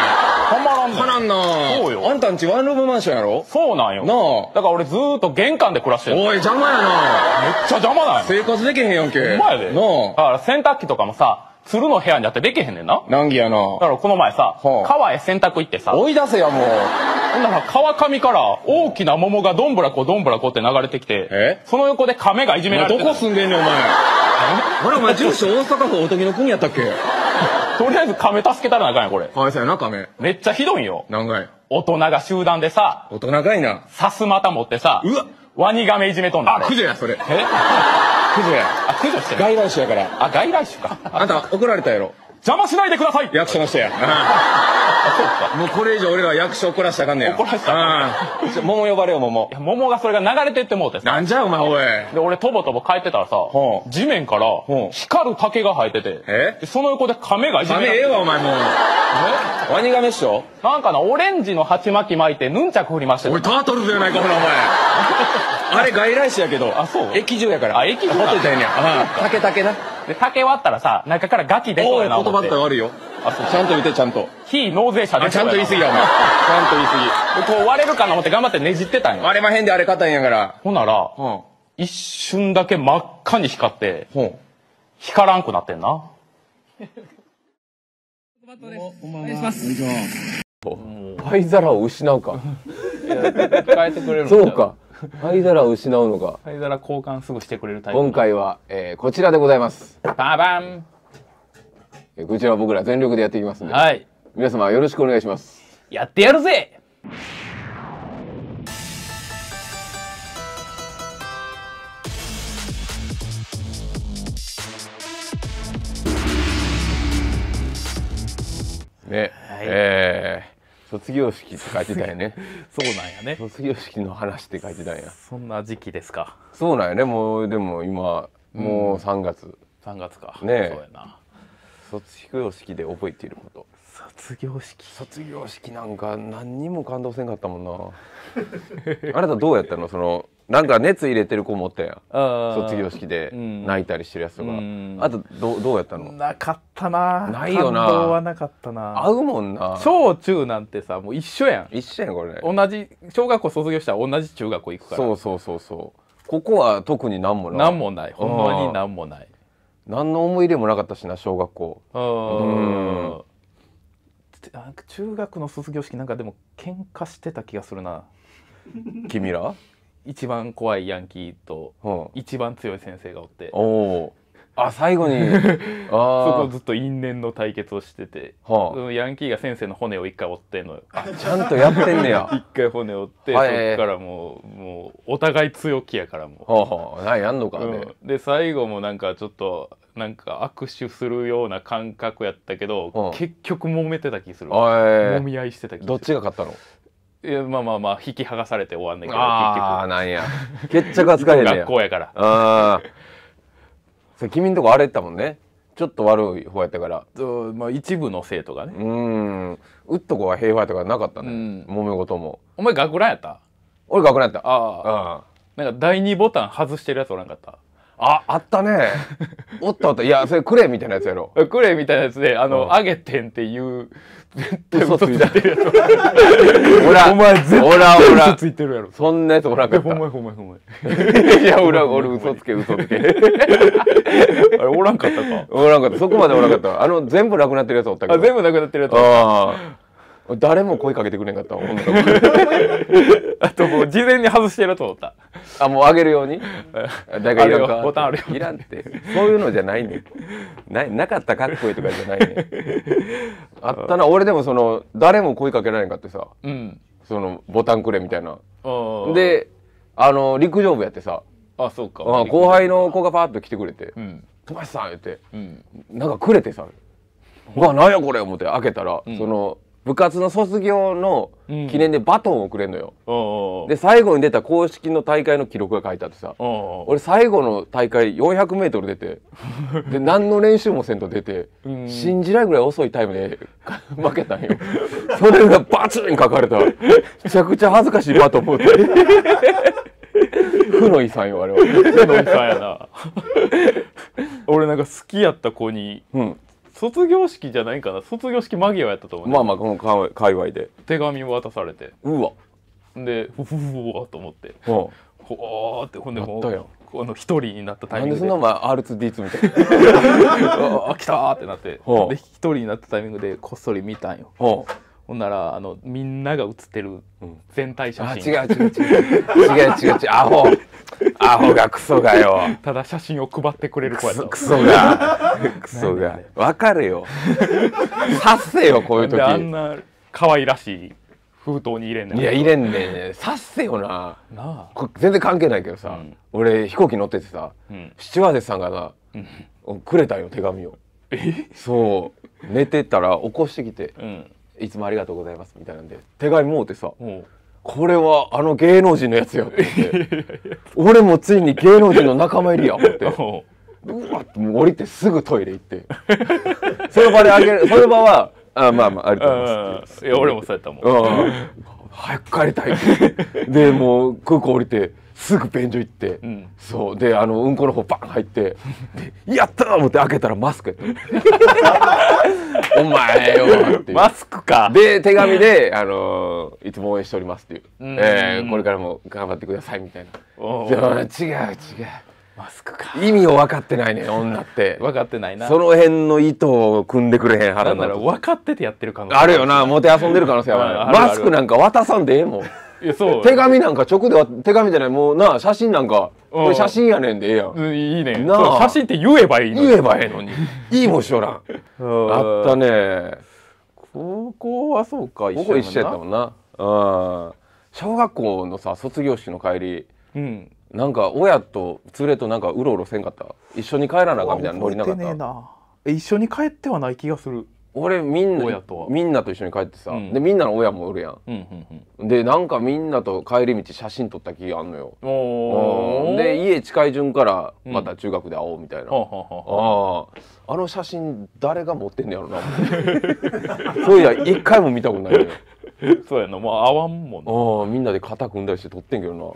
たまらんねん。 かなんな。 そうよ。 あんたんちワンルームマンションやろ。 そうなんよ。 なあ。 だから俺ずーっと玄関で暮らしてる。 おい、邪魔やな。 めっちゃ邪魔なんよ。 生活できへんやんけ。 ほんまやで。 なあ。 だから洗濯機とかもさ、鶴の部屋にあってできへんねんな。 難儀やな。 だからこの前さ、川へ洗濯行ってさ、 追い出せやもう。 ほんなら川上から大きな桃がどんぶらこどんぶらこって流れてきて、 えその横で亀がいじめられてどこ住んでんねんお前。あれお前住所大阪府おとぎの国やったっけ。 とりあえず亀助けたらなあかんやこれ。 かわいそうやな亀。 めっちゃひどいんよ。 何階。 大人が集団でさ、 大人かいな。 さすまた持ってさ、 うわワニガメいじめとんだ。 あ、駆除やそれ。え、 え駆除や。 あ、駆除してる。 外来種やから。 あ、外来種か。 あんた怒られたやろ。 邪魔しないでください。 役所の人や。もうこれ以上俺らは役所怒らしたらあかんねや。 怒らしたらあかん。桃呼ばれよ桃。 桃がそれが流れてってもうてさ。 なんじゃお前おい。 で、俺とぼとぼ帰ってたらさ、地面から光る竹が生えてて、 えでその横で亀がいじめられて亀ええわお前もう。ワニガメっしょ。 なんかな、オレンジの鉢巻き巻いてヌンチャク振りましておいタートルズやないかほらお前。あれ外来種やけど。 あ、そう。 液獣やから。 あ、液獣ほっといたらええねや。竹竹な。 で、竹割ったらさ、中からガキ出そうやな言葉思って。 って悪いよ。 あ、そう。 ちゃんと見てちゃんと。 非納税者あ、ちゃん出そうやなと言い過ぎやお前。ちゃんと言い過ぎ。 でこう割れるかな思って頑張ってねじってたんよ。 割れまへんであれ硬いんやから。 ほんなら、 うん。 一瞬だけ真っ赤に光って、 ほん。 光らんくなってんな。 灰皿を失うか。 変えてくれるのそうか。灰皿を失うのか。 灰皿交換すぐしてくれるタイプ。 今回は、えー、こちらでございます。 ババン。 えーこちらは僕ら全力でやっていきますんで。 はい。 皆様よろしくお願いします。 やってやるぜ。 ね、えー、卒業式って書いてたよね。 そうなんやね。 卒業式の話って書いてたんや。 そんな時期ですか。 そうなんやね。もうでも今もうさんがつ。 さんがつか。 ねえ。 そうやな。 卒業式で覚えていること。 卒業式。 卒業式なんか何にも感動せんかったもんな。あなたどうやったの？そのなんか熱入れてる子もおったやん。卒業式で泣いたりしてるやつとか。あとどうどうやったの？ なかったな。 ないよな。 感動はなかったな。 合うもんな。 小中なんてさもう一緒やん。 一緒やんこれ。 同じ小学校卒業したら同じ中学校行くから。 そうそうそうそう。ここは特になんもない。 なんもない。ほんまになんもない。 何の思い入れもなかったしな小学校。 うん。中学の卒業式なんかでも喧嘩してた気がするな。 君ら？ 一番怖いヤンキーと一番強い先生がおって。 おお。あ、最後にそこずっと因縁の対決をしてて、はあ、ヤンキーが先生の骨を一回折ってんのよ。 あ、ちゃんとやってんねや。 一回骨折って、はい、そっからもうもうお互い強気やからもう。 はあはあ、何やんのかね、 うん。で最後もなんかちょっとなんか握手するような感覚やったけど、はあ、結局揉めてた気する。揉み合いしてた気する。 どっちが勝ったの？ いやまあまあまあ引き剥がされて終わんねんけど、 ああなんや。決着がつかへんねや。 学校やから。 ああ。それ君んとこあれやったもんね。ちょっと悪い方やったから。 まあ一部の生徒がね。 うん。うっとこは平和やったからなかったね。揉め事も。 お前学ランやった？ 俺学ランやった。 ああ。なんか第二ボタン外してるやつおらんかった？ あ、あったね。おったおった。いや、それクレみたいなやつやろ。 クレみたいなやつで、あの、あげてんっていう、絶対嘘ついてるやつ。 ほら、 お前絶対嘘ついてるやろ。 そんなやつおらんかった。 ほんまほんまほんま。 いや、俺、俺嘘つけ、嘘つけ。あれ、おらんかったか。 おらんかった。そこまでおらんかった。あの、全部なくなってるやつおったけど。 あ、全部なくなってるやつ。 ああ。誰も声かけてくれんかった。 あともう事前に外してると思った。 あ、もうあげるように。だからいらんか。 ボタンあるよ。 いらんって。そういうのじゃないねん。な、なかったかっこいいとかじゃないねん。あったな。俺でもその誰も声かけられんかってさ。うん。そのボタンくれみたいな。で、あの陸上部やってさ。 あ、そうか。 後輩の子がパーッと来てくれて、飛ばしさん言って、なんかくれてさ。うわ、なんやこれ思って開けたら、その。部活の卒業の記念でバトンをくれんのよ、うん、で最後に出た公式の大会の記録が書いてあってさ、俺最後の大会よんひゃくメートル出てで何の練習もせんと出て、うん、信じられるぐらい遅いタイムで負けたんよそれがバチン書かれためちゃくちゃ恥ずかしいバトン持って負の遺産よあれは。 負の遺産やな俺なんか好きやった子に、うん卒業式じゃないかな、卒業式間際やったと思う、ね、 まあまあこのか界隈で手紙を渡されて、 うわでふふふわと思って、 うん、 ほーってほんでもうこの一人になったタイミングでなんでそんなお前 アールツーディーツー みたいなあ来たーってなって、で一人になったタイミングでこっそり見たんよ。ほんならあのみんなが写ってる全体写真、 あ違う違う違う違う違う違うアホアホがクソがよ、 ただ写真を配ってくれる子やった。 クソがクソが分かれよ察せよこういう時。 あんな可愛らしい封筒に入れんねん。 いや入れんねん、察せよな。 なあ全然関係ないけどさ、うん、俺飛行機乗っててさ、うん、スチュワーデスさんがな、うん、くれたよ手紙を。 えそう寝てたら起こしてきて、うんいつもありがとうございますみたいなんで手紙もうてさ、これはあの芸能人のやつやって言って俺もついに芸能人の仲間入りや思ってうわってもう降りてすぐトイレ行ってその場であげる、その場はあまあまあありがとうございます。 いや俺もそうやったもん。 早く帰りたいってでもう空港降りてすぐ便所行って、うん、そうであのうんこの方バン入ってでやったー思って開けたらマスクやったお前よってマスクか。 で手紙で、あのー「いつも応援しております」っていう、うんえー、これからも頑張ってくださいみたいな。違う違うマスクか。 意味を分かってないね女って。 分かってないな。 その辺の糸を組んでくれへん腹なら分かっててやってる可能性あるよな。もて遊んでる可能性はマスクなんか渡さんでええもん。 いやそう手紙なんか直では手紙じゃないもうな写真なんかこれ写真やねんでええやん。 いいねんな。写真って言えばいいの。 言えばええのにいいもんしょらん。あったね。 高校はそうか一緒一緒やったもんな。うん小学校のさ卒業式の帰り、うん、なんか親と連れとなんかうろうろせんかった？一緒に帰らなあかんみたいなノリなかった？ え一緒に帰ってはない気がする。 俺みんなみんなと一緒に帰ってさ、うん、でみんなの親もおるやん、うんうんうん、でなんかみんなと帰り道写真撮った気があんのよ。おで家近い順からまた中学で会おうみたいな、うん、ああの写真誰が持ってんねやろなそういや一回も見たことないのよそうやな、もう会わんもんな。あみんなで肩組んだりして撮ってんけどななあ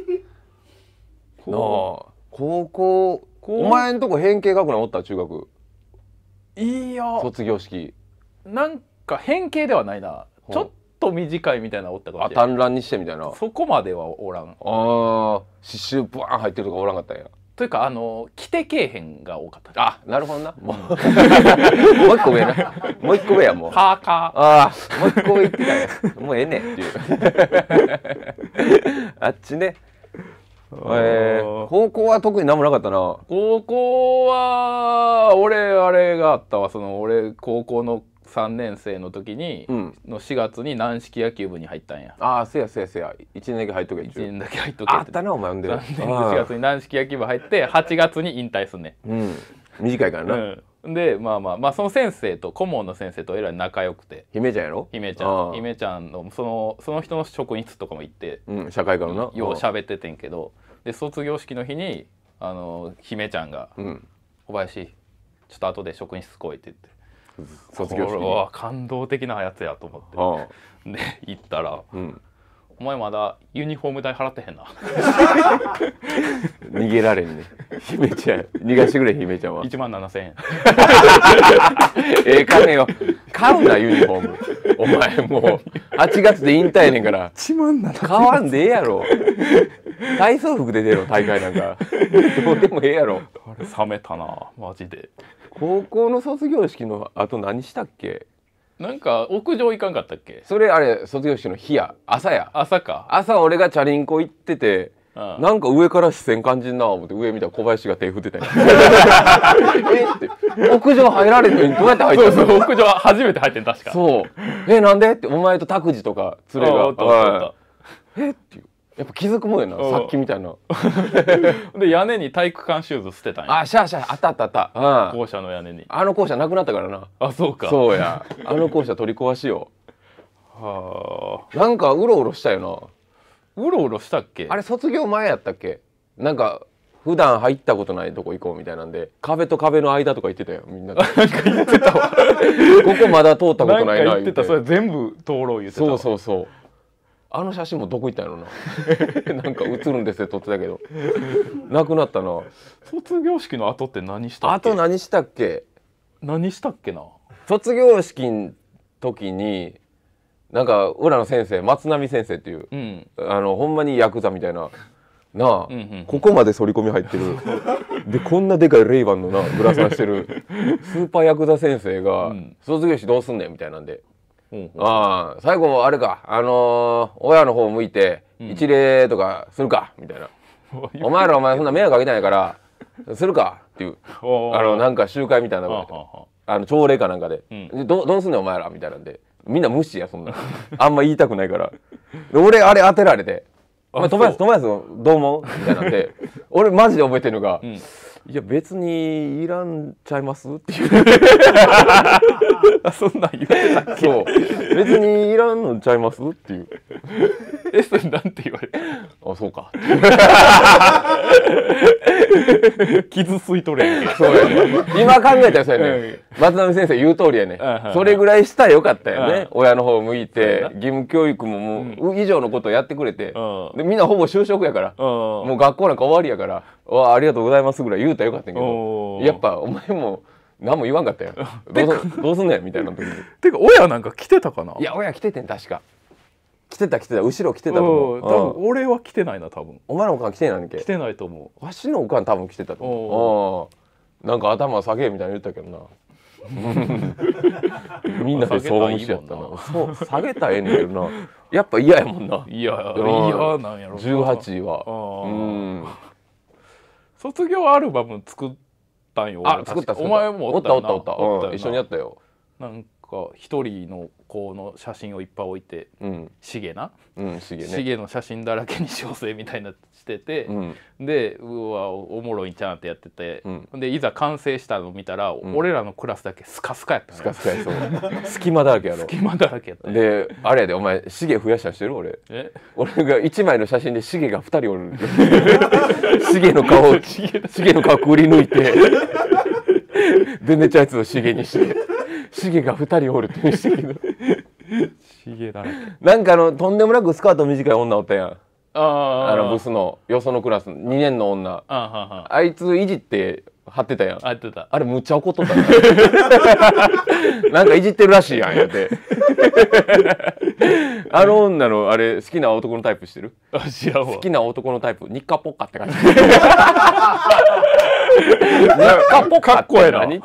高校お前んとこ変形学ランおった？中学いや卒業式なんか変形ではないな、ちょっと短いみたいなおったかもしれない。あ短乱にしてみたいな。 そこまではおらん。ああ刺繍ブワーン入ってるとかおらんかったんや。 というかあの着てけえへんが多かった。 あなるほどな。もうもう一個上な。もう一個上やもう。 パーカー。 ああもう一個上行ってたよ。もうええねんっていうあっちね。えー、高校は特に何もなかったな。 高校は俺あれがあったわ。その俺高校のさんねん生の時に、うん、のしがつに軟式野球部に入ったんや。 ああせやせやせやいちねんだけ入っとけ。いちねんだけ入っとけ。 あったなお前んで。 さんねんのしがつに軟式野球部入ってはちがつに引退すんねん。 うん、短いからな。 うん、でまあまあまあその先生と顧問の先生とえらい仲良くて。 姫ちゃんやろ？ 姫ちゃん姫ちゃんのそのその人の職員室とかも行って、 うん、社会科のなよう喋っててんけど。で卒業式の日にあの姫ちゃんが、うん、小林ちょっと後で職員室来いって言って、卒業式には感動的なやつやと思ってで行ったら、うん、お前まだユニフォーム代払ってへんな逃げられんね姫ちゃん逃がしてくれ姫ちゃんはいちまんななせんえんええ金よ買うなユニフォームお前もうはちがつで引退やねんからいちまんななせんえん買わんでええやろ体操服で出ろ大会なんかどうでもええやろ。 あれ冷めたなマジで。 高校の卒業式の後何したっけ？ なんか屋上行かんかったっけ？ それあれ卒業式の日や朝や朝か。 朝俺がチャリンコ行ってて、うん、なんか上から視線感じんな思って上見たら小林が手振ってたんやえって屋上入られるのにどうやって入ったの？ そうそう屋上初めて入ってん確か。 そうえなんでってお前と拓司とか連れがえっていうやっぱ気づくもんやなさっきみたいなで屋根に体育館シューズ捨てたんや。 あシャーシャーあったあったあった、 うん、校舎の屋根に。 あの校舎なくなったからな。 あそうか。 そうやあの校舎取り壊しよはあなんかうろうろしたよな。うろうろしたっけ？ あれ卒業前やったっけ？なんか普段入ったことないとこ行こうみたいなんで壁と壁の間とか行ってたよみんなでなんか言ってたわここまだ通ったことないな言ってた。それ全部通ろう言ってたわ。 そうそうそうあの写真もどこ行ったんやろななんか写るんですよ撮ってたけどなくなったな。 卒業式の後って何したっけ？ あと何したっけ？ 何したっけな。 卒業式の時になんか浦野先生松波先生っていう、うん、あのほんまにヤクザみたいななあ、うんうん、ここまで反り込み入ってるでこんなでかいレイバンのなグラサンしてるスーパーヤクザ先生が、うん、卒業式どうすんねんみたいなんで、うん、ああ最後あれかあのー、親の方向いて一礼とかするかみたいな、うん、お前らお前そんな迷惑かけてないからするかっていうあのなんか集会みたいなあの朝礼かなんかで、うん、ど, どうすんねんお前らみたいなんでみんな無視やそんなあんま言いたくないからで俺あれ当てられて「お前友達友達どう思う?」みたいなんで俺マジで覚えてるのが「うん、いや別にいらんちゃいます?」っていうそんなん言ってたっけ。 そう別にいらんのちゃいますっていうえそれなんて言われた。 あそうか傷ついとるやんけ。 そうやね今考えたらそうやね松波先生言う通りやねそれぐらいしたらよかったよね親の方向いて義務教育ももう以上のことをやってくれてでみんなほぼ就職やからもう学校なんか終わりやから「わありがとうございます」ぐらい言うたらよかったんやけどやっぱお前も何も言わんかったよどうすどうすんねんみたいな時にてか親なんか来てたかな。 いや親来ててん確か来てた来てた後ろ来てたと思う。 多分俺は来てないな多分。 お前のおかん来てないんけ。 来てないと思う。わしのおかん多分来てたと思う。なんか頭下げみたいに言ったけどなみんなでそう無視やったな。そう下げたらええねんけどなやっぱ嫌やもんな。 いや嫌なんやろ。 じゅうはちはうん卒業アルバム作ったんよ。 あ作った。 お前もおったおったおった、うん、一緒にやったよ。 なんか一人の子の写真をいっぱい置いて、うん、シゲな、 うん、シゲね、 シゲの写真だらけに小生みたいなしてて、うん、でうわおもろいんちゃんってやってて、うん、でいざ完成したの見たら、うん、俺らのクラスだけスカスカやった、ね、 スカスカやそう隙間だらけやろ。 隙間だらけやった、ね、 であれやでお前シゲ増やしたしてる俺。え俺がいちまいの写真でシゲがふたりおるシゲの顔をシゲの顔くり抜いてでねちゃやつをシゲにしてシゲがふたりおるって言うんしてけどシゲだらけ。 なんかあのとんでもなくスカート短い女おったやん。 ああのブスのよそのクラスにねんの女 あ, あいついじって貼ってたやん。 あ, ってたあれむっちゃ怒っとったなんかいじってるらしいやんやってあの女のあれ好きな男のタイプしてる？ あ知らんわ。 好きな男のタイプニッカポッカって感じニッカポッカって何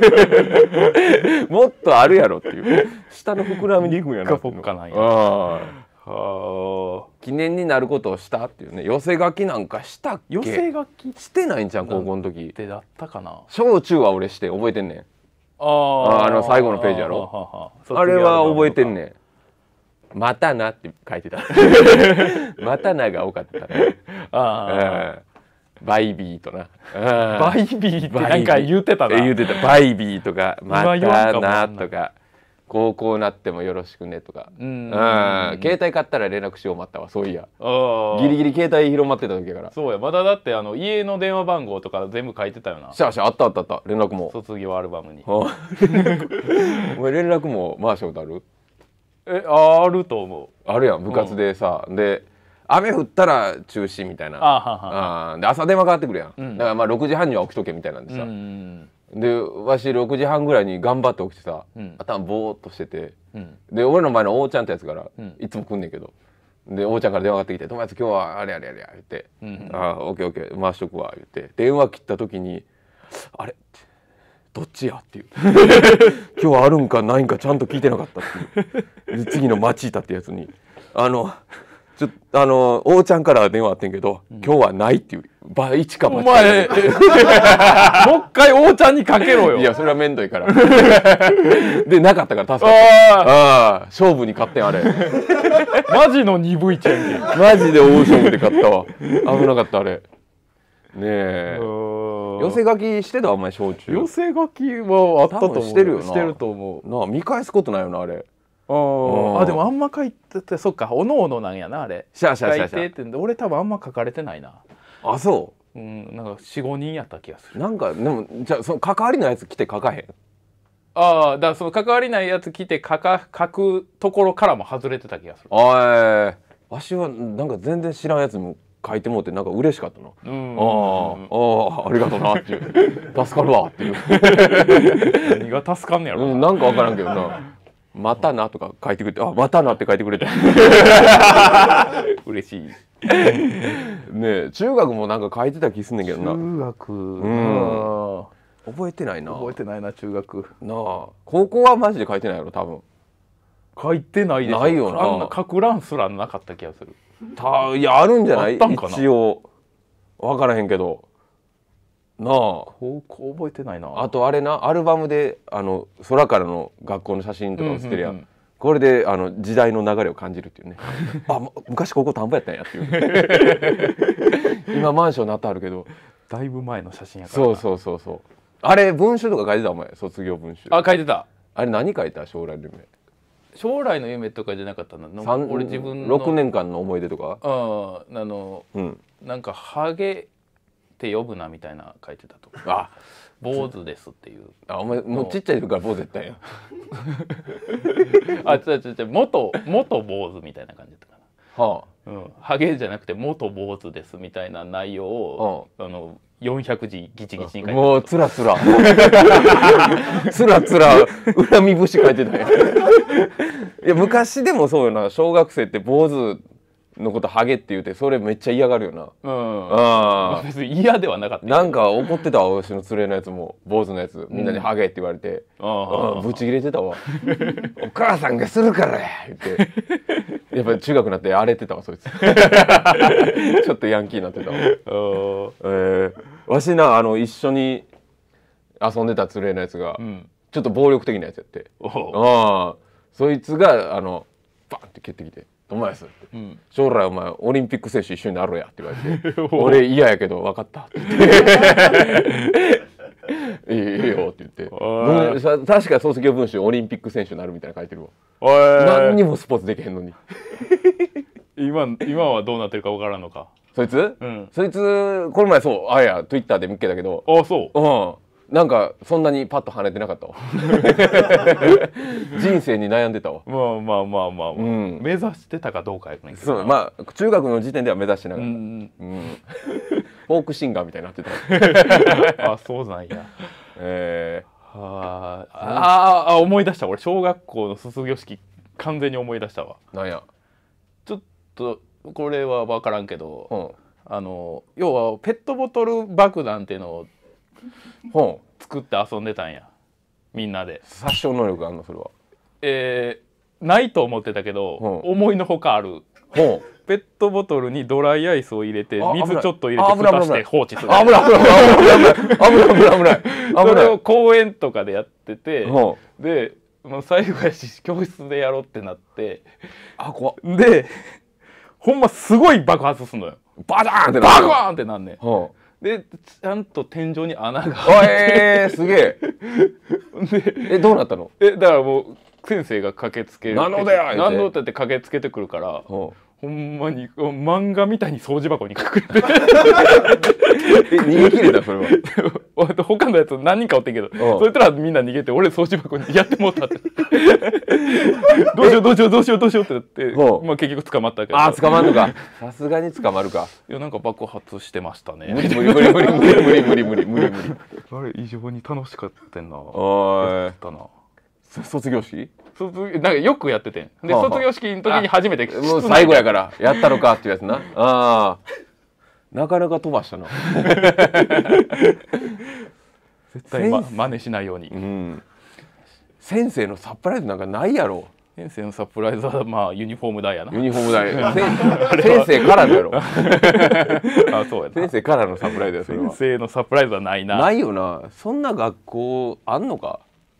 もっとあるやろっていう下の膨らみにいくんやな。 ニッカポッカなんや。 あは記念になることをしたっていうね。寄せ書きなんかしたっけ？ 寄せ書きしてないんじゃん高校の時。 ってだったかな。 小中は俺して覚えてんねん。 あああの最後のページやろ。あれは覚えてんねん。またなって書いてたまたなが多かったね。ああバイビーとな。 バイビーってなんか言ってたな。 言ってたバイビーとかまたなとか。高校なってもよろしくねとか、うん携帯買ったら連絡しようまったわ。そういやギリギリ携帯広まってた時やから。 そうやまだだってあの家の電話番号とか全部書いてたよな。 しゃあしゃあったあったあった連絡も卒業アルバムにお前連絡も回したことある？ えあると思う。 あるやん部活でさ、うん、で雨降ったら中止みたいな。あははあで朝電話かかってくるやん、うん、だからまあろくじはんには起きとけみたいなんでさ、うんでわしろくじはんぐらいに頑張って起きてさ、うん、頭ボーっとしてて、うん、で俺の前のおーちゃんってやつから、うん、いつも来んねんけどでおーちゃんから電話かかってきて「友達今日はあれあれあれ」言って、うん「ああオッケーオッケー回しとくわ」言って電話切った時に「あれどっちや?」っていう「今日はあるんかないんかちゃんと聞いてなかった」っていうで次のマチータってやつに「あのちょあのおーちゃんから電話あってんけど、うん、今日はない」っていう倍一かお前もう一回おーちゃんにかけろよ。 いやそれはめんどいからでなかったから助かった。ああ勝負に勝ってんあれマジの鈍いチェンジマジで大勝負で勝ったわ危なかったあれねえ寄せ書きしてたお前小中。 寄せ書きはあったと思う。 してるよな。 してると思うなあ見返すことないよなあれ。 ああでもあんま書いててそっかおのおのなんやなあれ。 しゃあしゃあしゃあ書いてって俺多分あんま書かれてないな。 あそう、 うん、なんか よん,ご 人やった気がする。 なんかでもじゃあその関わりのやつ来て書かへん。 ああだからその関わりないやつ来て書か書くところからも外れてた気がする。 ああわしはなんか全然知らんやつも書いてもうてなんか嬉しかったな。 うん、 ああああありがとうなっていう助かるわっていう何が助かんねやろ、 うん、なんか分からんけどなまたなとか書いてくれてあまたなって書いてくれて嬉しいねえ中学もなんか書いてた気すんねんけどな。 中学、うん、覚えてないな。 覚えてないな中学なあ高校はマジで書いてないやろ多分。 書いてないでしょ。 ないよな。 あんな書く欄すらなかった気がする。 たいやあるんじゃない？ あったんかな一応分からへんけどなあ。 高校覚えてないな。 あとあれなアルバムであの空からの学校の写真とか写ってるやん、うんうんうん、これであの時代の流れを感じるっていうねあ昔ここ田んぼやったんやっていう今マンションになってあるけどだいぶ前の写真やから。 そうそうそうそう。あれ文集とか書いてたお前卒業文集。 あ書いてた。 あれ何書いた将来の夢。 将来の夢とかじゃなかったな。俺自分のろくねんかんの思い出とか。 うんあの、うん、なんかハゲって呼ぶなみたいな書いてたと。 あ坊主ですっていう。 あお前もうちっちゃい時から坊主やったんや。 あ違う違う違う元元坊主みたいな感じだったかな。はあ、うん、ハゲじゃなくて元坊主ですみたいな内容を、はあ、あのよんひゃくじギチギチに書いてた。 もうつらつらつらつら恨み節書いてたよ。いや昔でもそうよな。小学生って坊主のことハゲって言うてそれめっちゃ嫌がるよな。うん。ああ。 別に嫌ではなかった。 なんか怒ってたわ私の連れのやつも坊主のやつみんなにハゲって言われて、うん、ブチ切れてたわ。お母さんがするからや言って。やっぱり中学になって荒れてたわそいつ。ちょっとヤンキーになってたわ。えー、わしなあの一緒に遊んでた連れのやつが、うん、ちょっと暴力的なやつやって。ああ。そいつがあのバンって蹴ってきて。お前すって、うん、将来お前オリンピック選手一緒になろうやって言われて俺嫌やけど分かったって言っていいよって言って確か卒業文集オリンピック選手になるみたいな書いてるわ。何にもスポーツできへんのに今今はどうなってるか分からんのかそいつ、うん、そいつこの前そうあやツイッターで見っけたけどあそう、 うんなんかそんなにパッと跳ねてなかったわ。人生に悩んでたわ。 まあまあまあまあ、まあうん、目指してたかどうかやねんけど。 そうまあ中学の時点では目指してなかった。うん、うん、フォークシンガーみたいになってた。あそうなんや。 えー、はああ思い出した俺小学校の卒業式完全に思い出したわ。 なんや。 ちょっとこれは分からんけど、うん、あの要はペットボトル爆弾っていうのを本作って遊んでたんやみんなで。 殺傷能力あんのそれは。 えー、ないと思ってたけど、思いのほかある。ペットボトルにドライアイスを入れて水ちょっと入れて蓋して放置する。 危ない危ない危ない危ない危ない。 それを公園とかでやっててでもう最後やし教室でやろうってなってあ怖っでほんますごい爆発すんのよ。 バダーンってバコーンってなんねん。でちゃんと天井に穴が開いてえー、すげえでえどうなったの。 えだからもう先生が駆けつける何のだよ何のだって駆けつけてくるからほんまに漫画みたいに掃除箱に隠れてえ逃げ切れたそれは他のやつ何人かおってんけどそいつらみんな逃げて俺掃除箱にやってもうたってどうしようどうしようどうしようどうしようってなってまあ結局捕まったけどあ捕まるのかさすがに捕まるか。 いやなんか爆発してましたね。 無理無理無理無理無理無理無理無理無理無理あれ異常に楽しかったんな。 おいったな卒業式卒なんかよくやっててんで、はあはあ、卒業式の時に初めてもう最後やからやったのかっていうやつな。あなかなか飛ばしたな絶対、ま、真似しないように、うん、 先生のサプライズなんかないやろ。 先生のサプライズはまあユニフォーム代やな。 ユニフォーム代先生からのやろあそうやな先生からのサプライズやそれは。 先生のサプライズはないな。 ないよな。そんな学校あんのか。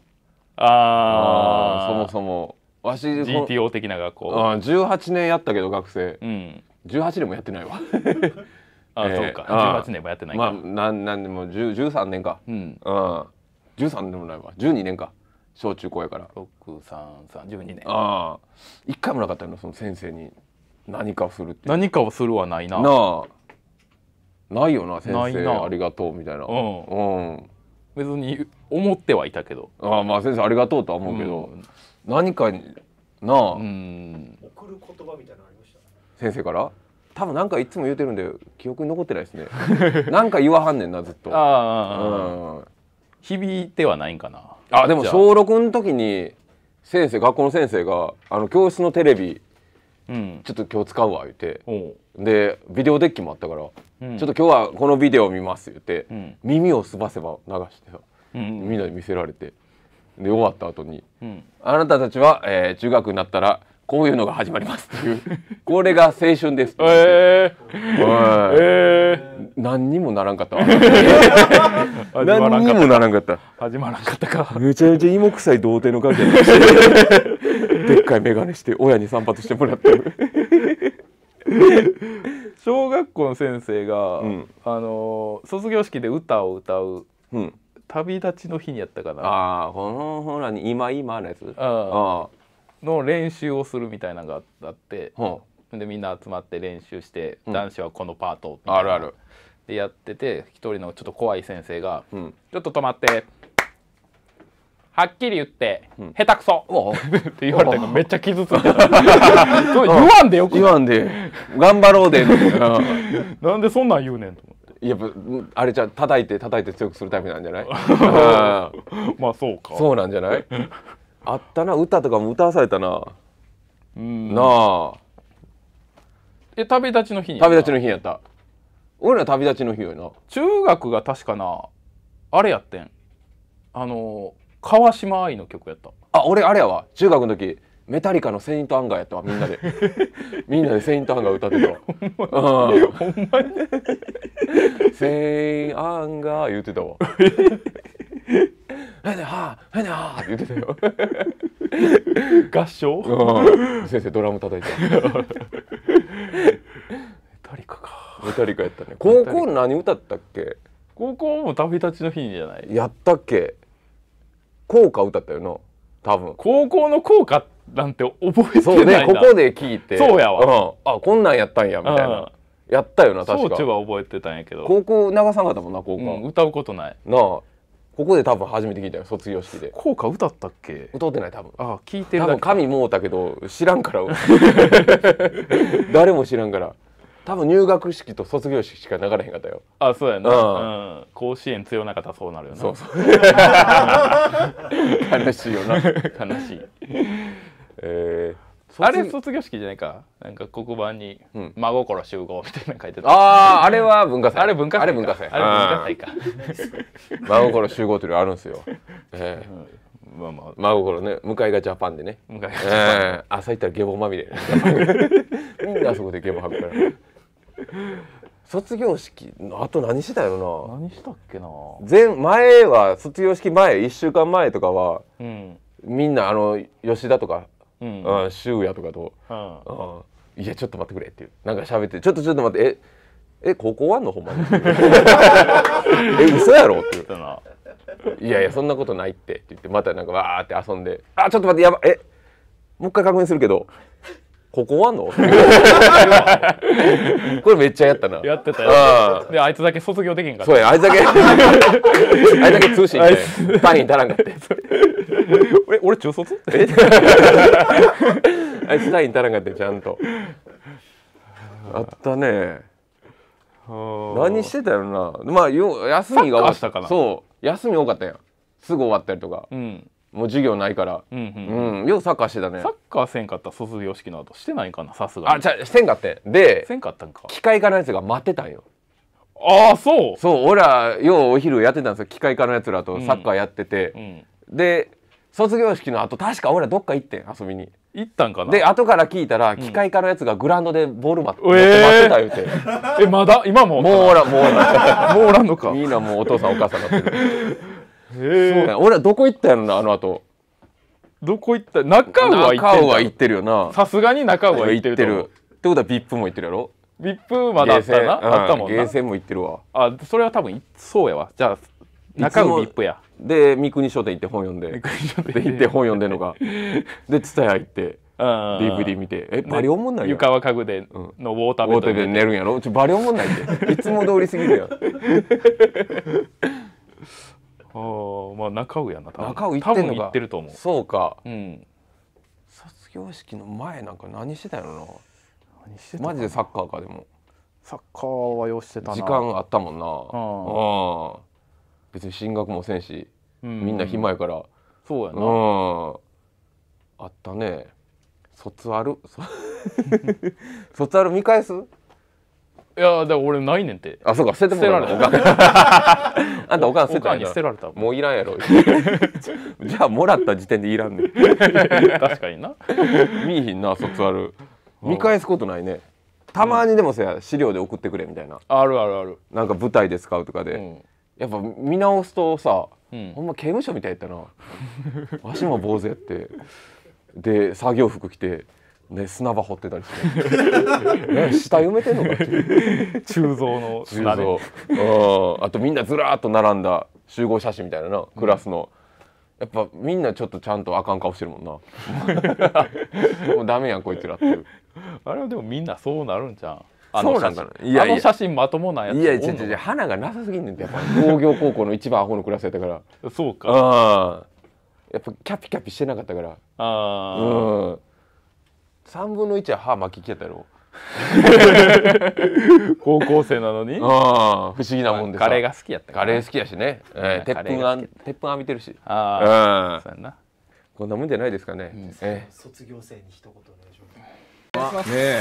ああそもそもわしジーティーオー 的な学校あじゅうはちねんやったけど学生、 うん、 じゅうはちねんもやってないわあ、えー、そうかじゅうはちねんもやってないか。 まあなんなんでもじゅうさんねんか、うん、あじゅうさんねんもないわじゅうにねんか小中高やからろく、さん、さん、じゅうにねん。 ああ一回もなかったのその先生に何かをするって何かをするはないな。 なあないよな先生ありがとうみたいな。うん、うん別に思ってはいたけどああまあ先生ありがとうとは思うけど、うん、何かになあ、うん、 送る言葉みたいなのありました先生から多分なんかいつも言うてるんで記憶に残ってないですねなんか言わはんねんなずっと。 ああ響いてはないんかな。 あでも小ろくの時に先生学校の先生があの教室のテレビ、うん、ちょっと今日使うわ言ってでビデオデッキもあったから、うん、ちょっと今日はこのビデオを見ます言って、うん、耳をすばせば流してさ、うん、みんなに見せられてで終わった後に、うん、あなたたちは、えー、中学になったらこういうのが始まりますっていうこれが青春ですって言って、えーえー、何にもならんかった何にもならんかった始まらんかったかめちゃめちゃ芋臭い童貞の影ででっかい眼鏡して親に散髪してもらってる小学校の先生が、うん、あの卒業式で歌を歌う、うん、旅立ちの日にやったかなああこのほらに今今のやつああの練習をするみたいなのがあって、うん、でみんな集まって練習して、うん、男子はこのパートみたいなあるあるでやってて一人のちょっと怖い先生が、うん、ちょっと止まってはっきり言って、うん、下手くそって言われたからめっちゃ傷ついてた言わんでよく言わんで頑張ろうでなんでそんなん言うねんと思ってやっぱあれじゃ叩いて叩いて強くするタイプなんじゃないまあそうかそうなんじゃないあったな歌とかも歌わされたなうんなあえ旅立ちの日に旅立ちの日やった俺ら旅立ちの日よな中学が確かなあれやってんあの川島愛の曲やったあ俺あれやわ中学の時メタリカのセイントアンガーやったわみんなでみんなでセイントアンガー歌ってたわほんまにセインアンガー言ってたわへねはーへねはーって言ってたよ合唱、 うん、先生ドラム叩いてメタリカかメタリカやったね高校何歌ったっけ高校も旅立ちの日じゃないやったっけ校歌歌ったよな多分高校の校歌なんて覚えてないなそうねここで聞いてそうやわ、 うん、あこんなんやったんやみたいな、うん、やったよな確か小中は覚えてたんやけど高校流さんかったもんな校歌、 うん、歌うことないなあここで多分初めて聞いたよ卒業式で校歌歌ったっけ歌ってない多分あ聞いてる多分神もうたけど知らんから誰も知らんから多分入学式と卒業式しか流れへんかったよあそうやな、うんうん、甲子園強なかったらそうなるよなそうそう悲しいよな悲しいえーあれ卒業式じゃないかなんか黒板に「真心集合」みたいなの書いてた、 うん、あああれは文化祭あれ文化祭あれ文化祭あれ文化祭か真心集合というのあるんですよ、えーうん、まあまあ真心ね向かいがジャパンでね向かいがジャパン、 えー、朝行ったらゲボまみれみんなあそこでゲボ吐くから卒業式のあと何してたやろな何したっけな前前は卒業式前いっしゅうかんまえとかは、うん、みんなあの吉田とかうんうん、修也とかと、うんうん、いやちょっと待ってくれっていうなんか喋ってちょっとちょっと待ってええ高校終わんのほんまにえ嘘やろって言ったないやいやそんなことないってって言ってまたなんかわーって遊んであちょっと待ってやばえもう一回確認するけどここ終わんのこれめっちゃやったなやってたよであいつだけ卒業できんかったそうやあいつだけあいつだけ通信で単位足らんかってえ俺中卒えあいつ単位足らんかってちゃんとあったね何してたやろなまあよ休みがしたかなそう休み多かったやんすぐ終わったりとか、うんもう授業ないから、うんうんうん、よくサッカーしてたね。 サッカーせんかった卒業式の後してないかなさすがに。 あ、じゃせんかってで、 せんかったんか。 機械科のやつが待ってたんよ。 ああそう。 そう、俺らようお昼やってたんですよ。機械科のやつらとサッカーやってて、うんうん、で卒業式の後確か俺らどっか行ってん遊びに。 行ったんかな。 で後から聞いたら、うん、機械科のやつがグラウンドでボール待って、えー、待ってた言うて。えまだ今も。 もうおらんもうおらんもうおらんのか。 みんなもうお父さんお母さんなってる。そうね、俺らどこ行ったやろなあの後。 どこ行った中尾は行ってる中尾は行ってるよなさすがに中尾は行ってるってるってことは ブイアイピー も行ってるやろブイアイピー まだあったな、うん、あったもんなゲーセンも行ってるわあそれは多分そうやわじゃあ中尾 ブイアイピー やで三国書店行って本読んでで行って本読んでんのがで蔦屋行って ディーブイディー 見てえバリおもんないや湯川家具でのウォーターベッドで寝るんやろちょバリおもんないっていつも通り過ぎるやんあまあ中尾やな多分中尾行ってんのか行ってると思うそうか、うん、卒業式の前なんか何してたやろな何してたマジでサッカーかでもサッカーはようしてたな。 時間あったもんな。ああ別に進学もせんし、うん、みんな暇やから。 そうやな。 あったね。卒アル卒アル見返す？ いやだから俺ないねんて。 あそうか捨ててもらう。 捨てられた。あんたおかん捨てたんやな。 おかんに捨てられた。 もういらんやろ。じゃあもらった時点でいらんねん。 確かにな。 見いひんな卒アル。見返すことないね。たまにでもさ資料で送ってくれみたいな。 あるあるある。 なんか舞台で使うとかで、うん、やっぱ見直すとさ、うん、ほんま刑務所みたいやったな。足も坊主やってで作業服着て。ね、砂場掘ってたりして、ね、下埋めてんのかって鋳造の砂で、 あとみんなずらーっと並んだ集合写真みたいななクラスの、やっぱみんなちょっとちゃんとあかん顔してるもんな。もうダメやんこいつらっていう。 あれはでもみんなそうなるんじゃん。 あの写真、 いやいやあの写真まともなやつ。 いやいや違う違う花がなさすぎんねんて。やっぱ工業高校の一番アホのクラスやったから。 そうか。 あやっぱキャピキャピしてなかったから。 あうん。さんぶんのいちは歯巻き切ったやろ。 高校生なのに。 ああ不思議なもんでさ。 カレーが好きやったカレー好きやしね。えー、鉄粉あ鉄粉浴びてるし。 ああそうやな。 こんなもんじゃないですかね。うん、 えー、卒業生に一言お願いします。 ねえ。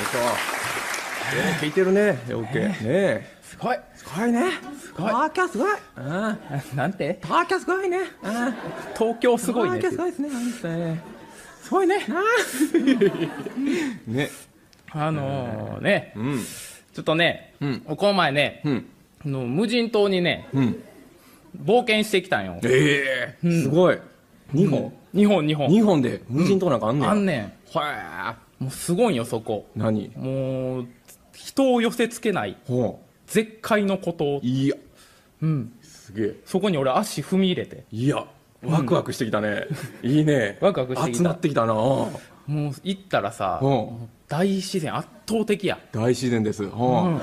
聞いてるね。オッケー。ねえ。 すごい。 すごいね。すごい。ターキャすごい。 ああなんて？ ターキャすごいね。 あ東京すごいね。 ターキャすごいですね。なんて。 すごいね。 ね。 あのー、ね、 うん、 ちょっとね、うん、この前ね、うん、の無人島にね、うん、冒険してきたんよ。 ええーうん、すごい。にほん？ にほんにほん。 にほんで無人島なんかあんねん。 あんねん。 はい。もうすごいよそこ。 何？ もう人を寄せつけない絶海の孤島。 いや。 うん。 すげえ。 そこに俺足踏み入れて。 いや。ワクワクしてきたね、うん、いいねワクワクしてきた集まってきたな。もう行ったらさ、うん、大自然圧倒的や。 大自然です、うん、 そう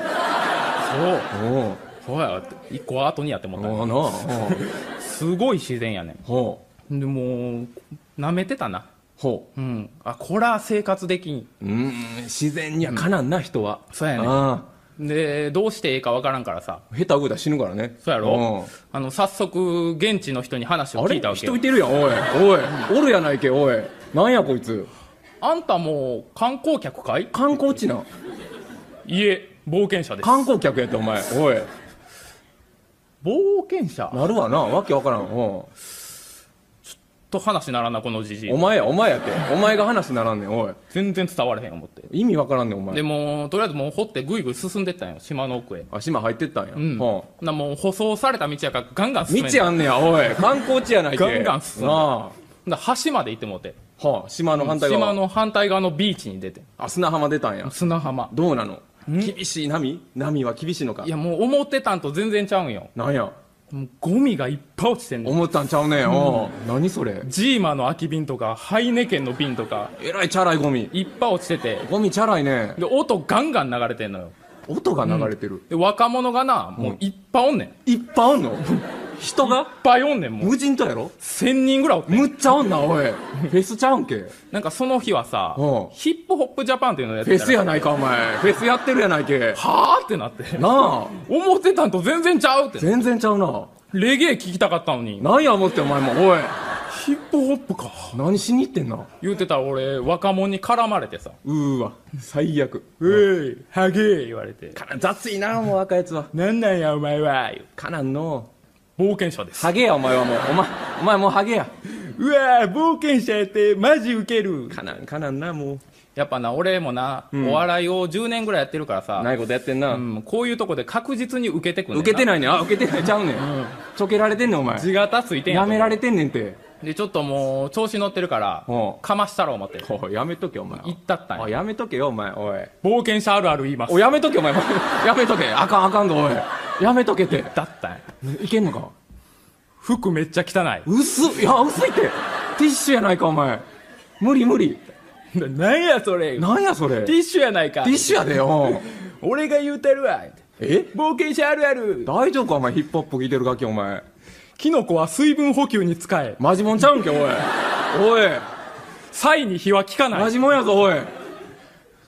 そうや一個後にやってもったね。すごい自然やねん。でもなめてたな。 ほう、 うん、あこら生活できん。 うん自然にはかなんな、うん、人は。 そうやねん。でどうしていいかわからんからさ下手うだ死ぬからね。 そうやろ、うん、あの早速現地の人に話を聞いたわけよ。 人いてるやん。おいおいおるやないけ。おいなんやこいつ。 あんたも観光客かい？ 観光地な。 いえ冒険者です。 観光客やってお前。おい冒険者なるわな。わけわからん。うんと話ならんなこのじじい。 お前やお前やってお前が話ならんねん。おい全然伝われへん思って。 意味わからんねんお前。 でもとりあえずもう掘ってぐいぐい進んでったんよ島の奥へ。 あ島入ってったんや。うん、 はあ、なもう舗装された道やからガンガン進めん。 道あんねや。おい観光地やないけ。 ガンガン進んであだ橋まで行ってもうて、 はあ、島の反対側。 島の反対側のビーチに出て。 あ砂浜出たんや。 砂浜どうなの？厳しい波？波は厳しいのか？ いやもう思ってたんと全然ちゃうんよ。 なんやもうゴミがいっぱい落ちてんねん。 思ったんちゃうねん、うん、何それ。 ジーマの空き瓶とかハイネケンの瓶とかえらいチャラいゴミいっぱい落ちてて。 ゴミチャラいね。 で音ガンガン流れてんのよ。 音が流れてる、 うん、で若者がなもういっぱいおんねん。いっぱいおんの？人がいっぱいおんねん。もう無人島やろ？ せんにんぐらいおってん。 むっちゃおんなおい。フェスちゃうんけ。 なんかその日はさ、 うん、 ヒップホップジャパンっていうのやってた。 フェスやないかお前。フェスやってるやないけ。 はあってなってなあ思ってたんと全然ちゃうって。 全然ちゃうな。 レゲエ聞きたかったのに。 なんや思ってお前も。おいヒップホップか。 何しに行ってんな。 言うてたら俺若者に絡まれてさ。 うーわ最悪。 ういハゲー言われて。 雑いなもう若いやつは。 なんなんやお前は。 かなんの冒険者です。 ハゲやお前はもう。お前お前もうハゲや。 うわー冒険者やってマジウケる。 かなんかなんなもう。 やっぱな俺もな、うん、お笑いをじゅうねんぐらいやってるからさ。 ないことやってんな、 うん、こういうとこで確実に受けてくんねんな。 受けてないねん。あ受けてないちゃうねん、うん、ちょけられてんねんお前。 地形ついてんや。 やめられてんねんて。 でちょっともう調子乗ってるからかましたろ思って。 おいやめとけお前。 言ったったんや。 おいやめとけよお前。おい冒険者あるある言います。 おいやめとけお前。やめとけ。あかんあかんぞおい。やめとけて。 だったんや。 いけんのか。 服めっちゃ汚い。 薄っ。いや薄いってティッシュやないかお前。無理無理。 なんやそれ。 なんやそれ。 ティッシュやないか。 ティッシュやでよ。 俺が言うてるわ。 え冒険者あるある。 大丈夫かお前。ヒップホップ聴いてるガキお前。 キノコは水分補給に使え。 マジもんちゃうんけおい。おいサイに火は効かない。 マジもんやぞおい。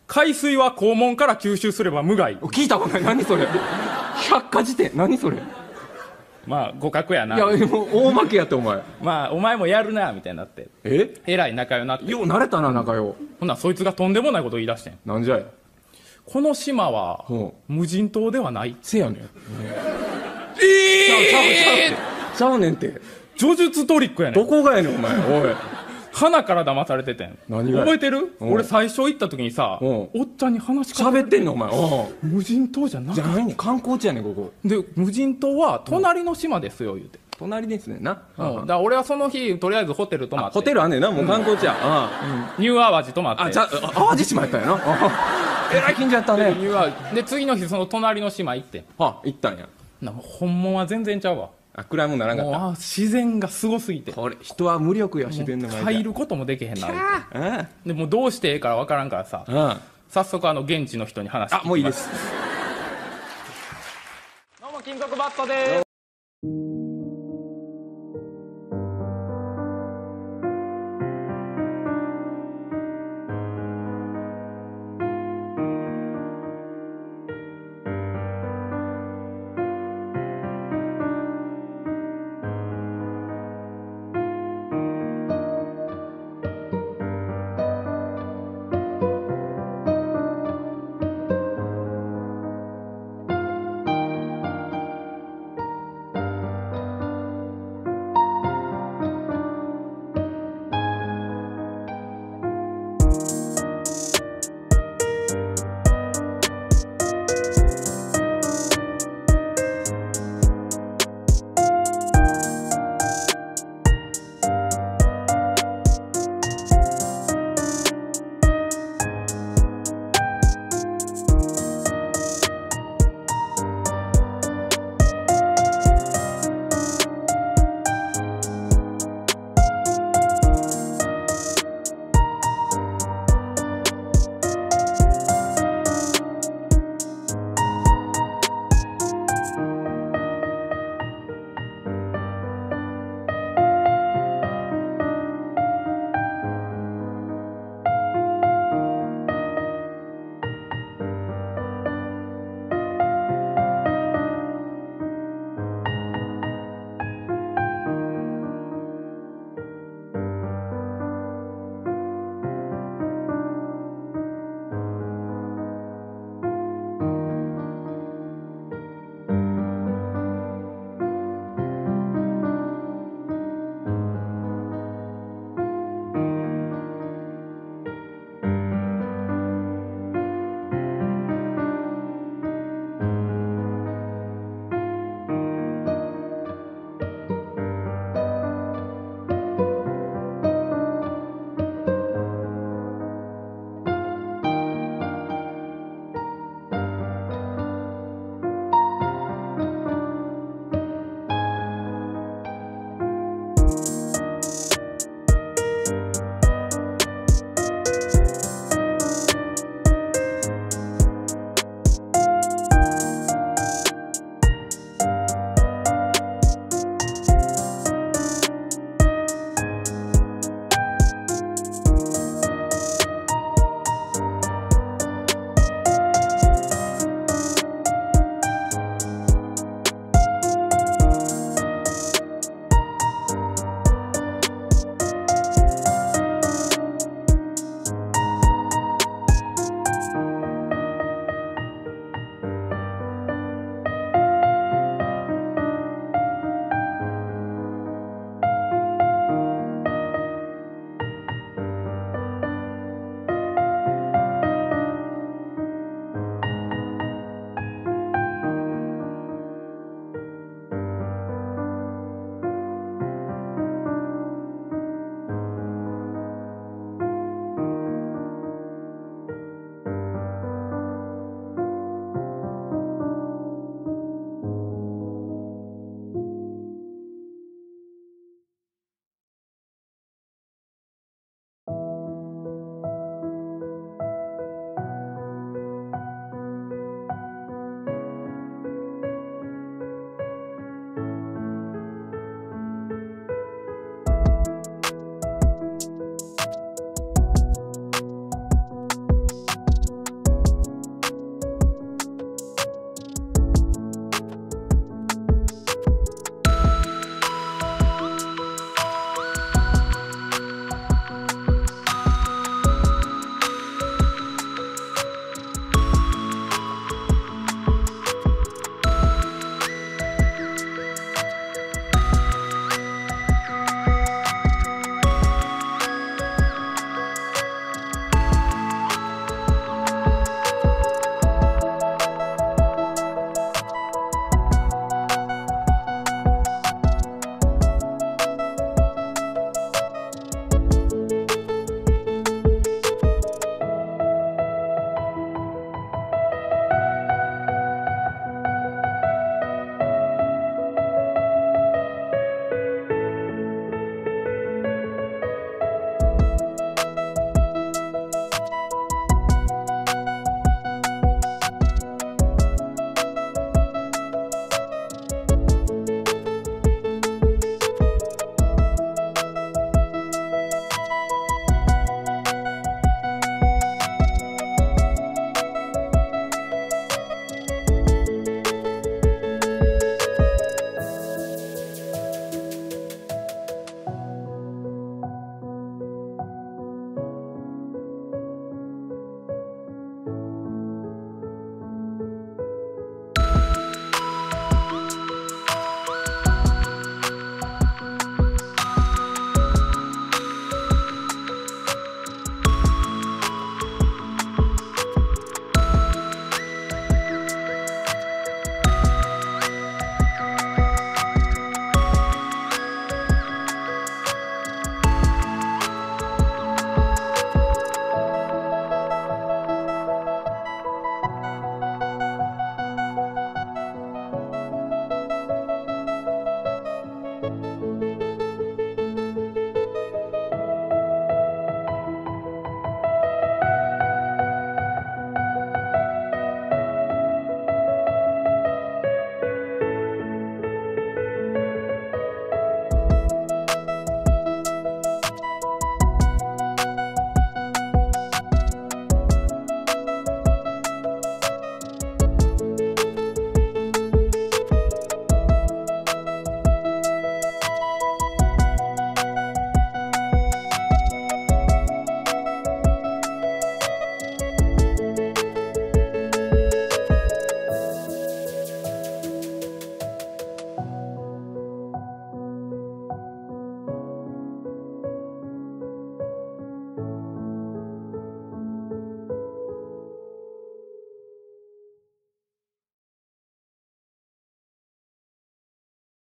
海水は肛門から吸収すれば無害。 聞いたことない。何それ。百科事典。何それ。 まあ互角やな。 いやもう大負けやってお前。 まあお前もやるなみたいになって。 え？ えらい仲良なって。 よう慣れたな仲良。 ほんならそいつがとんでもないこと言い出してん。 なんじゃい。 この島は無人島ではない。 せやねん。 ええー。ちゃうねんって。 叙述トリックやねん。 どこがやねんお前。おい。 花から騙されててん。 何が覚えてる？俺最初行った時にさ、おっちゃんに話しかけ喋ってんのお前。 無人島じゃなじゃないねん。観光地やねんここ。 で無人島は隣の島ですよ言うて。 隣ですねんな。 だから俺はその日とりあえずホテル泊まって。 ホテルあんねんな。もう観光地や。 ニューアワジ泊まって。 あ、じゃあ淡路島やったんやな。えらい近所やったね。 ニューアワジで次の日その隣の島行ってん。 あ、行ったんや。 な本物は全然ちゃうわ。 あ、暗いもんならんかった。 もう自然がすごすぎて。 これ人は無力や自然の前で。 入ることもできへんな。でもうどうしてええからわからんからさ。早速あの現地の人に話して。 あ、もういいです。 どうも金属バットです。